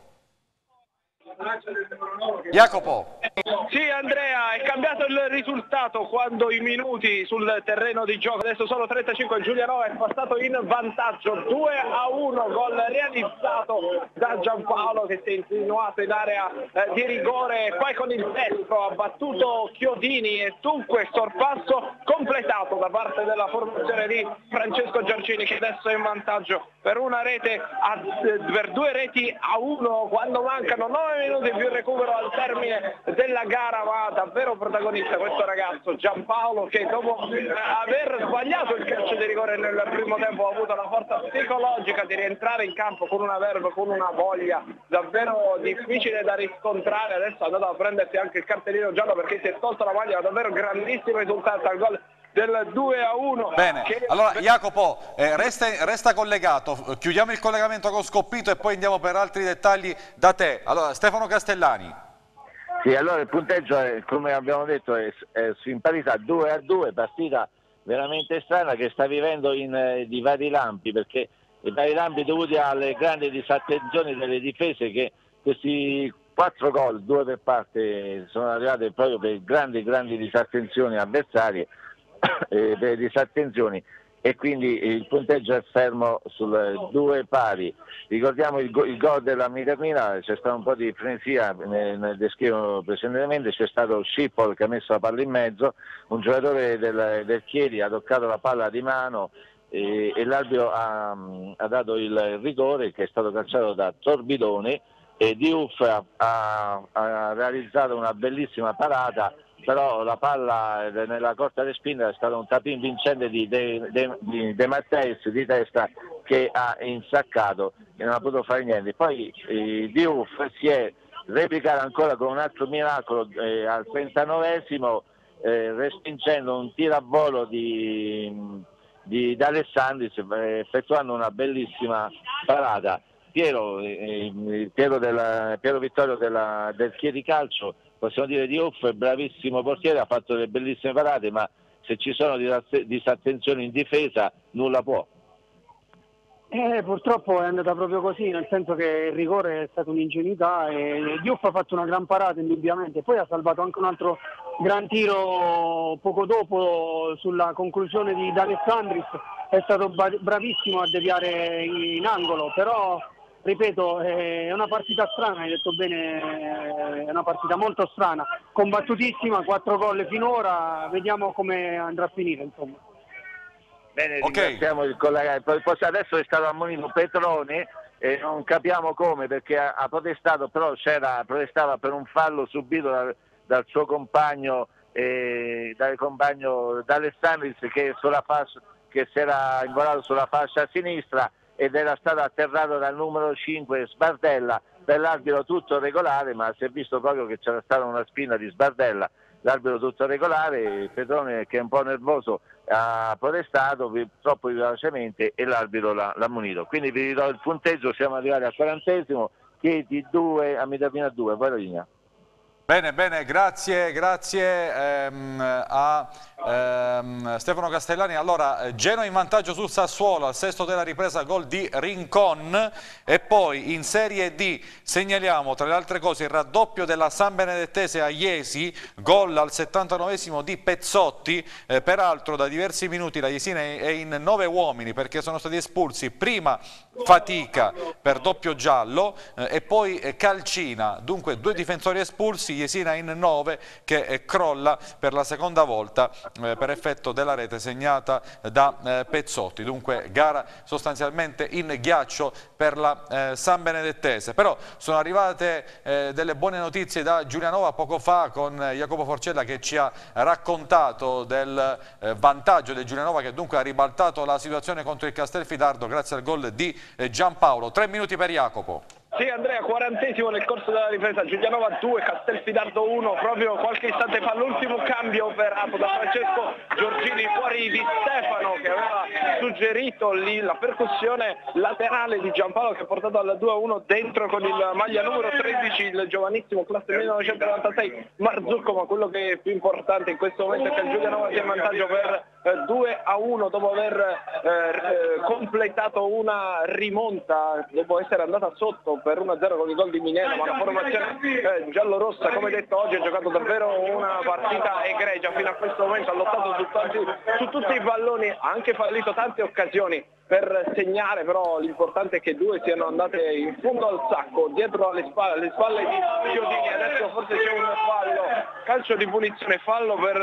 Jacopo. Sì Andrea, è cambiato il risultato quando i minuti sul terreno di gioco, adesso sono trentacinque, Giulianova è passato in vantaggio due a uno, gol realizzato da Giampaolo che si è insinuato in area eh, di rigore, poi con il destro ha battuto Chiodini e dunque sorpasso completato da parte della formazione di Francesco Giorgini che adesso è in vantaggio per una rete a, per due reti a uno quando mancano nove minuti più il recupero al termine della gara, ma davvero protagonista questo ragazzo Giampaolo che dopo aver sbagliato il calcio di rigore nel primo tempo ha avuto la forza psicologica di rientrare in campo con una verve, con una voglia davvero difficile da riscontrare, adesso è andato a prendersi anche il cartellino giallo perché si è tolto la maglia, davvero grandissimo risultato al gol del due a uno. Bene, che... allora Jacopo eh, resta, resta collegato, chiudiamo il collegamento con Scoppito e poi andiamo per altri dettagli da te. Allora Stefano Castellani. Sì, allora il punteggio è, come abbiamo detto, è, è in parità due a due, partita veramente strana che sta vivendo in, eh, di vari lampi, perché i vari lampi dovuti alle grandi disattenzioni delle difese, che questi quattro gol, due per parte, sono arrivati proprio per grandi grandi disattenzioni avversarie, eh, per disattenzioni, e quindi il punteggio è fermo sul due pari. Ricordiamo il, go il gol della Miternina, c'è stata un po' di frenesia, nel, nel descrivo precedentemente, c'è stato Schiphol che ha messo la palla in mezzo, un giocatore del, del Chieti ha toccato la palla di mano e, e l'arbitro ha, ha dato il rigore che è stato calciato da Torbidone e Diouf ha, ha, ha realizzato una bellissima parata, però la palla nella corta respinta è stato un tapin vincente di De, De, di De Matteis di testa che ha insaccato e non ha potuto fare niente. Poi eh, Diouf si è replicato ancora con un altro miracolo eh, al trentanovesimo eh, respingendo un tiro a volo di, di D'Alessandris eh, effettuando una bellissima parata. Piero, eh, Piero, della, Piero Vittorio della, del Chiedicalcio, possiamo dire di Uff, è bravissimo portiere, ha fatto delle bellissime parate, ma se ci sono disattenzioni in difesa nulla può. Eh, purtroppo è andata proprio così, nel senso che il rigore è stata un'ingenuità e Diouf ha fatto una gran parata indubbiamente, poi ha salvato anche un altro gran tiro poco dopo sulla conclusione di D'Alessandris, è stato bravissimo a deviare in angolo, però ripeto è una partita strana, hai detto bene, è una partita molto strana, combattutissima, quattro gol finora, vediamo come andrà a finire insomma. Bene, okay. Ringraziamo il collega, adesso è stato ammonito Petrone e non capiamo come perché ha, ha protestato, però c'era, protestava per un fallo subito dal, dal suo compagno, eh, dal compagno D'Alessandris che, sulla fascia, che si era involato sulla fascia sinistra ed era stato atterrato dal numero cinque Sbardella. Per l'arbitro tutto regolare, ma si è visto proprio che c'era stata una spina di Sbardella, l'arbitro tutto regolare, Petrone che è un po' nervoso ha protestato troppo vivacemente e l'arbitro l'ha ammonito. Quindi vi ridò il punteggio, siamo arrivati al quarantesimo, Chieti due, a Mitamina due, poi la linea. Bene, bene, grazie, grazie ehm, a ehm, Stefano Castellani. Allora, Genoa in vantaggio sul Sassuolo al sesto della ripresa, gol di Rincon, e poi in Serie D segnaliamo tra le altre cose il raddoppio della San Benedettese a Iesi, gol al settantanovesimo di Pezzotti, eh, peraltro da diversi minuti la Jesina è in nove uomini perché sono stati espulsi prima Fatica per doppio giallo eh, e poi eh, Calcina, dunque due difensori espulsi, Jesina in nove che eh, crolla per la seconda volta eh, per effetto della rete segnata da eh, Pezzotti, dunque gara sostanzialmente in ghiaccio per la eh, San Benedettese. Però sono arrivate eh, delle buone notizie da Giulianova poco fa con eh, Jacopo Forcella che ci ha raccontato del eh, vantaggio del Giulianova che dunque ha ribaltato la situazione contro il Castelfidardo grazie al gol di eh, Giampaolo. Tre minuti per Jacopo. Sì Andrea, quarantesimo nel corso della ripresa, Giulianova due, Castelfidardo uno, proprio qualche istante fa l'ultimo cambio operato da Francesco Giorgini fuori di Stefano che aveva suggerito lì la percussione laterale di Giampaolo che ha portato al due a uno dentro con il maglia numero tredici, il giovanissimo classe millenovecentonovantasei Marzucco, ma quello che è più importante in questo momento è che il Giulianova sia in vantaggio per eh, due a uno dopo aver eh, completato una rimonta, dopo essere andata sotto per uno a zero con il gol di Minero, ma la formazione eh, giallorossa, come detto oggi, ha giocato davvero una partita egregia fino a questo momento, ha lottato su, tanti, su tutti i palloni, ha anche fallito tante occasioni per segnare, però l'importante è che due siano andate in fondo al sacco, dietro alle spalle, alle spalle di Chiodini. Adesso forse c'è un fallo, calcio di punizione, fallo per,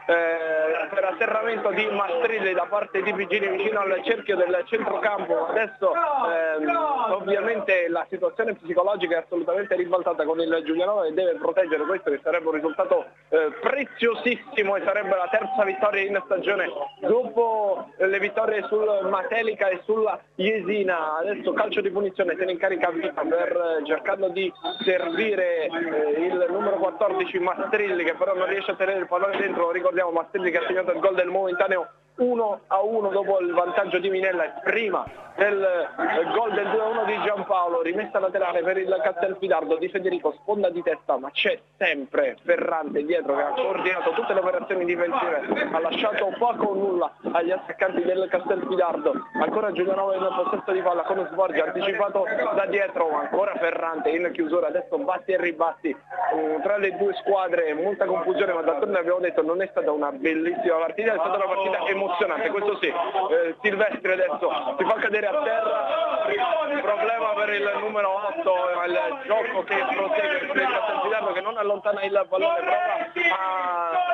eh, per atterramento di Mastrilli da parte di Vigini vicino al cerchio del centrocampo. Adesso ehm, ovviamente la situazione psicologica è assolutamente ribaltata con il Giulianova e deve proteggere questo che sarebbe un risultato eh, preziosissimo e sarebbe la terza vittoria in stagione dopo le vittorie sul Matelica e sulla Jesina. Adesso calcio di punizione, se ne incarica Vita per, cercando di servire eh, il numero quattordici Mastrilli che però non riesce a tenere il pallone dentro. Ricordiamo Mastrilli che ha segnato il gol del momentaneo uno a uno dopo il vantaggio di Minella e prima del eh, gol del due a uno di Giampaolo. Rimessa laterale per il Castelfidardo di Federico, sponda di testa, ma c'è sempre Ferrante dietro che ha coordinato tutte le operazioni difensive, ha lasciato poco o nulla agli attaccanti del Castelfidardo. Ancora Giulianova in possesso di palla con Sborgia anticipato da dietro, ma ancora Ferrante in chiusura. Adesso batti e ribatti eh, tra le due squadre, molta confusione, ma d'altronde abbiamo detto non è stata una bellissima partita, è stata una partita emozionante, questo sì. eh, Silvestri adesso si fa cadere a terra, problema per il numero otto, il gioco che prosegue per il Castelfidardo che non allontana il pallone, prova a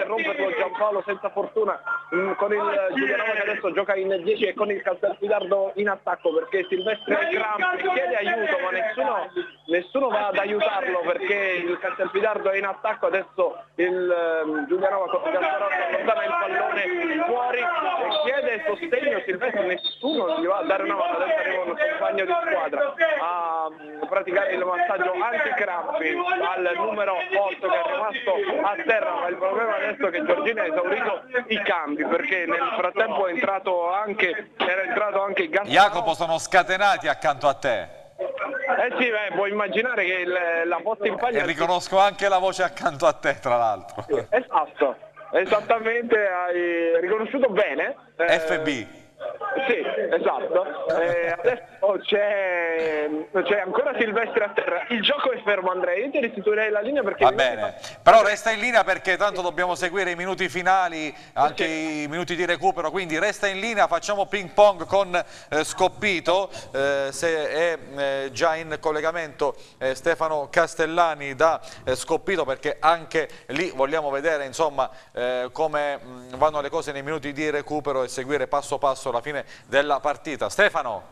interromperlo Giampaolo senza fortuna mh, con il Giulianova che adesso gioca in dieci e con il Castelfidardo in attacco, perché Silvestre Crampi chiede aiuto ma nessuno, nessuno va ad aiutarlo perché il Castelfidardo è in attacco. Adesso il um, Giulianova con il Gasparotto allontana il pallone fuori e chiede sostegno Silvestre, nessuno gli va a dare una mano. Adesso arriva un compagno di squadra a um, praticare il massaggio anti-crampi al numero otto che è rimasto a terra, ma il problema adesso è che Giorgini ha esaurito i cambi perché nel frattempo è entrato anche era entrato anche Gasparotto. Jacopo, sono scatenati accanto a te. Eh sì, beh, puoi immaginare che il, la botta in paglia... E riconosco anche la voce accanto a te, tra l'altro. Esatto, esattamente, hai riconosciuto bene. Eh... F B. Sì, esatto. Eh, adesso c'è ancora Silvestre a terra. Il gioco è fermo, Andrea. Io ti restituirei la linea perché... Va bene, fa... però resta in linea perché tanto dobbiamo seguire i minuti finali, anche sì. I minuti di recupero, quindi resta in linea, facciamo ping pong con eh, Scoppito, eh, se è eh, già in collegamento eh, Stefano Castellani da eh, Scoppito, perché anche lì vogliamo vedere insomma eh, come mh, vanno le cose nei minuti di recupero e seguire passo passo la fine della partita. Stefano?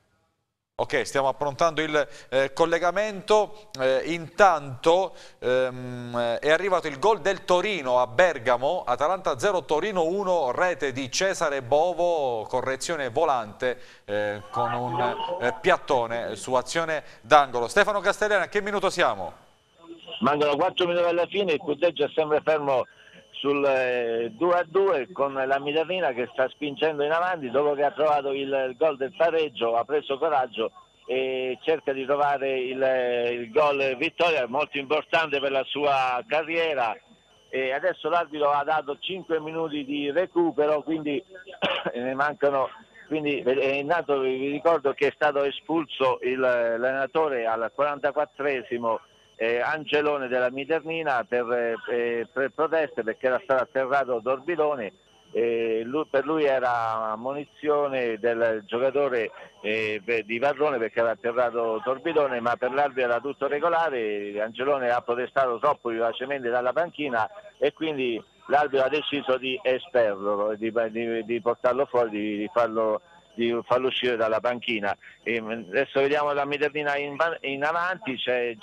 Ok, stiamo approntando il eh, collegamento. Eh, intanto ehm, è arrivato il gol del Torino a Bergamo, Atalanta zero Torino uno, rete di Cesare Bovo, correzione volante eh, con un eh, piattone su azione d'angolo. Stefano Castellani, a che minuto siamo? Mancano quattro minuti alla fine, il punteggio è sempre fermo sul eh, due a due con la Minervina che sta spingendo in avanti dopo che ha trovato il, il gol del pareggio, ha preso coraggio e cerca di trovare il, il gol vittoria, molto importante per la sua carriera. E adesso l'arbitro ha dato cinque minuti di recupero, quindi ne mancano, quindi è nato, vi ricordo che è stato espulso l'allenatore al quarantaquattresimo Eh, Angelone della Miternina per, eh, per proteste perché era stato atterrato Dorbilone. Eh, lui, per lui era munizione del giocatore eh, di Varrone perché aveva atterrato Dorbilone, ma per l'arbitro era tutto regolare. Angelone ha protestato troppo vivacemente dalla panchina e quindi l'arbitro ha deciso di esperlo, di, di, di portarlo fuori, di, di farlo di farlo uscire dalla panchina. E adesso vediamo la Miternina in, in avanti, c'è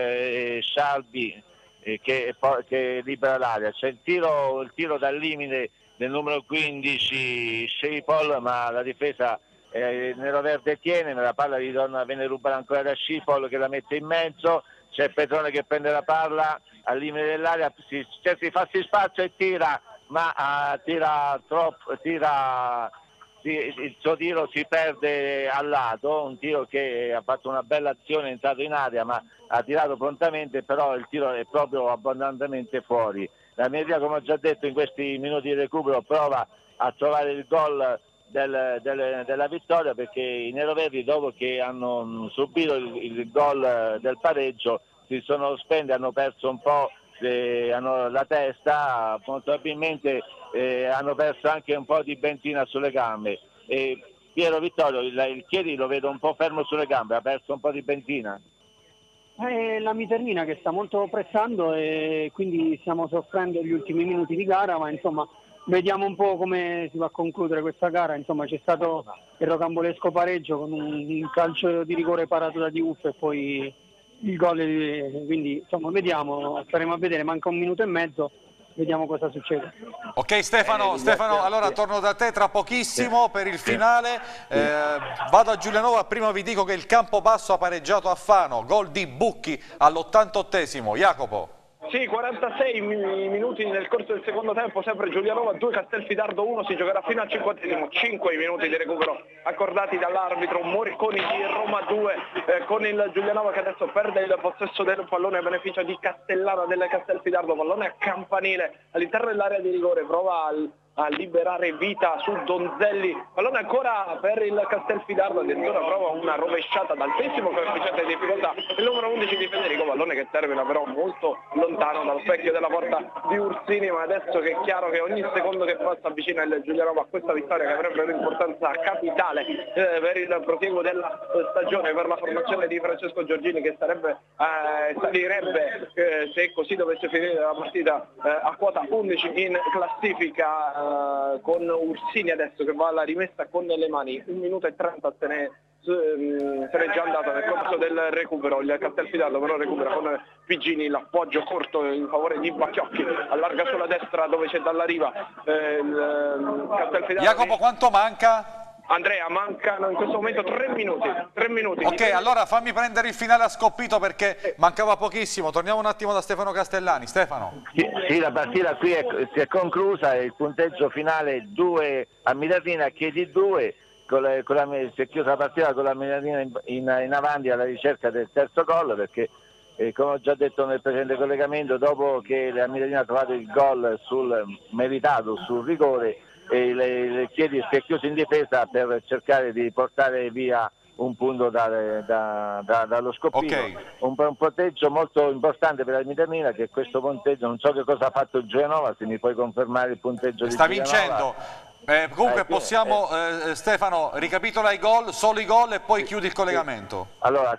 Scialbi eh, che, che libera l'area, c'è il tiro, il tiro dal limite del numero quindici Scipol, ma la difesa eh, nero-verde tiene, ma la palla ritorna, viene rubata ancora da Scipol che la mette in mezzo, c'è Petrone che prende la palla al limite dell'area, si cerca di farsi spazio e tira, ma uh, tira troppo, tira il suo tiro si perde al lato, un tiro che ha fatto una bella azione, è entrato in area ma ha tirato prontamente, però il tiro è proprio abbondantemente fuori. La Minervina, come ho già detto, in questi minuti di recupero prova a trovare il gol del, del, della vittoria, perché i neroverdi, dopo che hanno subito il, il gol del pareggio, si sono spenti, hanno perso un po' eh, hanno la testa, probabilmente Eh, hanno perso anche un po' di benzina sulle gambe. E Piero Vittorio, il, il Chieri lo vedo un po' fermo sulle gambe, ha perso un po' di benzina. È la Miternina che sta molto pressando e quindi stiamo soffrendo gli ultimi minuti di gara, ma insomma vediamo un po' come si va a concludere questa gara. Insomma c'è stato il rocambolesco pareggio con un, un calcio di rigore parato da Diouf e poi il gol, quindi insomma vediamo, staremo a vedere, manca un minuto e mezzo. Vediamo cosa succede. Ok Stefano, eh, Stefano allora torno da te tra pochissimo per il finale. Eh, vado a Giulianova, prima vi dico che il Campobasso ha pareggiato a Fano, gol di Bucchi all'ottantottesimo. Jacopo. Sì, quarantasei minuti nel corso del secondo tempo, sempre Giulianova due, Castelfidardo uno, si giocherà fino al cinquantesimo, cinque minuti di recupero accordati dall'arbitro Moriconi di Roma due, eh, con il Giulianova che adesso perde il possesso del pallone a beneficio di Castellana del Castelfidardo, pallone a campanile all'interno dell'area di rigore, prova al a liberare vita su Donzelli, pallone ancora per il Castelfidardo, addirittura prova una rovesciata d'altissimo coefficiente di difficoltà il numero undici di Federico, pallone che termina però molto lontano dal specchio della porta di Ursini, ma adesso che è chiaro che ogni secondo che passa avvicina il Giulianova a questa vittoria che avrebbe un'importanza capitale eh, per il prosieguo della stagione, per la formazione di Francesco Giorgini, che sarebbe, eh, salirebbe eh, se così dovesse finire la partita eh, a quota undici in classifica, eh, con Ursini adesso che va alla rimessa con le mani. Un minuto e trenta se ne se n'è già andata nel corso del recupero. Il Castelfidardo però recupera con Pigini, l'appoggio corto in favore di Bacchiocchi, allarga sulla destra dove c'è Dalla Riva. eh, il Castelfidardo. Jacopo, quanto manca? Andrea, mancano in questo momento tre minuti. tre minuti. Ok, allora fammi prendere il finale a scoppito perché mancava pochissimo. Torniamo un attimo da Stefano Castellani. Stefano. Sì, sì, la partita qui è, si è conclusa e il punteggio finale due a Miratina, Chiedi due. Con la, con la, si è chiusa la partita con la Miratina in, in, in avanti alla ricerca del terzo gol, perché eh, come ho già detto nel precedente collegamento, dopo che la Miratina ha trovato il gol sul meritato sul rigore, e le, le Chiedi si è chiuso in difesa per cercare di portare via un punto da, da, da, dallo scoppino. Okay. Un, un punteggio molto importante per la Miratina, che questo punteggio, non so che cosa ha fatto il Giulianova, se mi puoi confermare il punteggio di Sta Giulianova. vincendo. Eh, comunque eh, possiamo, eh, Stefano, ricapitola i gol, solo i gol e poi sì, chiudi il collegamento. Sì. Allora,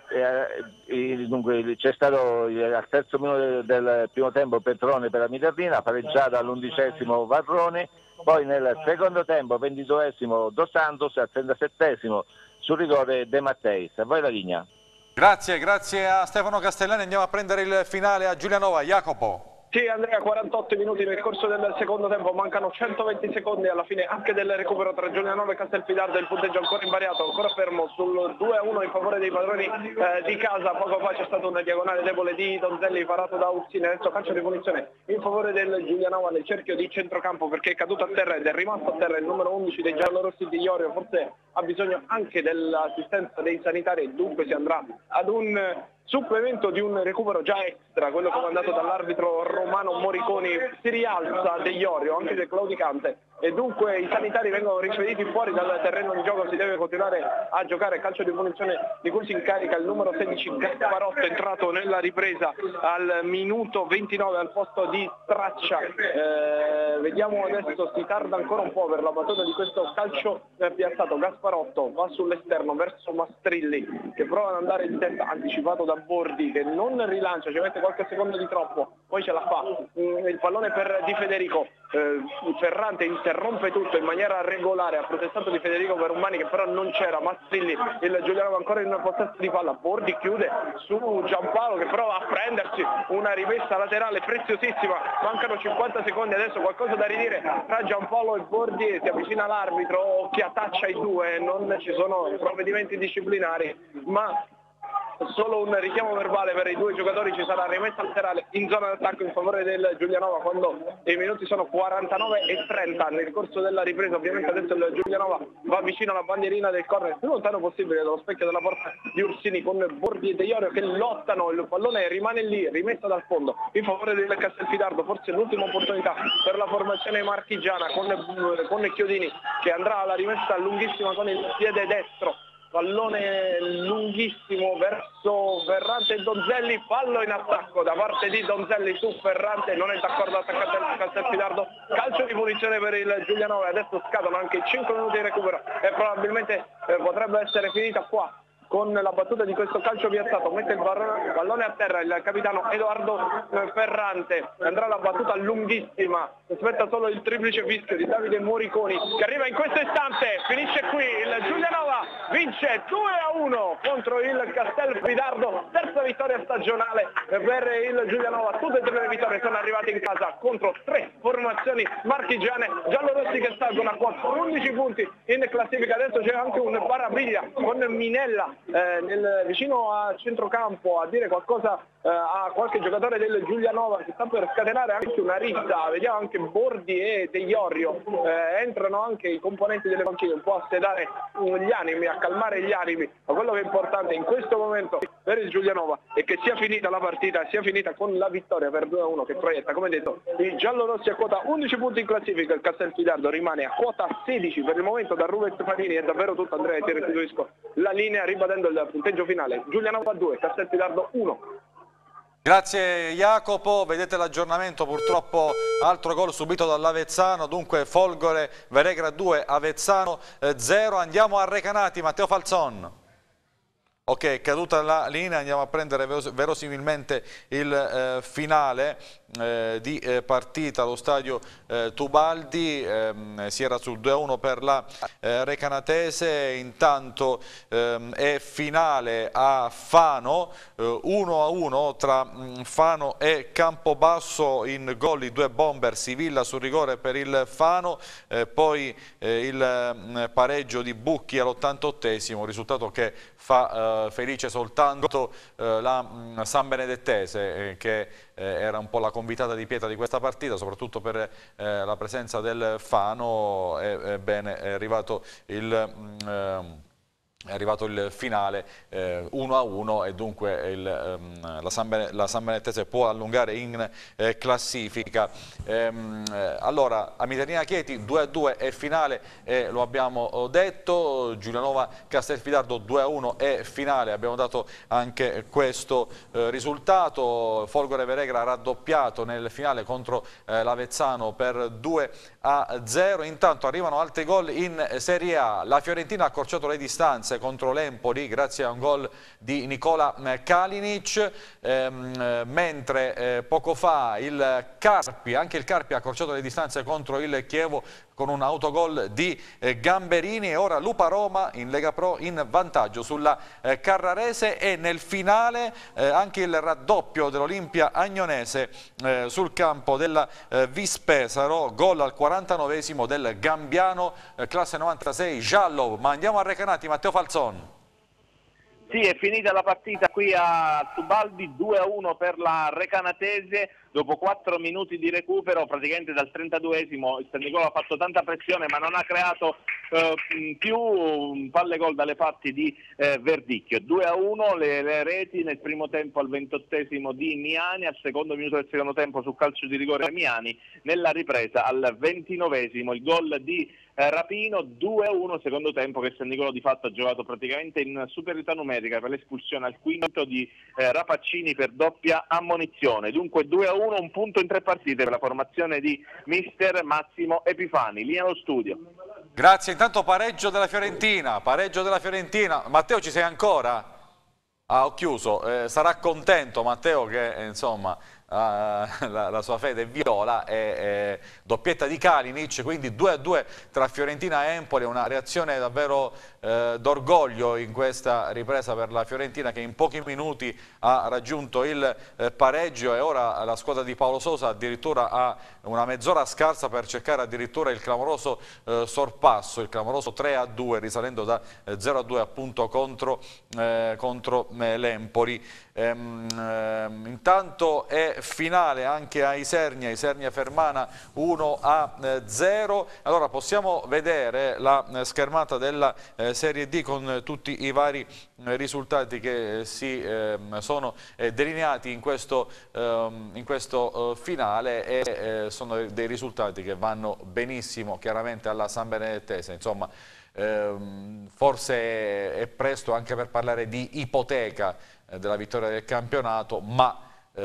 eh, dunque c'è stato al terzo minuto del primo tempo Petrone per la Miratina, pareggiata all'undicesimo Varrone, poi nel secondo tempo ventiduesimo Dos Santos, al trentasettesimo sul rigore De Matteis. A voi la linea. Grazie, grazie a Stefano Castellani. Andiamo a prendere il finale a Giulianova. Jacopo. Sì, Andrea, quarantotto minuti nel corso del secondo tempo, mancano centoventi secondi alla fine anche del recupero tra Giulianova e Castelfidardo. Il punteggio ancora invariato, ancora fermo sul due a uno in favore dei padroni eh, di casa. Poco fa c'è stata una diagonale debole di Donzelli parato da Ursini, adesso calcio di punizione in favore del Giulianova nel cerchio di centrocampo, perché è caduto a terra ed è rimasto a terra il numero undici dei giallorossi di Iorio. Forse ha bisogno anche dell'assistenza dei sanitari e dunque si andrà ad un supplemento di un recupero già extra, quello comandato dall'arbitro romano Moriconi. Si rialza De Iorio, anche del claudicante, e dunque i sanitari vengono rispediti fuori dal terreno di gioco. Si deve continuare a giocare. Calcio di punizione di cui si incarica il numero sedici Gasparotto, entrato nella ripresa al minuto ventinove al posto di Straccia. Eh, vediamo adesso, si tarda ancora un po' per la battuta di questo calcio piazzato. Gasparotto va sull'esterno verso Mastrilli, che prova ad andare in testa, anticipato da Bordi, che non rilancia, ci mette qualche secondo di troppo, poi ce la fa. Il pallone per Di Federico, eh, Ferrante interrompe tutto in maniera regolare, ha protestato Di Federico per un mani che però non c'era. Mastrilli, il Giulianova ancora in possesso di palla, Bordi chiude su Giampaolo che prova a prendersi una rimessa laterale preziosissima. Mancano cinquanta secondi, adesso qualcosa da ridire tra Giampaolo e Bordi, si avvicina l'arbitro, chiataccia i due, non ci sono provvedimenti disciplinari, ma solo un richiamo verbale per i due giocatori. Ci sarà rimessa laterale in zona d'attacco in favore del Giulianova quando i minuti sono quarantanove e trenta nel corso della ripresa. Ovviamente adesso il Giulianova va vicino alla bandierina del corner, più lontano possibile dallo specchio della porta di Ursini, con Bordi e De Iorio che lottano. Il pallone rimane lì, rimessa dal fondo in favore del Castelfidardo, forse l'ultima opportunità per la formazione marchigiana, con, con Chiodini che andrà alla rimessa lunghissima con il piede destro. Pallone lunghissimo verso Ferrante e Donzelli, fallo in attacco da parte di Donzelli su Ferrante, non è d'accordo l'attaccante del Castelfidardo, calcio di punizione per il Giulianova. Adesso scadono anche i cinque minuti di recupero e probabilmente eh, potrebbe essere finita qua con la battuta di questo calcio piazzato. Mette il pallone a terra il capitano Edoardo Ferrante, andrà la battuta lunghissima, aspetta solo il triplice fischio di Davide Moriconi che arriva in questo istante. Finisce qui, il Giulianova vince due a uno contro il Castelfidardo, terza vittoria stagionale per il Giulianova. Tutte e tre le vittorie sono arrivate in casa contro tre formazioni marchigiane. Giallorossi che salgono a quattordici punti in classifica. Adesso c'è anche un parabiglia con Minella Eh, nel, vicino a centrocampo a dire qualcosa eh, a qualche giocatore del Giulianova, che sta per scatenare anche una rissa. Vediamo anche Bordi e De Iorio, eh, entrano anche i componenti delle panchine un po' a sedare gli animi, a calmare gli animi, ma quello che è importante in questo momento per il Giulianova e che sia finita la partita, sia finita con la vittoria per due a uno che proietta, come detto, i giallorossi a quota undici punti in classifica. Il Castelfidardo rimane a quota sedici per il momento. Da Rubens Panini è davvero tutto, Andrea, ti restituisco la linea ribadendo il punteggio finale: Giulianova due, Castelfidardo uno. Grazie Jacopo, vedete l'aggiornamento, purtroppo altro gol subito dall'Avezzano, dunque Folgore Veregra due, Avezzano zero. Andiamo a Recanati, Matteo Falzon. Ok, è caduta la linea, andiamo a prendere verosimilmente il eh, finale eh, di eh, partita allo stadio eh, Tubaldi. Eh, si era sul due a uno per la eh, Recanatese, intanto eh, è finale a Fano, eh, uno a uno tra mh, Fano e Campobasso, in gol i due bomber, Sivilla sul rigore per il Fano, eh, poi eh, il mh, pareggio di Bucchi all'ottantottesimo, risultato che fa eh, felice soltanto eh, la mh, San Benedettese, eh, che eh, era un po' la convitata di pietra di questa partita, soprattutto per eh, la presenza del Fano. Ebbene, è arrivato il... Mh, eh, È arrivato il finale eh, uno a uno e dunque il, ehm, la, San la San Benedettese può allungare in eh, classifica. Ehm, eh, allora, Amiternina Chieti due a due è finale, e lo abbiamo detto. Giulianova Castelfidardo due a uno è finale, abbiamo dato anche questo eh, risultato. Folgore Veregra raddoppiato nel finale contro eh, l'Avezzano per due a zero. Intanto arrivano altri gol in Serie A. La Fiorentina ha accorciato le distanze contro l'Empoli grazie a un gol di Nicola Kalinic, ehm, mentre eh, poco fa il Carpi, anche il Carpi ha accorciato le distanze contro il Chievo con un autogol di eh, Gamberini, e ora Lupa Roma in Lega Pro in vantaggio sulla eh, Carrarese, e nel finale eh, anche il raddoppio dell'Olimpia Agnonese eh, sul campo della eh, Vispesaro, gol al quarantanovesimo del Gambiano, eh, classe novantasei giallo. Ma andiamo a Recanati, Matteo Falzon. Sì, è finita la partita qui a Tubaldi, due a uno per la Recanatese. Dopo quattro minuti di recupero, praticamente dal trentaduesimo, il San Nicola ha fatto tanta pressione ma non ha creato eh, più palle gol dalle parti di eh, Verdicchio. due a uno le, le reti nel primo tempo al ventottesimo di Miani, al secondo minuto del secondo tempo su calcio di rigore Miani, nella ripresa al ventinovesimo il gol di eh, Rapino. Due a uno secondo tempo che San Nicola di fatto ha giocato praticamente in superiorità numerica per l'espulsione al quinto di eh, Rapaccini per doppia ammonizione. Dunque due a uno, un punto in tre partite per la formazione di mister Massimo Epifani. Linea allo studio. Grazie, intanto pareggio della Fiorentina, pareggio della Fiorentina. Matteo, ci sei ancora? Ah, ho chiuso. Eh, sarà contento Matteo che eh, insomma Uh, la, la sua fede è viola, e doppietta di Kalinic, quindi due a due tra Fiorentina e Empoli. Una reazione davvero eh, d'orgoglio in questa ripresa per la Fiorentina, che in pochi minuti ha raggiunto il eh, pareggio, e ora la squadra di Paolo Sosa addirittura ha una mezz'ora scarsa per cercare addirittura il clamoroso eh, sorpasso, il clamoroso tre a due, risalendo da eh, zero a due appunto contro, eh, contro eh, l'Empoli. Ehm, ehm, intanto è finale anche a Isernia, Isernia Fermana uno a zero. Allora possiamo vedere la schermata della eh, Serie D con tutti i vari eh, risultati che si eh, sono eh, delineati in questo, eh, in questo eh, finale, e eh, sono dei risultati che vanno benissimo chiaramente alla San Benedettese. Insomma, ehm, forse è presto anche per parlare di ipoteca eh, della vittoria del campionato, ma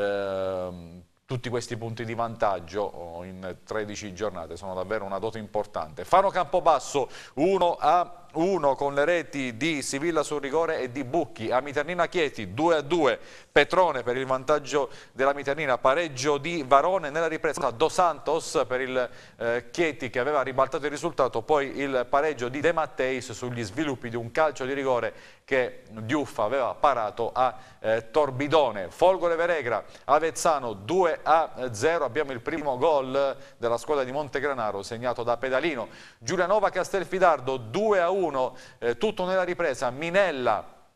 Ehm, tutti questi punti di vantaggio in tredici giornate sono davvero una dote importante. Fano Campobasso uno a uno con le reti di Sivilla sul rigore e di Bucchi. Amiternina Chieti due a due, Petrone per il vantaggio della Amiternina, pareggio di Varone nella ripresa, Dos Santos per il eh, Chieti che aveva ribaltato il risultato, poi il pareggio di De Matteis sugli sviluppi di un calcio di rigore che Diuffa aveva parato a eh, Torbidone. Folgore Veregra Avezzano due a zero, abbiamo il primo gol della squadra di Montegranaro segnato da Pedalino. Giulianova Castelfidardo due a uno, eh, tutto nella ripresa, Minella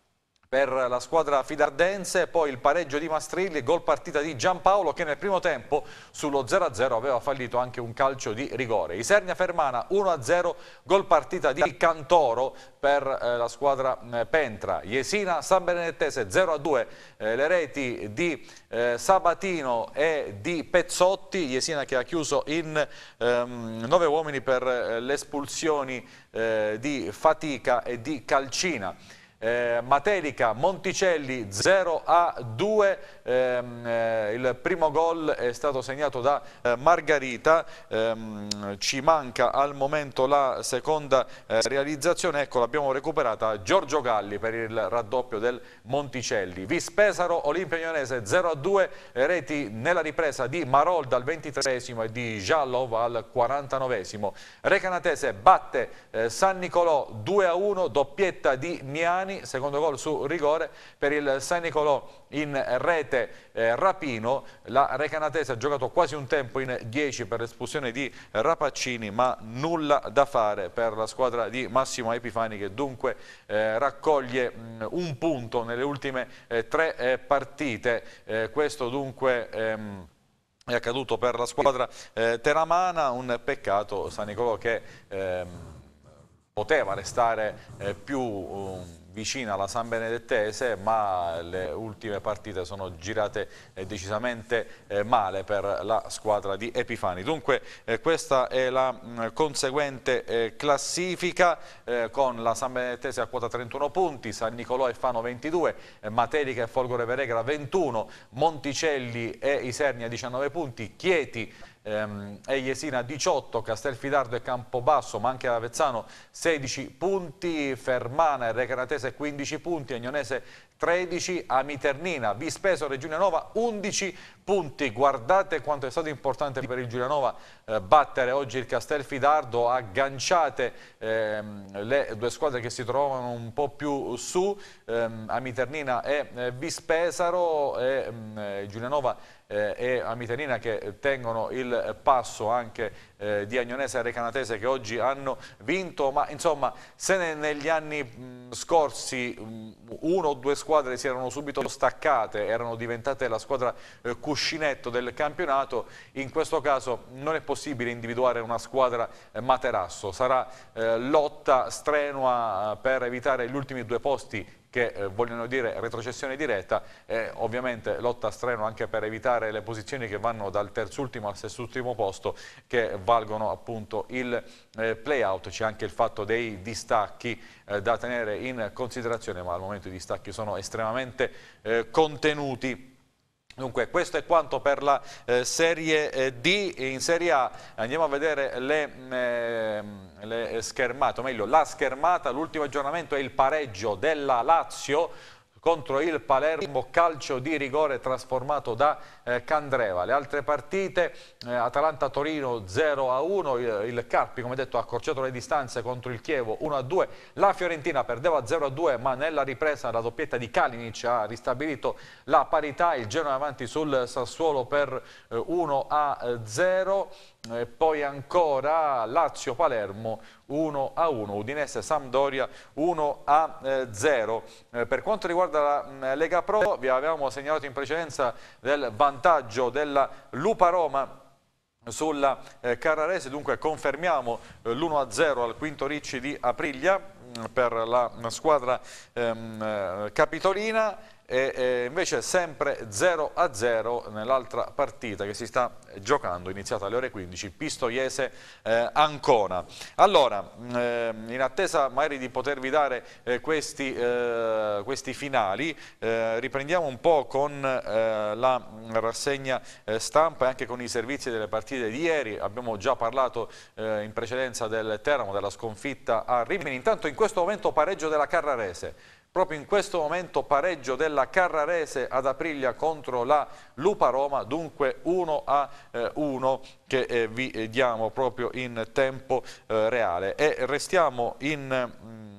per la squadra fidardense, poi il pareggio di Mastrilli, gol partita di Giampaolo che nel primo tempo sullo zero a zero aveva fallito anche un calcio di rigore. Isernia Fermana uno a zero, gol partita di Cantoro per eh, la squadra eh, Pentra. Jesina San Benedettese zero a due, eh, le reti di eh, Sabatino e di Pezzotti. Jesina che ha chiuso in ehm, nove uomini per eh, le espulsioni eh, di Fatica e di Calcina. Eh, Matelica Monticelli zero a due, ehm, eh, il primo gol è stato segnato da eh, Margarita, ehm, ci manca al momento la seconda eh, realizzazione, ecco l'abbiamo recuperata, Giorgio Galli per il raddoppio del Monticelli. Vispesaro Olimpia Ionese zero a due, reti nella ripresa di Marolda al ventitreesimo e di Giallov al quarantanovesimo. Recanatese batte eh, San Nicolò due a uno, doppietta di Miani, secondo gol su rigore per il San Nicolò in rete eh, Rapino. La Recanatese ha giocato quasi un tempo in dieci per l'espulsione di Rapaccini, ma nulla da fare per la squadra di Massimo Epifani che dunque eh, raccoglie mh, un punto nelle ultime eh, tre eh, partite. Eh, questo dunque ehm, è accaduto per la squadra eh, teramana, un peccato. San Nicolò che ehm, poteva restare eh, più um, vicina alla San Benedettese, ma le ultime partite sono girate eh, decisamente eh, male per la squadra di Epifani. Dunque eh, questa è la mh, conseguente eh, classifica eh, con la San Benedettese a quota trentuno punti, San Nicolò e Fano ventidue, eh, Matelica e Folgore Veregra ventuno, Monticelli e Isernia diciannove punti, Chieti ehm, e Jesina diciotto, Castelfidardo e Campobasso, ma anche Avezzano sedici punti, Fermana e Recanatese quindici punti, Agnonese tredici, Amiternina, Vispesaro e Giulianova undici punti. Guardate quanto è stato importante per il Giulianova eh, battere oggi il Castelfidardo, agganciate ehm, le due squadre che si trovavano un po' più su, ehm, Amiternina e eh, Vispesaro, e ehm, Giulianova eh, e Amiternina che tengono il passo anche eh, di Agnonese e Recanatese che oggi hanno vinto, ma insomma se ne, negli anni mh, scorsi mh, uno o due squadre si erano subito staccate, erano diventate la squadra eh, cuscinetto del campionato, in questo caso non è possibile individuare una squadra eh, materasso, sarà eh, lotta strenua per evitare gli ultimi due posti che eh, vogliono dire retrocessione diretta, e ovviamente lotta strenua anche per evitare le posizioni che vanno dal terzultimo al sestultimo posto, che valgono appunto il eh, play-out. C'è anche il fatto dei distacchi eh, da tenere in considerazione, ma al momento i distacchi sono estremamente eh, contenuti. Dunque questo è quanto per la eh, Serie eh, D. In Serie A andiamo a vedere le, eh, le schermate, o meglio la schermata. L'ultimo aggiornamento è il pareggio della Lazio contro il Palermo, calcio di rigore trasformato da eh, Candreva. Le altre partite, eh, Atalanta-Torino zero a uno, il, il Carpi come detto ha accorciato le distanze contro il Chievo uno a due, la Fiorentina perdeva zero a due ma nella ripresa la doppietta di Kalinic ha ristabilito la parità, il Genoa avanti sul Sassuolo per eh, uno a zero. E poi ancora Lazio-Palermo uno a uno, Udinese-Sampdoria uno a zero. Eh, per quanto riguarda la Lega Pro, vi avevamo segnalato in precedenza del vantaggio della Lupa Roma sulla eh, Carrarese, dunque confermiamo eh, l'uno a zero al quinto Ricci di Aprilia mh, per la squadra ehm, eh, capitolina. E eh, invece sempre zero a zero nell'altra partita che si sta giocando, iniziata alle ore quindici, Pistoiese eh, Ancona. Allora, eh, in attesa magari di potervi dare eh, questi, eh, questi finali, eh, riprendiamo un po' con eh, la rassegna eh, stampa e anche con i servizi delle partite di ieri. Abbiamo già parlato eh, in precedenza del Teramo, della sconfitta a Rimini. Intanto in questo momento pareggio della Carrarese. Proprio in questo momento pareggio della Carrarese ad Aprilia contro la Lupa Roma, dunque uno a uno che eh, vi diamo proprio in tempo eh, reale. E restiamo in...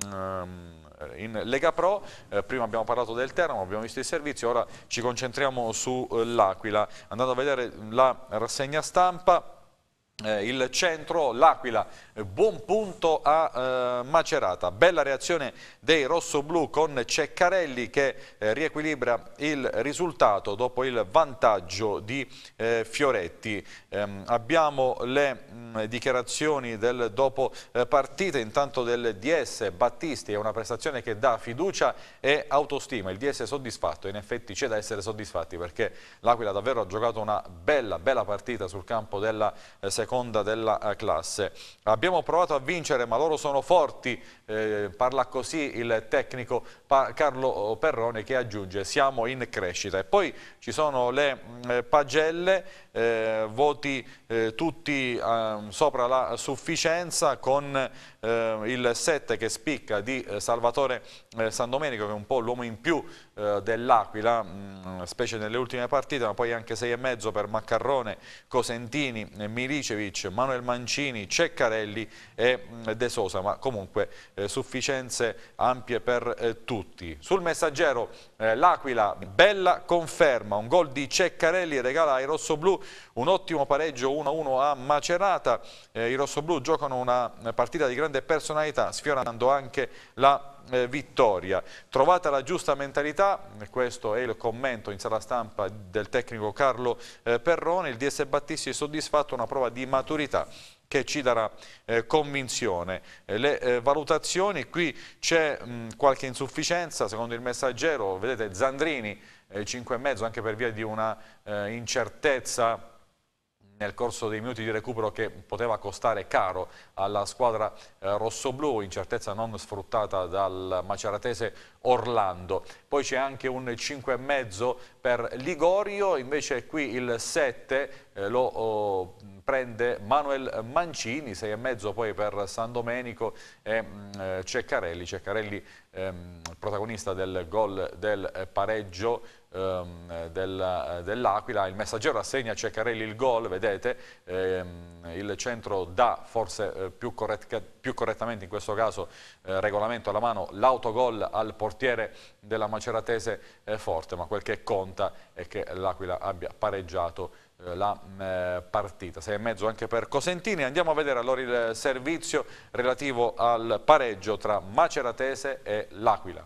Mm, in Lega Pro, eh, prima abbiamo parlato del Teramo, abbiamo visto i servizi, ora ci concentriamo sull'Aquila, andando a vedere la rassegna stampa. Eh, il centro, l'Aquila, eh, buon punto a eh, Macerata, bella reazione dei rossoblù con Ceccarelli che eh, riequilibra il risultato dopo il vantaggio di eh, Fioretti. Eh, abbiamo le mh, dichiarazioni del dopo eh, partita, intanto del D S Battisti, è una prestazione che dà fiducia e autostima, il D S è soddisfatto, in effetti c'è da essere soddisfatti perché l'Aquila davvero ha giocato una bella, bella partita sul campo della eh, seconda seconda della classe. Abbiamo provato a vincere ma loro sono forti, eh, parla così il tecnico pa Carlo Perrone che aggiunge siamo in crescita. E poi ci sono le eh, pagelle, eh, voti eh, tutti eh, sopra la sufficienza con eh, il sette che spicca di eh, Salvatore eh, Sandomenico che è un po' l'uomo in più eh, dell'Aquila, mh, specie nelle ultime partite, ma poi anche sei e mezzo per Maccarrone, Cosentini, Milicevic, Manuel Mancini, Ceccarelli e De Sosa, ma comunque eh, sufficienze ampie per eh, tutti. Sul Messaggero eh, l'Aquila, bella conferma, un gol di Ceccarelli regala ai rossoblù un ottimo pareggio uno a uno a Macerata. Eh, i rossoblù giocano una partita di grande personalità, sfiorando anche la Eh, vittoria. Trovata la giusta mentalità, questo è il commento in sala stampa del tecnico Carlo eh, Perrone, il D S Battisti è soddisfatto, una prova di maturità che ci darà eh, convinzione. Eh, le eh, valutazioni, qui c'è qualche insufficienza, secondo il Messaggero, vedete Zandrini eh, cinque e mezzo anche per via di una eh, incertezza nel corso dei minuti di recupero che poteva costare caro alla squadra eh, rossoblù, incertezza non sfruttata dal maceratese Orlando. Poi c'è anche un cinque e mezzo per Ligorio, invece qui il sette eh, lo oh, prende Manuel Mancini, sei e mezzo poi per San Domenico e eh, Ceccarelli, Ceccarelli ehm, protagonista del gol del eh, pareggio ehm, del, dell'Aquila. Il Messaggero assegna a Ceccarelli il gol, vedete, ehm, il centro dà forse eh, più, corret più correttamente in questo caso eh, regolamento alla mano l'autogol al portiere della maceratese eh, Forte, ma quel che conta è che l'Aquila abbia pareggiato la eh, partita. sei e mezzo anche per Cosentini. Andiamo a vedere allora il servizio relativo al pareggio tra Maceratese e l'Aquila.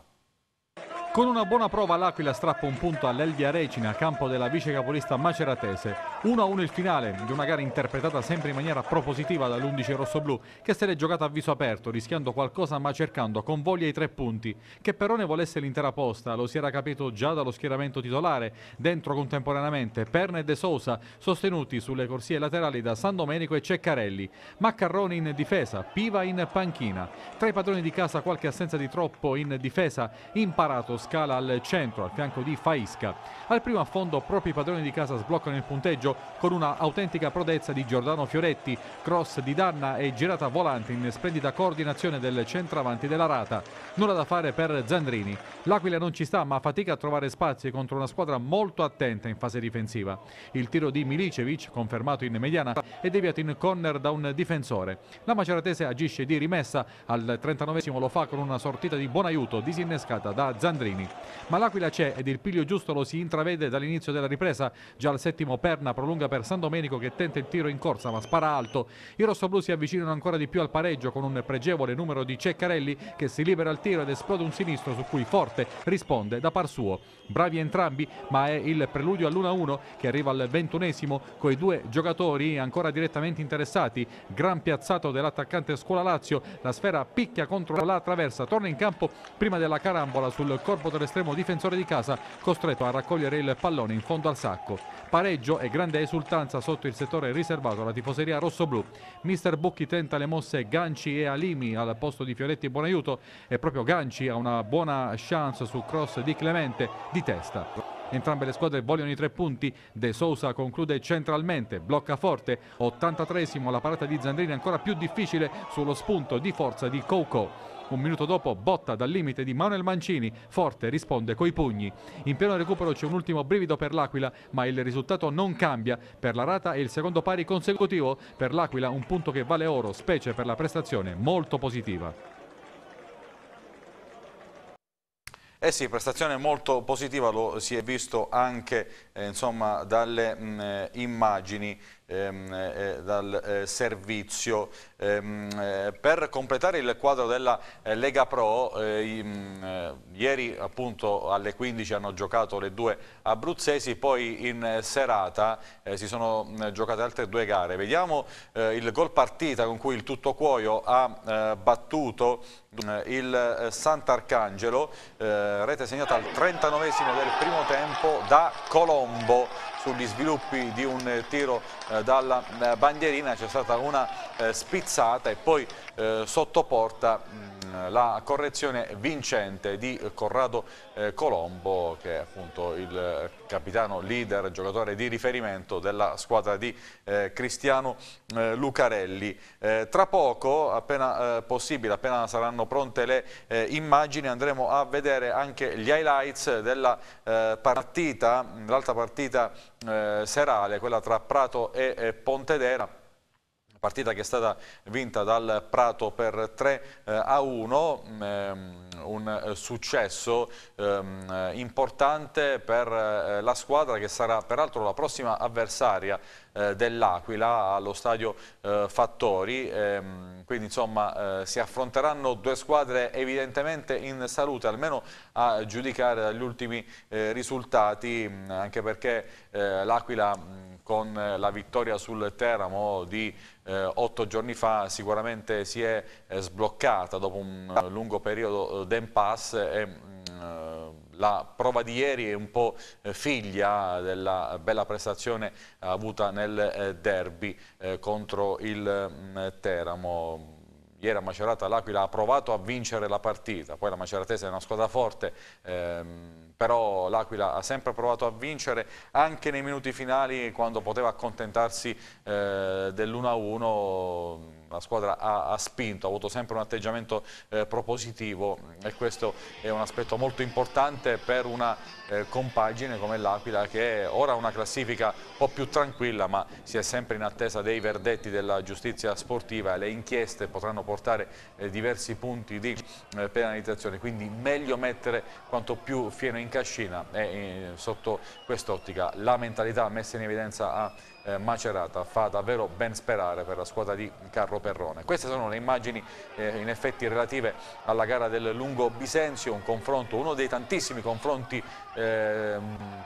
Con una buona prova l'Aquila strappa un punto all'Elvia Recina a campo della vice capolista maceratese. uno a uno il finale di una gara interpretata sempre in maniera propositiva dall'undici rossoblù che se l'è giocata a viso aperto, rischiando qualcosa ma cercando con voglia i tre punti. Che Perrone volesse l'intera posta lo si era capito già dallo schieramento titolare, dentro contemporaneamente Perna e De Sosa sostenuti sulle corsie laterali da San Domenico e Ceccarelli. Maccarrone in difesa, Piva in panchina. Tra i padroni di casa qualche assenza di troppo in difesa, imparato scala al centro, al fianco di Faisca. Al primo affondo proprio i padroni di casa sbloccano il punteggio con una autentica prodezza di Giordano Fioretti, cross di Danna e girata volante in splendida coordinazione del centravanti della Rata. Nulla da fare per Zandrini. L'Aquila non ci sta ma fatica a trovare spazi contro una squadra molto attenta in fase difensiva. Il tiro di Milicevic, confermato in mediana, è deviato in corner da un difensore. La maceratese agisce di rimessa, al trentanovesimo lo fa con una sortita di buon aiuto disinnescata da Zandrini. Ma l'Aquila c'è ed il piglio giusto lo si intravede dall'inizio della ripresa. Già al settimo Perna prolunga per San Domenico che tenta il tiro in corsa ma spara alto. I rossoblù si avvicinano ancora di più al pareggio con un pregevole numero di Ceccarelli che si libera al tiro ed esplode un sinistro su cui Forte risponde da par suo. Bravi entrambi, ma è il preludio all'uno a uno che arriva al ventunesimo con i due giocatori ancora direttamente interessati. Gran piazzato dell'attaccante Scuola Lazio, la sfera picchia contro la traversa, torna in campo prima della carambola sul corpo dell'estremo difensore di casa, costretto a raccogliere il pallone in fondo al sacco. Pareggio e grande esultanza sotto il settore riservato alla tifoseria rossoblù. Mister Bucchi tenta le mosse Ganci e Alimi al posto di Fioretti e Buonaiuto e proprio Ganci ha una buona chance su cross di Clemente di testa. Entrambe le squadre vogliono i tre punti. De Sousa conclude centralmente, blocca Forte. ottantatreesimo la parata di Zandrini ancora più difficile sullo spunto di forza di Coucou. Un minuto dopo botta dal limite di Manuel Mancini, Forte risponde coi pugni. In pieno recupero c'è un ultimo brivido per l'Aquila, ma il risultato non cambia. Per la Rata è il secondo pari consecutivo, per l'Aquila un punto che vale oro, specie per la prestazione molto positiva. Eh sì, prestazione molto positiva, lo si è visto anche eh, insomma, dalle mh, immagini. ehm, eh, dal eh, servizio. Ehm, eh, per completare il quadro della eh, Lega Pro, eh, in, eh, ieri appunto alle quindici hanno giocato le due abruzzesi, poi in eh, serata eh, si sono eh, giocate altre due gare. Vediamo eh, il gol partita con cui il Tuttocuoio ha eh, battuto eh, il eh, Sant'Arcangelo, eh, rete segnata al trentanovesimo del primo tempo da Colombo. Sugli sviluppi di un tiro eh, dalla eh, bandierina c'è stata una eh, spizzata e poi eh, sotto porta mh, la correzione vincente di Corrado eh, Colombo, che è appunto il capitano leader, giocatore di riferimento della squadra di eh, Cristiano eh, Lucarelli. Eh, tra poco, appena eh, possibile, appena saranno pronte le eh, immagini, andremo a vedere anche gli highlights della eh, partita, l'altra partita Eh, serale, quella tra Prato e eh, Pontedera, partita che è stata vinta dal Prato per tre a uno, ehm, un successo ehm, importante per eh, la squadra, che sarà peraltro la prossima avversaria eh, dell'Aquila allo stadio eh, Fattori. Ehm, quindi insomma eh, si affronteranno due squadre evidentemente in salute, almeno a giudicare dagli ultimi eh, risultati, mh, anche perché eh, l'Aquila mh, con la vittoria sul Teramo di eh, otto giorni fa sicuramente si è eh, sbloccata dopo un eh, lungo periodo eh, d'impasse, e mh, la prova di ieri è un po' eh, figlia della bella prestazione avuta nel eh, derby eh, contro il mh, Teramo. Ieri a Macerata l'Aquila ha provato a vincere la partita, poi la Maceratese è una squadra forte, ehm, però l'Aquila ha sempre provato a vincere, anche nei minuti finali quando poteva accontentarsi eh, dell'uno a uno. La squadra ha, ha spinto, ha avuto sempre un atteggiamento eh, propositivo, e questo è un aspetto molto importante per una eh, compagine come l'Aquila, che ora ha una classifica un po' più tranquilla, ma si è sempre in attesa dei verdetti della giustizia sportiva, e le inchieste potranno portare eh, diversi punti di eh, penalizzazione, quindi meglio mettere quanto più fieno in cascina, e eh, sotto quest'ottica la mentalità messa in evidenza a Eh, Macerata fa davvero ben sperare per la squadra di Carlo Perrone. Queste sono le immagini eh, in effetti relative alla gara del Lungo Bisenzio, un confronto, uno dei tantissimi confronti eh,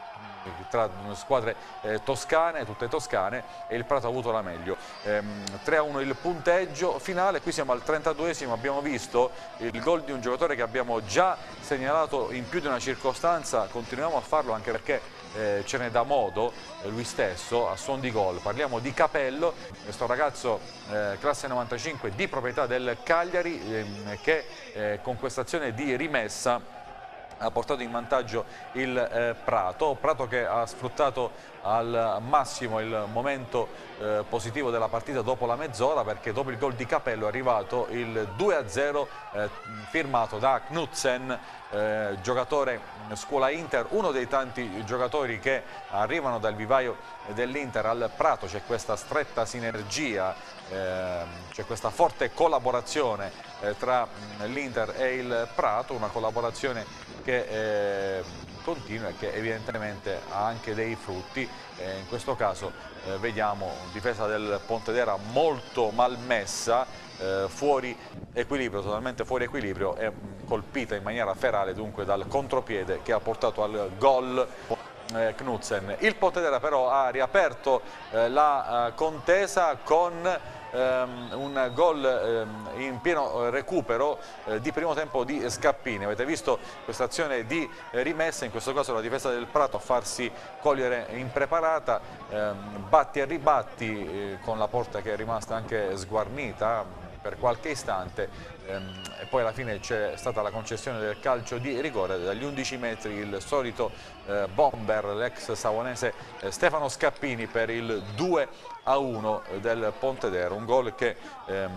tra squadre eh, toscane, tutte toscane, e il Prato ha avuto la meglio. Ehm, tre a uno il punteggio finale. Qui siamo al trentaduesimo, abbiamo visto il gol di un giocatore che abbiamo già segnalato in più di una circostanza, continuiamo a farlo anche perché Eh, ce ne dà modo eh, lui stesso a suon di gol. Parliamo di Capello, questo ragazzo eh, classe novantacinque di proprietà del Cagliari, ehm, che eh, con questa azione di rimessa ha portato in vantaggio il eh, Prato, Prato che ha sfruttato al massimo il momento eh, positivo della partita dopo la mezz'ora, perché dopo il gol di Capello è arrivato il due a zero eh, firmato da Knudsen, eh, giocatore scuola Inter, uno dei tanti giocatori che arrivano dal vivaio dell'Inter al Prato. C'è questa stretta sinergia, eh, c'è questa forte collaborazione eh, tra l'Inter e il Prato, una collaborazione che eh, continua e che evidentemente ha anche dei frutti. Eh, in questo caso eh, vediamo difesa del Pontedera molto malmessa, eh, fuori equilibrio, totalmente fuori equilibrio, e colpita in maniera ferale dunque dal contropiede che ha portato al gol eh, Knudsen. Il Pontedera però ha riaperto eh, la eh, contesa con Um, un gol um, in pieno recupero uh, di primo tempo di Scappini. Avete visto questa azione di eh, rimessa, in questo caso la difesa del Prato a farsi cogliere impreparata, um, batti e ribatti eh, con la porta che è rimasta anche sguarnita per qualche istante, ehm, e poi alla fine c'è stata la concessione del calcio di rigore dagli undici metri. Il solito eh, bomber, l'ex savonese eh, Stefano Scappini, per il due a uno del Pontedera, un gol che ehm,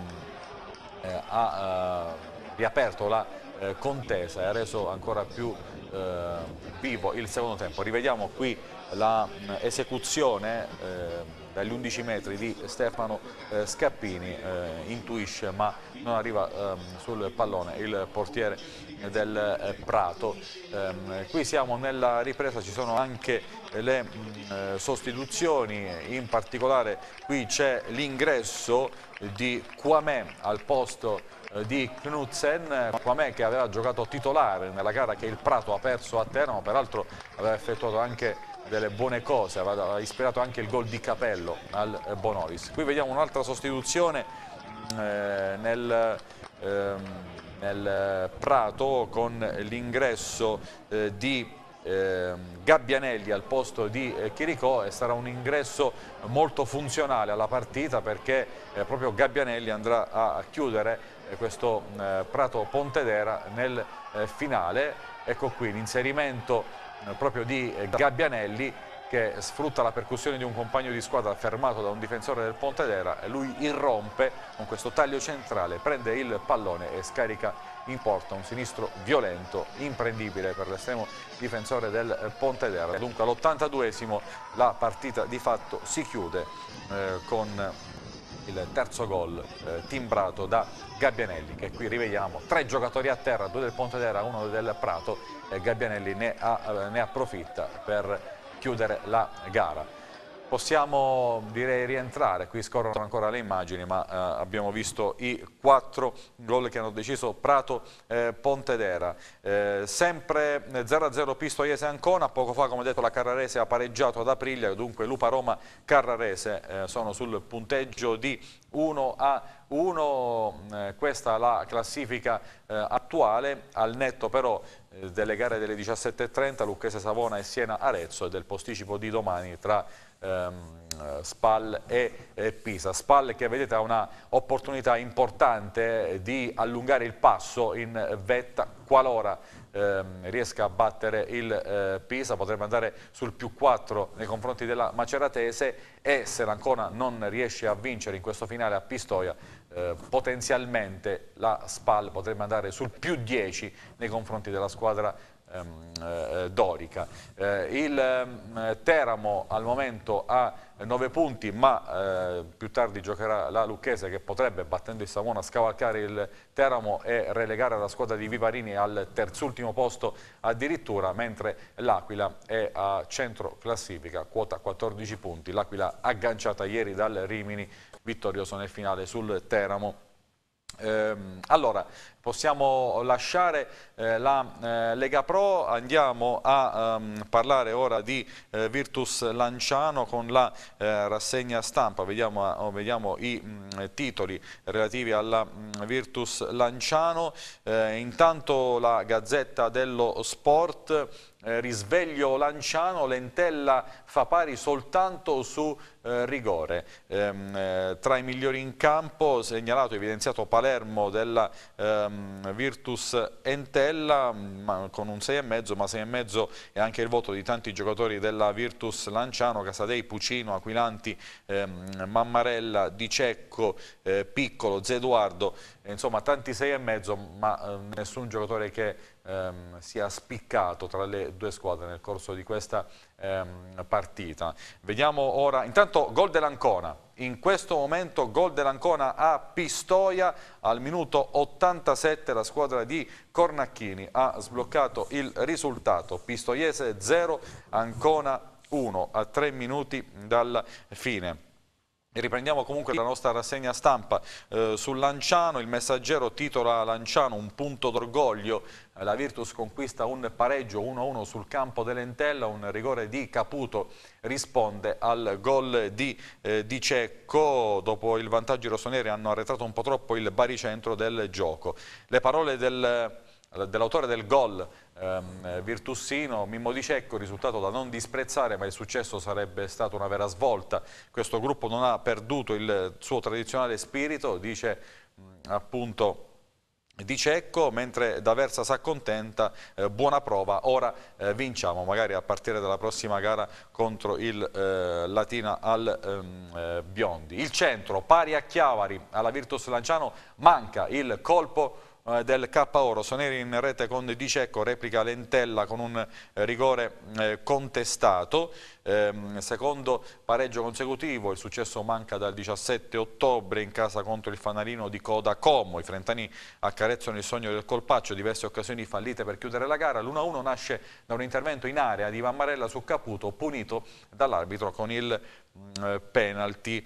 eh, ha eh, riaperto la eh, contesa e ha reso ancora più eh, vivo il secondo tempo. Rivediamo qui la mh, esecuzione eh, dagli undici metri di Stefano eh, Scappini, eh, intuisce ma non arriva eh, sul pallone il portiere del eh, Prato. Eh, qui siamo nella ripresa, ci sono anche le mh, sostituzioni, in particolare qui c'è l'ingresso di Kwame al posto eh, di Knudsen, Kwame che aveva giocato titolare nella gara che il Prato ha perso a Teramo, peraltro aveva effettuato anche delle buone cose, aveva ispirato anche il gol di Capello al Bonolis. Qui vediamo un'altra sostituzione eh, nel, eh, nel Prato con l'ingresso eh, di eh, Gabbianelli al posto di eh, Chiricò, e sarà un ingresso molto funzionale alla partita perché eh, proprio Gabbianelli andrà a chiudere eh, questo eh, Prato Pontedera nel eh, finale. Ecco qui l'inserimento proprio di Gabbianelli che sfrutta la percussione di un compagno di squadra fermato da un difensore del Pontedera, e lui irrompe con questo taglio centrale, prende il pallone e scarica in porta un sinistro violento, imprendibile per l'estremo difensore del Pontedera. Dunque all'ottantaduesimo la partita di fatto si chiude eh, con il terzo gol eh, timbrato da Gabbianelli, che qui rivediamo, tre giocatori a terra, due del Pontedera, uno del Prato, e Gabbianelli ne, ha, ne approfitta per chiudere la gara. Possiamo direi rientrare, qui scorrono ancora le immagini, ma eh, abbiamo visto i quattro gol che hanno deciso Prato eh, Pontedera. Eh, sempre zero a zero Pistoiese Ancona, poco fa come detto la Carrarese ha pareggiato ad Aprilia, dunque Lupa Roma Carrarese eh, sono sul punteggio di uno a uno, eh, questa è la classifica eh, attuale, al netto però eh, delle gare delle diciassette e trenta, Lucchese Savona e Siena Arezzo, e del posticipo di domani tra ehm, Spal e eh, Pisa. Spal che vedete ha una opportunità importante di allungare il passo in vetta qualora ehm, riesca a battere il eh, Pisa, potrebbe andare sul più quattro nei confronti della Maceratese, e se l'Ancona non riesce a vincere in questo finale a Pistoia, eh, potenzialmente la Spal potrebbe andare sul più dieci nei confronti della squadra ehm, eh, dorica. Eh, il eh, Teramo al momento ha nove punti, ma eh, più tardi giocherà la Lucchese, che potrebbe, battendo il Savona, scavalcare il Teramo e relegare la squadra di Vivarini al terzultimo posto addirittura, mentre l'Aquila è a centro classifica, quota quattordici punti. L'Aquila agganciata ieri dal Rimini, vittorioso nel finale sul Teramo. Eh, allora, possiamo lasciare eh, la eh, Lega Pro, andiamo a um, parlare ora di eh, Virtus Lanciano con la eh, rassegna stampa. Vediamo, oh, vediamo i mh, titoli relativi alla mh, Virtus Lanciano. Eh, intanto la Gazzetta dello Sport. Eh, risveglio Lanciano, Lentella fa pari soltanto su eh, rigore. Ehm, eh, tra i migliori in campo segnalato, evidenziato Palermo della ehm, Virtus Entella, ma con un sei e mezzo, ma sei e mezzo è anche il voto di tanti giocatori della Virtus Lanciano: Casadei, Pucino, Aquilanti, ehm, Mammarella, Di Cecco, eh, Piccolo, Zeduardo, eh, insomma tanti sei e mezzo, ma eh, nessun giocatore che Ehm, sia spiccato tra le due squadre nel corso di questa ehm, partita. Vediamo ora, intanto gol dell'Ancona, in questo momento gol dell'Ancona a Pistoia, al minuto ottantasette la squadra di Cornacchini ha sbloccato il risultato, Pistoiese zero, Ancona uno, a tre minuti dalla fine. E riprendiamo comunque la nostra rassegna stampa eh, sul Lanciano. Il Messaggero titola Lanciano un punto d'orgoglio, eh, la Virtus conquista un pareggio uno a uno sul campo dell'Entella, un rigore di Caputo risponde al gol di eh, Di Cecco. Dopo il vantaggio i rossoneri hanno arretrato un po' troppo il baricentro del gioco. Le parole del... dell'autore del gol ehm, virtussino, Mimmo Di Cecco: risultato da non disprezzare, ma il successo sarebbe stata una vera svolta. Questo gruppo non ha perduto il suo tradizionale spirito, dice mh, appunto Di Cecco, mentre D'Aversa si accontenta, eh, buona prova, ora eh, vinciamo, magari a partire dalla prossima gara contro il eh, Latina al ehm, eh, Biondi. Il centro, pari a Chiavari alla Virtus Lanciano, manca il colpo eh, del K O, rossoneri in rete con Di Cecco, replica Lentella con un eh, rigore eh, contestato. Ehm, secondo pareggio consecutivo, il successo manca dal diciassette ottobre in casa contro il Fanalino di Coda Como. I frentani accarezzano il sogno del colpaccio, diverse occasioni fallite per chiudere la gara. l'uno a uno nasce da un intervento in area di Mammarella su Caputo, punito dall'arbitro con il eh, penalty.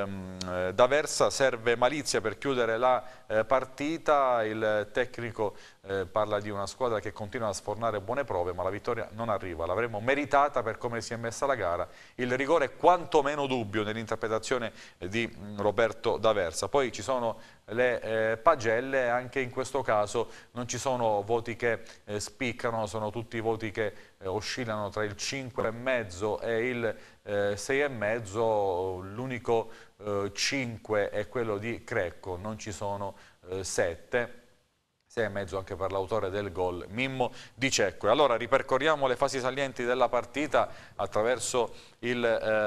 Ehm, D'Aversa serve malizia per chiudere la eh, partita. Il tecnico eh, parla di una squadra che continua a sfornare buone prove, ma la vittoria non arriva. L'avremmo meritata per come si è messa la gara. Il rigore è quantomeno dubbio nell'interpretazione di Roberto D'Aversa. Poi ci sono le eh, pagelle, anche in questo caso non ci sono voti che eh, spiccano, sono tutti voti che eh, oscillano tra il cinque e mezzo e il eh, sei e mezzo. L'unico eh, cinque è quello di Crecco, non ci sono eh, sette. sei e mezzo anche per l'autore del gol, Mimmo Di Cecco. E allora ripercorriamo le fasi salienti della partita attraverso il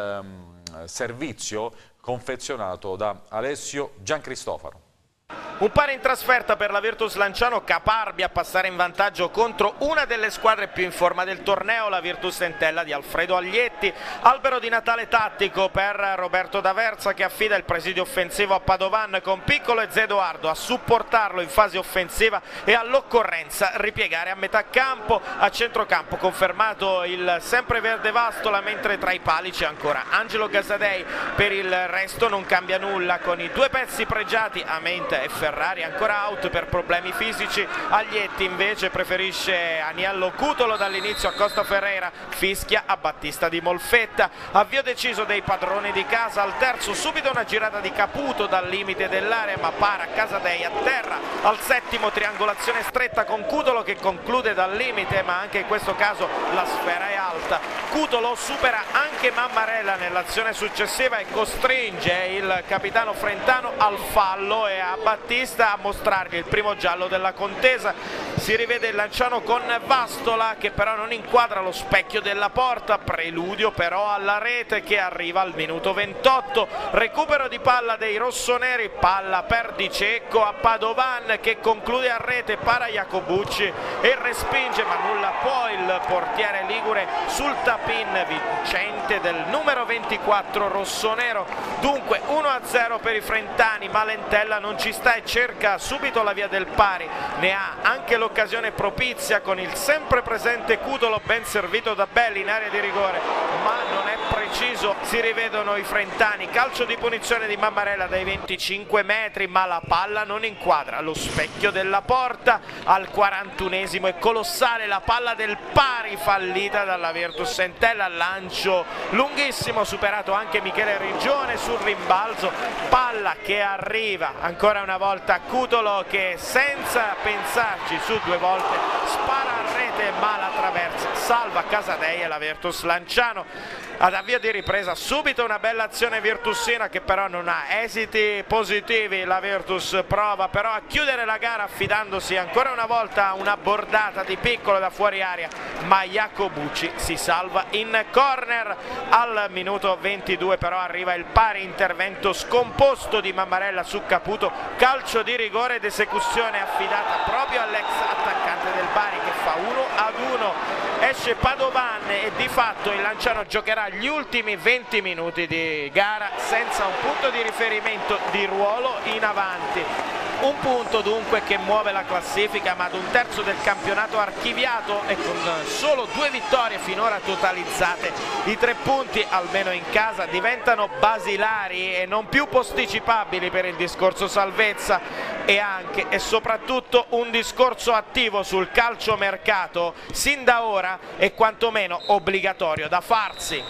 ehm, servizio confezionato da Alessio Giancristofaro. Un pari in trasferta per la Virtus Lanciano, Caparbi a passare in vantaggio contro una delle squadre più in forma del torneo, la Virtus Entella di Alfredo Aglietti. Albero di Natale tattico per Roberto D'Aversa, che affida il presidio offensivo a Padovan con Piccolo e Zedoardo a supportarlo in fase offensiva e all'occorrenza ripiegare a metà campo. A centrocampo confermato il sempreverde Vastola, mentre tra i pali c'è ancora Angelo Casadei. Per il resto non cambia nulla, con i due pezzi pregiati Amente e Ferrari ancora out per problemi fisici. Aglietti invece preferisce Aniello Cutolo dall'inizio a Costa Ferreira, fischia a Battista di Molfetta. Avvio deciso dei padroni di casa, al terzo subito una girata di Caputo dal limite dell'area, ma para Casadei a terra. Al settimo triangolazione stretta con Cutolo che conclude dal limite, ma anche in questo caso la sfera è alta. Cutolo supera anche Mammarella nell'azione successiva e costringe il capitano frentano al fallo e a Battista a mostrargli il primo giallo della contesa. Si rivede il Lanciano con Vastola che però non inquadra lo specchio della porta, preludio però alla rete che arriva al minuto ventotto. Recupero di palla dei rossoneri, palla per Di Cecco a Padovan che conclude a rete, para Iacobucci e respinge, ma nulla può il portiere ligure sul tap-in vincente del numero ventiquattro rossonero. Dunque uno a zero per i frentani, ma Lentella non ci sta e cerca subito la via del pari. Ne ha anche l'occasione propizia con il sempre presente Cutolo, ben servito da Belli in area di rigore, ma non è preciso. Si rivedono i frentani, calcio di punizione di Mammarella dai venticinque metri, ma la palla non inquadra lo specchio della porta. Al quarantunesimo è colossale la palla del pari fallita dalla Virtus Entella, lancio lunghissimo superato anche Michele Rigione sul rimbalzo, palla che arriva ancora una volta a Cutolo che senza pensarci su due volte spara a rete, ma la traversa salva Casadei e la Virtus Lanciano. Ad avvio di ripresa subito una bella azione virtusina che però non ha esiti positivi. La Virtus prova però a chiudere la gara affidandosi ancora una volta a una bordata di Piccolo da fuori aria, ma Iacobucci si salva in corner. Al minuto ventidue però arriva il pari, intervento scomposto di Mammarella su Caputo, calcio di rigore ed esecuzione affidata proprio all'ex attaccante del Bari che fa uno ad uno. Esce Padovan e di fatto il Lanciano giocherà gli ultimi venti minuti di gara senza un punto di riferimento di ruolo in avanti. Un punto dunque che muove la classifica, ma ad un terzo del campionato archiviato e con solo due vittorie finora totalizzate, i tre punti almeno in casa diventano basilari e non più posticipabili per il discorso salvezza, e anche e soprattutto un discorso attivo sul calciomercato sin da ora è quantomeno obbligatorio da farsi.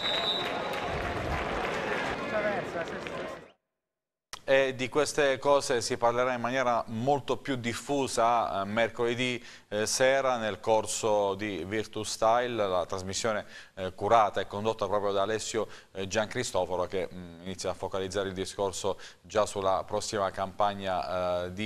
E di queste cose si parlerà in maniera molto più diffusa eh, mercoledì eh, sera nel corso di Virtus Style, la trasmissione eh, curata e condotta proprio da Alessio eh, Giancristoforo, che mh, inizia a focalizzare il discorso già sulla prossima campagna eh, di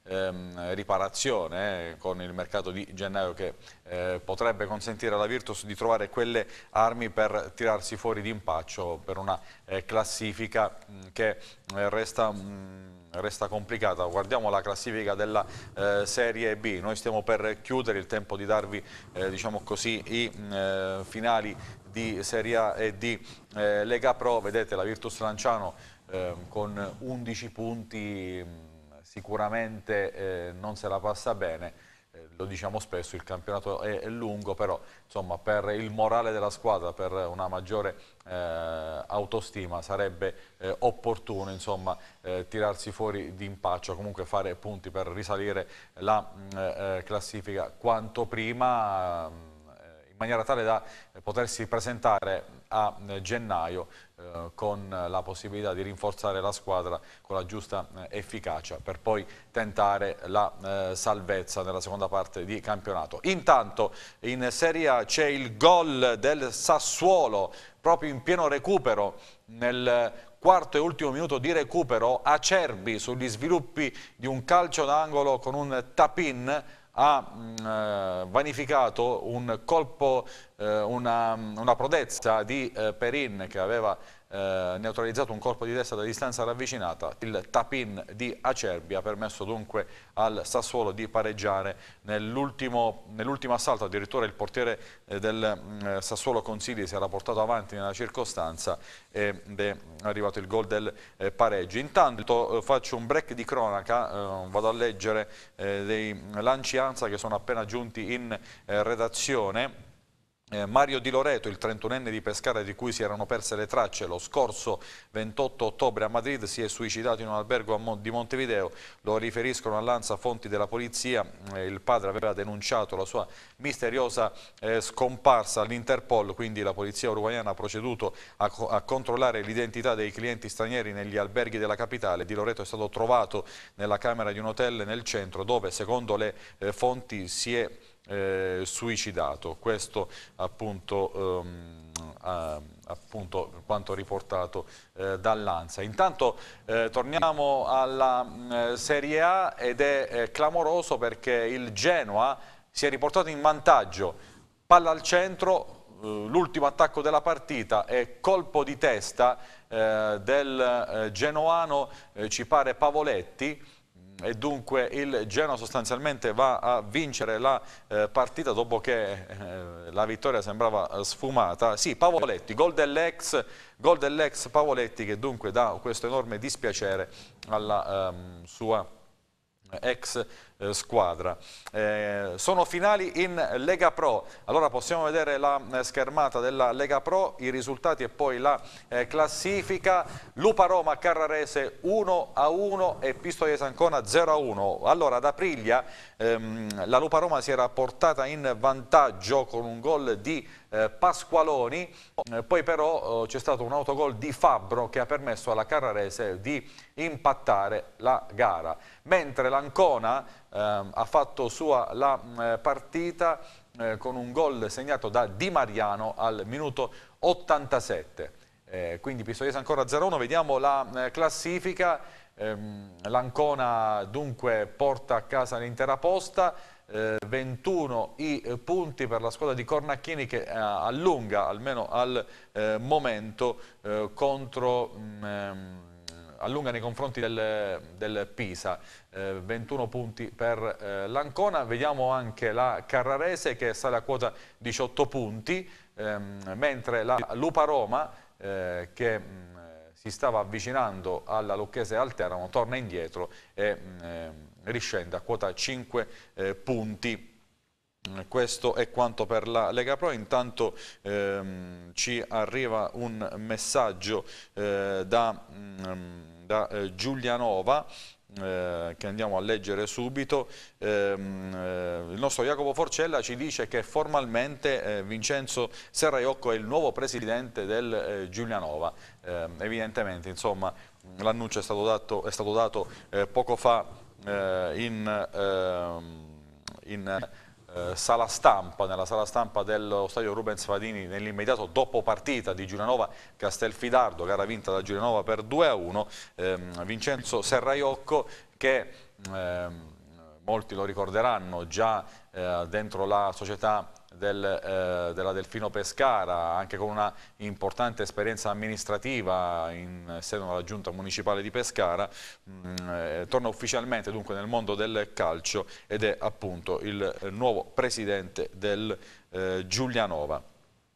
ehm, riparazione eh, con il mercato di gennaio che eh, potrebbe consentire alla Virtus di trovare quelle armi per tirarsi fuori d'impaccio per una eh, classifica mh, che eh, resta... Mh, resta complicata. Guardiamo la classifica della eh, Serie B, noi stiamo per chiudere, il tempo di darvi eh, diciamo così i eh, finali di Serie A e di eh, Lega Pro. Vedete la Virtus Lanciano eh, con undici punti mh, sicuramente eh, non se la passa bene. Lo diciamo spesso, il campionato è, è lungo, però insomma per il morale della squadra, per una maggiore eh, autostima sarebbe eh, opportuno insomma eh, tirarsi fuori di impaccio, comunque fare punti per risalire la eh, classifica quanto prima, eh, in maniera tale da potersi presentare a gennaio eh, con la possibilità di rinforzare la squadra con la giusta eh, efficacia per poi tentare la eh, salvezza nella seconda parte di campionato. Intanto in Serie A c'è il gol del Sassuolo proprio in pieno recupero, nel quarto e ultimo minuto di recupero. Acerbi sugli sviluppi di un calcio d'angolo con un tap-in ha eh, vanificato un colpo, eh, una, una prodezza di eh, Perin che aveva eh, neutralizzato un colpo di testa da distanza ravvicinata. Il tap-in di Acerbi ha permesso dunque al Sassuolo di pareggiare nell'ultimo nell'ultimo assalto. Addirittura il portiere eh, del eh, Sassuolo Consigli si era portato avanti nella circostanza ed è arrivato il gol del eh, pareggio. Intanto eh, faccio un break di cronaca, eh, vado a leggere eh, dei lanci ANSA che sono appena giunti in eh, redazione. Eh, Mario Di Loreto, il trentunenne di Pescara di cui si erano perse le tracce lo scorso ventotto ottobre a Madrid, si è suicidato in un albergo a Mon di Montevideo. Lo riferiscono all'ANSA fonti della polizia. Eh, il padre aveva denunciato la sua misteriosa eh, scomparsa all'Interpol, quindi la polizia uruguayana ha proceduto a, a controllare l'identità dei clienti stranieri negli alberghi della capitale. Di Loreto è stato trovato nella camera di un hotel nel centro dove, secondo le eh, fonti, si è Eh, suicidato. Questo appunto, ehm, eh, appunto quanto riportato eh, dall'ANSA. Intanto eh, torniamo alla eh, Serie A ed è eh, clamoroso perché il Genoa si è riportato in vantaggio, palla al centro, eh, l'ultimo attacco della partita e colpo di testa eh, del eh, genoano, eh, ci pare Pavoletti, e dunque il Genoa sostanzialmente va a vincere la eh, partita dopo che eh, la vittoria sembrava sfumata. Sì, Pavoletti, gol dell'ex gol dell'ex Pavoletti, che dunque dà questo enorme dispiacere alla ehm, sua ex eh, squadra. Eh, sono finali in Lega Pro, allora possiamo vedere la eh, schermata della Lega Pro, i risultati e poi la eh, classifica. Lupa Roma Carrarese uno a uno e Pistoia Ancona zero a uno. Allora ad Aprilia ehm, la Lupa Roma si era portata in vantaggio con un gol di eh, Pasqualoni, eh, poi però eh, c'è stato un autogol di Fabbro che ha permesso alla Carrarese di impattare la gara, mentre l'Ancona eh, ha fatto sua la eh, partita eh, con un gol segnato da Di Mariano al minuto ottantasette. Eh, quindi Pistoiese ancora zero a uno. Vediamo la eh, classifica. ehm, l'Ancona dunque porta a casa l'intera posta, eh, ventuno i eh, punti per la squadra di Cornacchini che eh, allunga almeno al eh, momento eh, contro mh, ehm, allunga nei confronti del, del Pisa, eh, ventuno punti per eh, l'Ancona. Vediamo anche la Carrarese che sale a quota diciotto punti, ehm, mentre la Lupa Roma eh, che mh, si stava avvicinando alla Lucchese Alteramo torna indietro e mh, riscende a quota cinque eh, punti. Questo è quanto per la Lega Pro. Intanto ehm, ci arriva un messaggio eh, da, mh, da eh, Giulianova eh, che andiamo a leggere subito. Ehm, eh, il nostro Jacopo Forcella ci dice che formalmente eh, Vincenzo Serraiocco è il nuovo presidente del eh, Giulianova. Eh, evidentemente insomma l'annuncio è stato dato, è stato dato eh, poco fa eh, in, eh, in sala stampa, nella sala stampa dello stadio Rubens Fadini, nell'immediato dopo partita di Giulianova Castelfidardo, gara vinta da Giulianova per due a uno. ehm, Vincenzo Serraiocco che ehm, molti lo ricorderanno, già eh, dentro la società del, eh, della Delfino Pescara, anche con una importante esperienza amministrativa in seno alla giunta municipale di Pescara, mh, eh, torna ufficialmente dunque nel mondo del calcio ed è appunto il nuovo presidente del eh, Giulianova.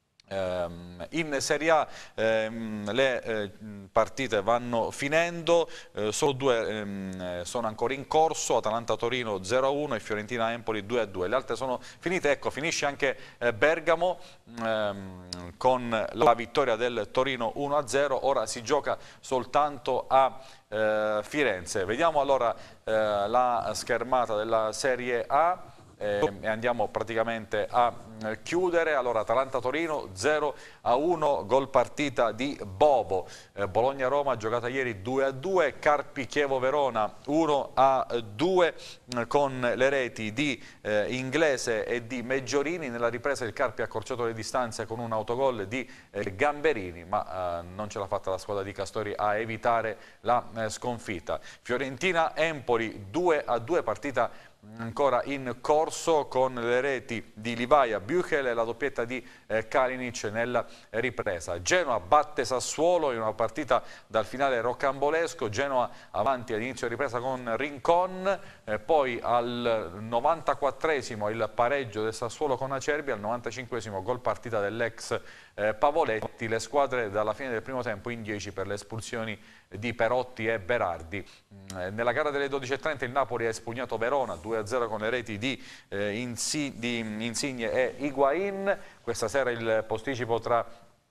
In Serie A ehm, le eh, partite vanno finendo, eh, solo due ehm, sono ancora in corso, Atalanta-Torino zero a uno e Fiorentina-Empoli due a due, le altre sono finite. Ecco, finisce anche eh, Bergamo ehm, con la vittoria del Torino uno a zero, ora si gioca soltanto a eh, Firenze. Vediamo allora eh, la schermata della Serie A e andiamo praticamente a chiudere. Allora, Atalanta-Torino zero a uno, gol partita di Bobo. eh, Bologna-Roma giocata ieri due a due, Carpi-Chievo-Verona uno a due con le reti di eh, Inglese e di Meggiorini. Nella ripresa il Carpi ha accorciato le distanze con un autogol di eh, Gamberini, ma eh, non ce l'ha fatta la squadra di Castori a evitare la eh, sconfitta. Fiorentina-Empoli due a due, partita ancora in corso con le reti di Livaia, Büchel e la doppietta di eh, Kalinic nella ripresa. Genoa batte Sassuolo in una partita dal finale rocambolesco, Genoa avanti all'inizio ripresa con Rincon, eh, poi al novantaquattresimo il pareggio del Sassuolo con Acerbi, al novantacinquesimo gol partita dell'ex eh, Pavoletti. Le squadre dalla fine del primo tempo in dieci per le espulsioni di Perotti e Berardi. Nella gara delle dodici e trenta il Napoli ha espugnato Verona due a zero con le reti di, eh, Insi, di Insigne e Higuain. Questa sera il posticipo tra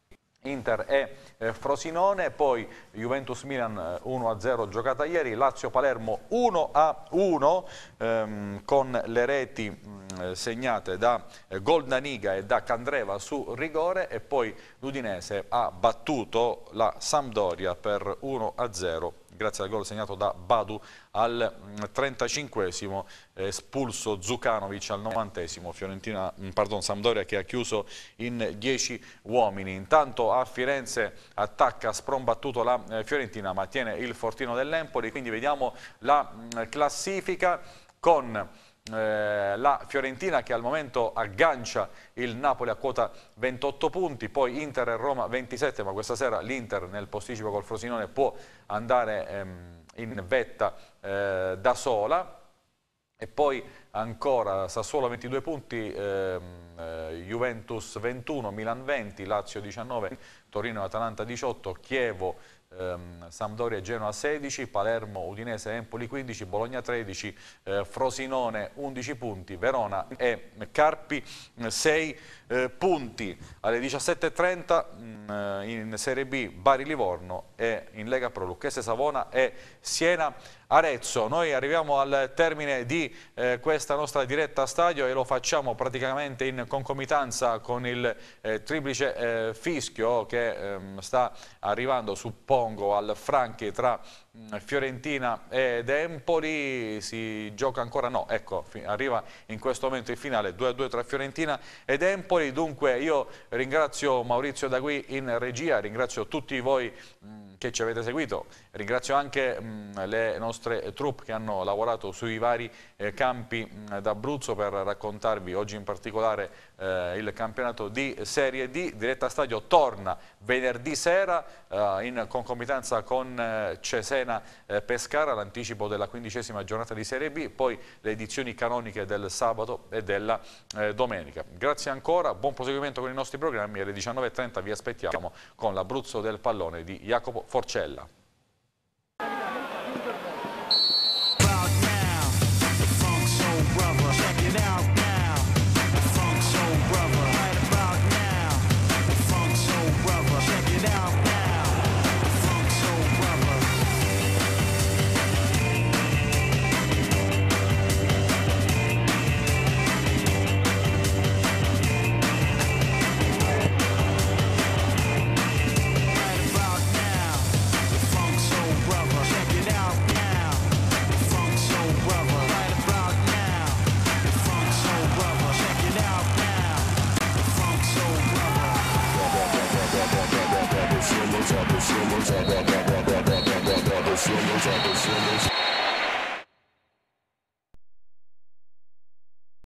Inter e eh, Frosinone, poi Juventus-Milan uno a zero giocata ieri, Lazio-Palermo uno a uno ehm, con le reti mh, segnate da eh, Goldaniga e da Candreva su rigore, e poi l'Udinese ha battuto la Sampdoria per uno a zero grazie al gol segnato da Badu al trentacinquesimo, espulso Zukanovic al novantesimo. Fiorentina, pardon, Sampdoria che ha chiuso in dieci uomini. Intanto a Firenze attacca sprombattuto la Fiorentina, ma tiene il fortino dell'Empoli, quindi vediamo la classifica con Eh, la Fiorentina che al momento aggancia il Napoli a quota ventotto punti, poi Inter e Roma ventisette, ma questa sera l'Inter nel posticipo col Frosinone può andare ehm, in vetta eh, da sola. E poi ancora Sassuolo ventidue punti, ehm, eh, Juventus ventuno, Milan venti, Lazio diciannove, Torino e Atalanta diciotto, Chievo, ehm, Sampdoria e Genoa sedici, Palermo, Udinese e Empoli quindici, Bologna tredici, eh, Frosinone undici punti, Verona e Carpi sei eh, punti. Alle diciassette e trenta mh, in Serie B Bari-Livorno e in Lega Pro Lucchese Savona e Siena Arezzo. Noi arriviamo al termine di eh, questa nostra diretta stadio e lo facciamo praticamente in concomitanza con il eh, triplice eh, fischio che ehm, sta arrivando, suppongo, al Franchi tra mh, Fiorentina ed Empoli. Si gioca ancora? No, ecco, arriva in questo momento il finale due a due tra Fiorentina ed Empoli. Dunque io ringrazio Maurizio Dagui in regia, ringrazio tutti voi mh, che ci avete seguito, ringrazio anche mh, le nostre troupe che hanno lavorato sui vari eh, campi d'Abruzzo per raccontarvi oggi in particolare eh, il campionato di Serie D. Diretta Stadio torna venerdì sera eh, in concomitanza con eh, Cesena eh, Pescara, l'anticipo della quindicesima giornata di Serie B, poi le edizioni canoniche del sabato e della eh, domenica. Grazie ancora, buon proseguimento con i nostri programmi. Alle diciannove e trenta vi aspettiamo con l'Abruzzo del pallone di Jacopo Forcella. Somos, somos, somos, somos, somos, somos, somos, somos, somos,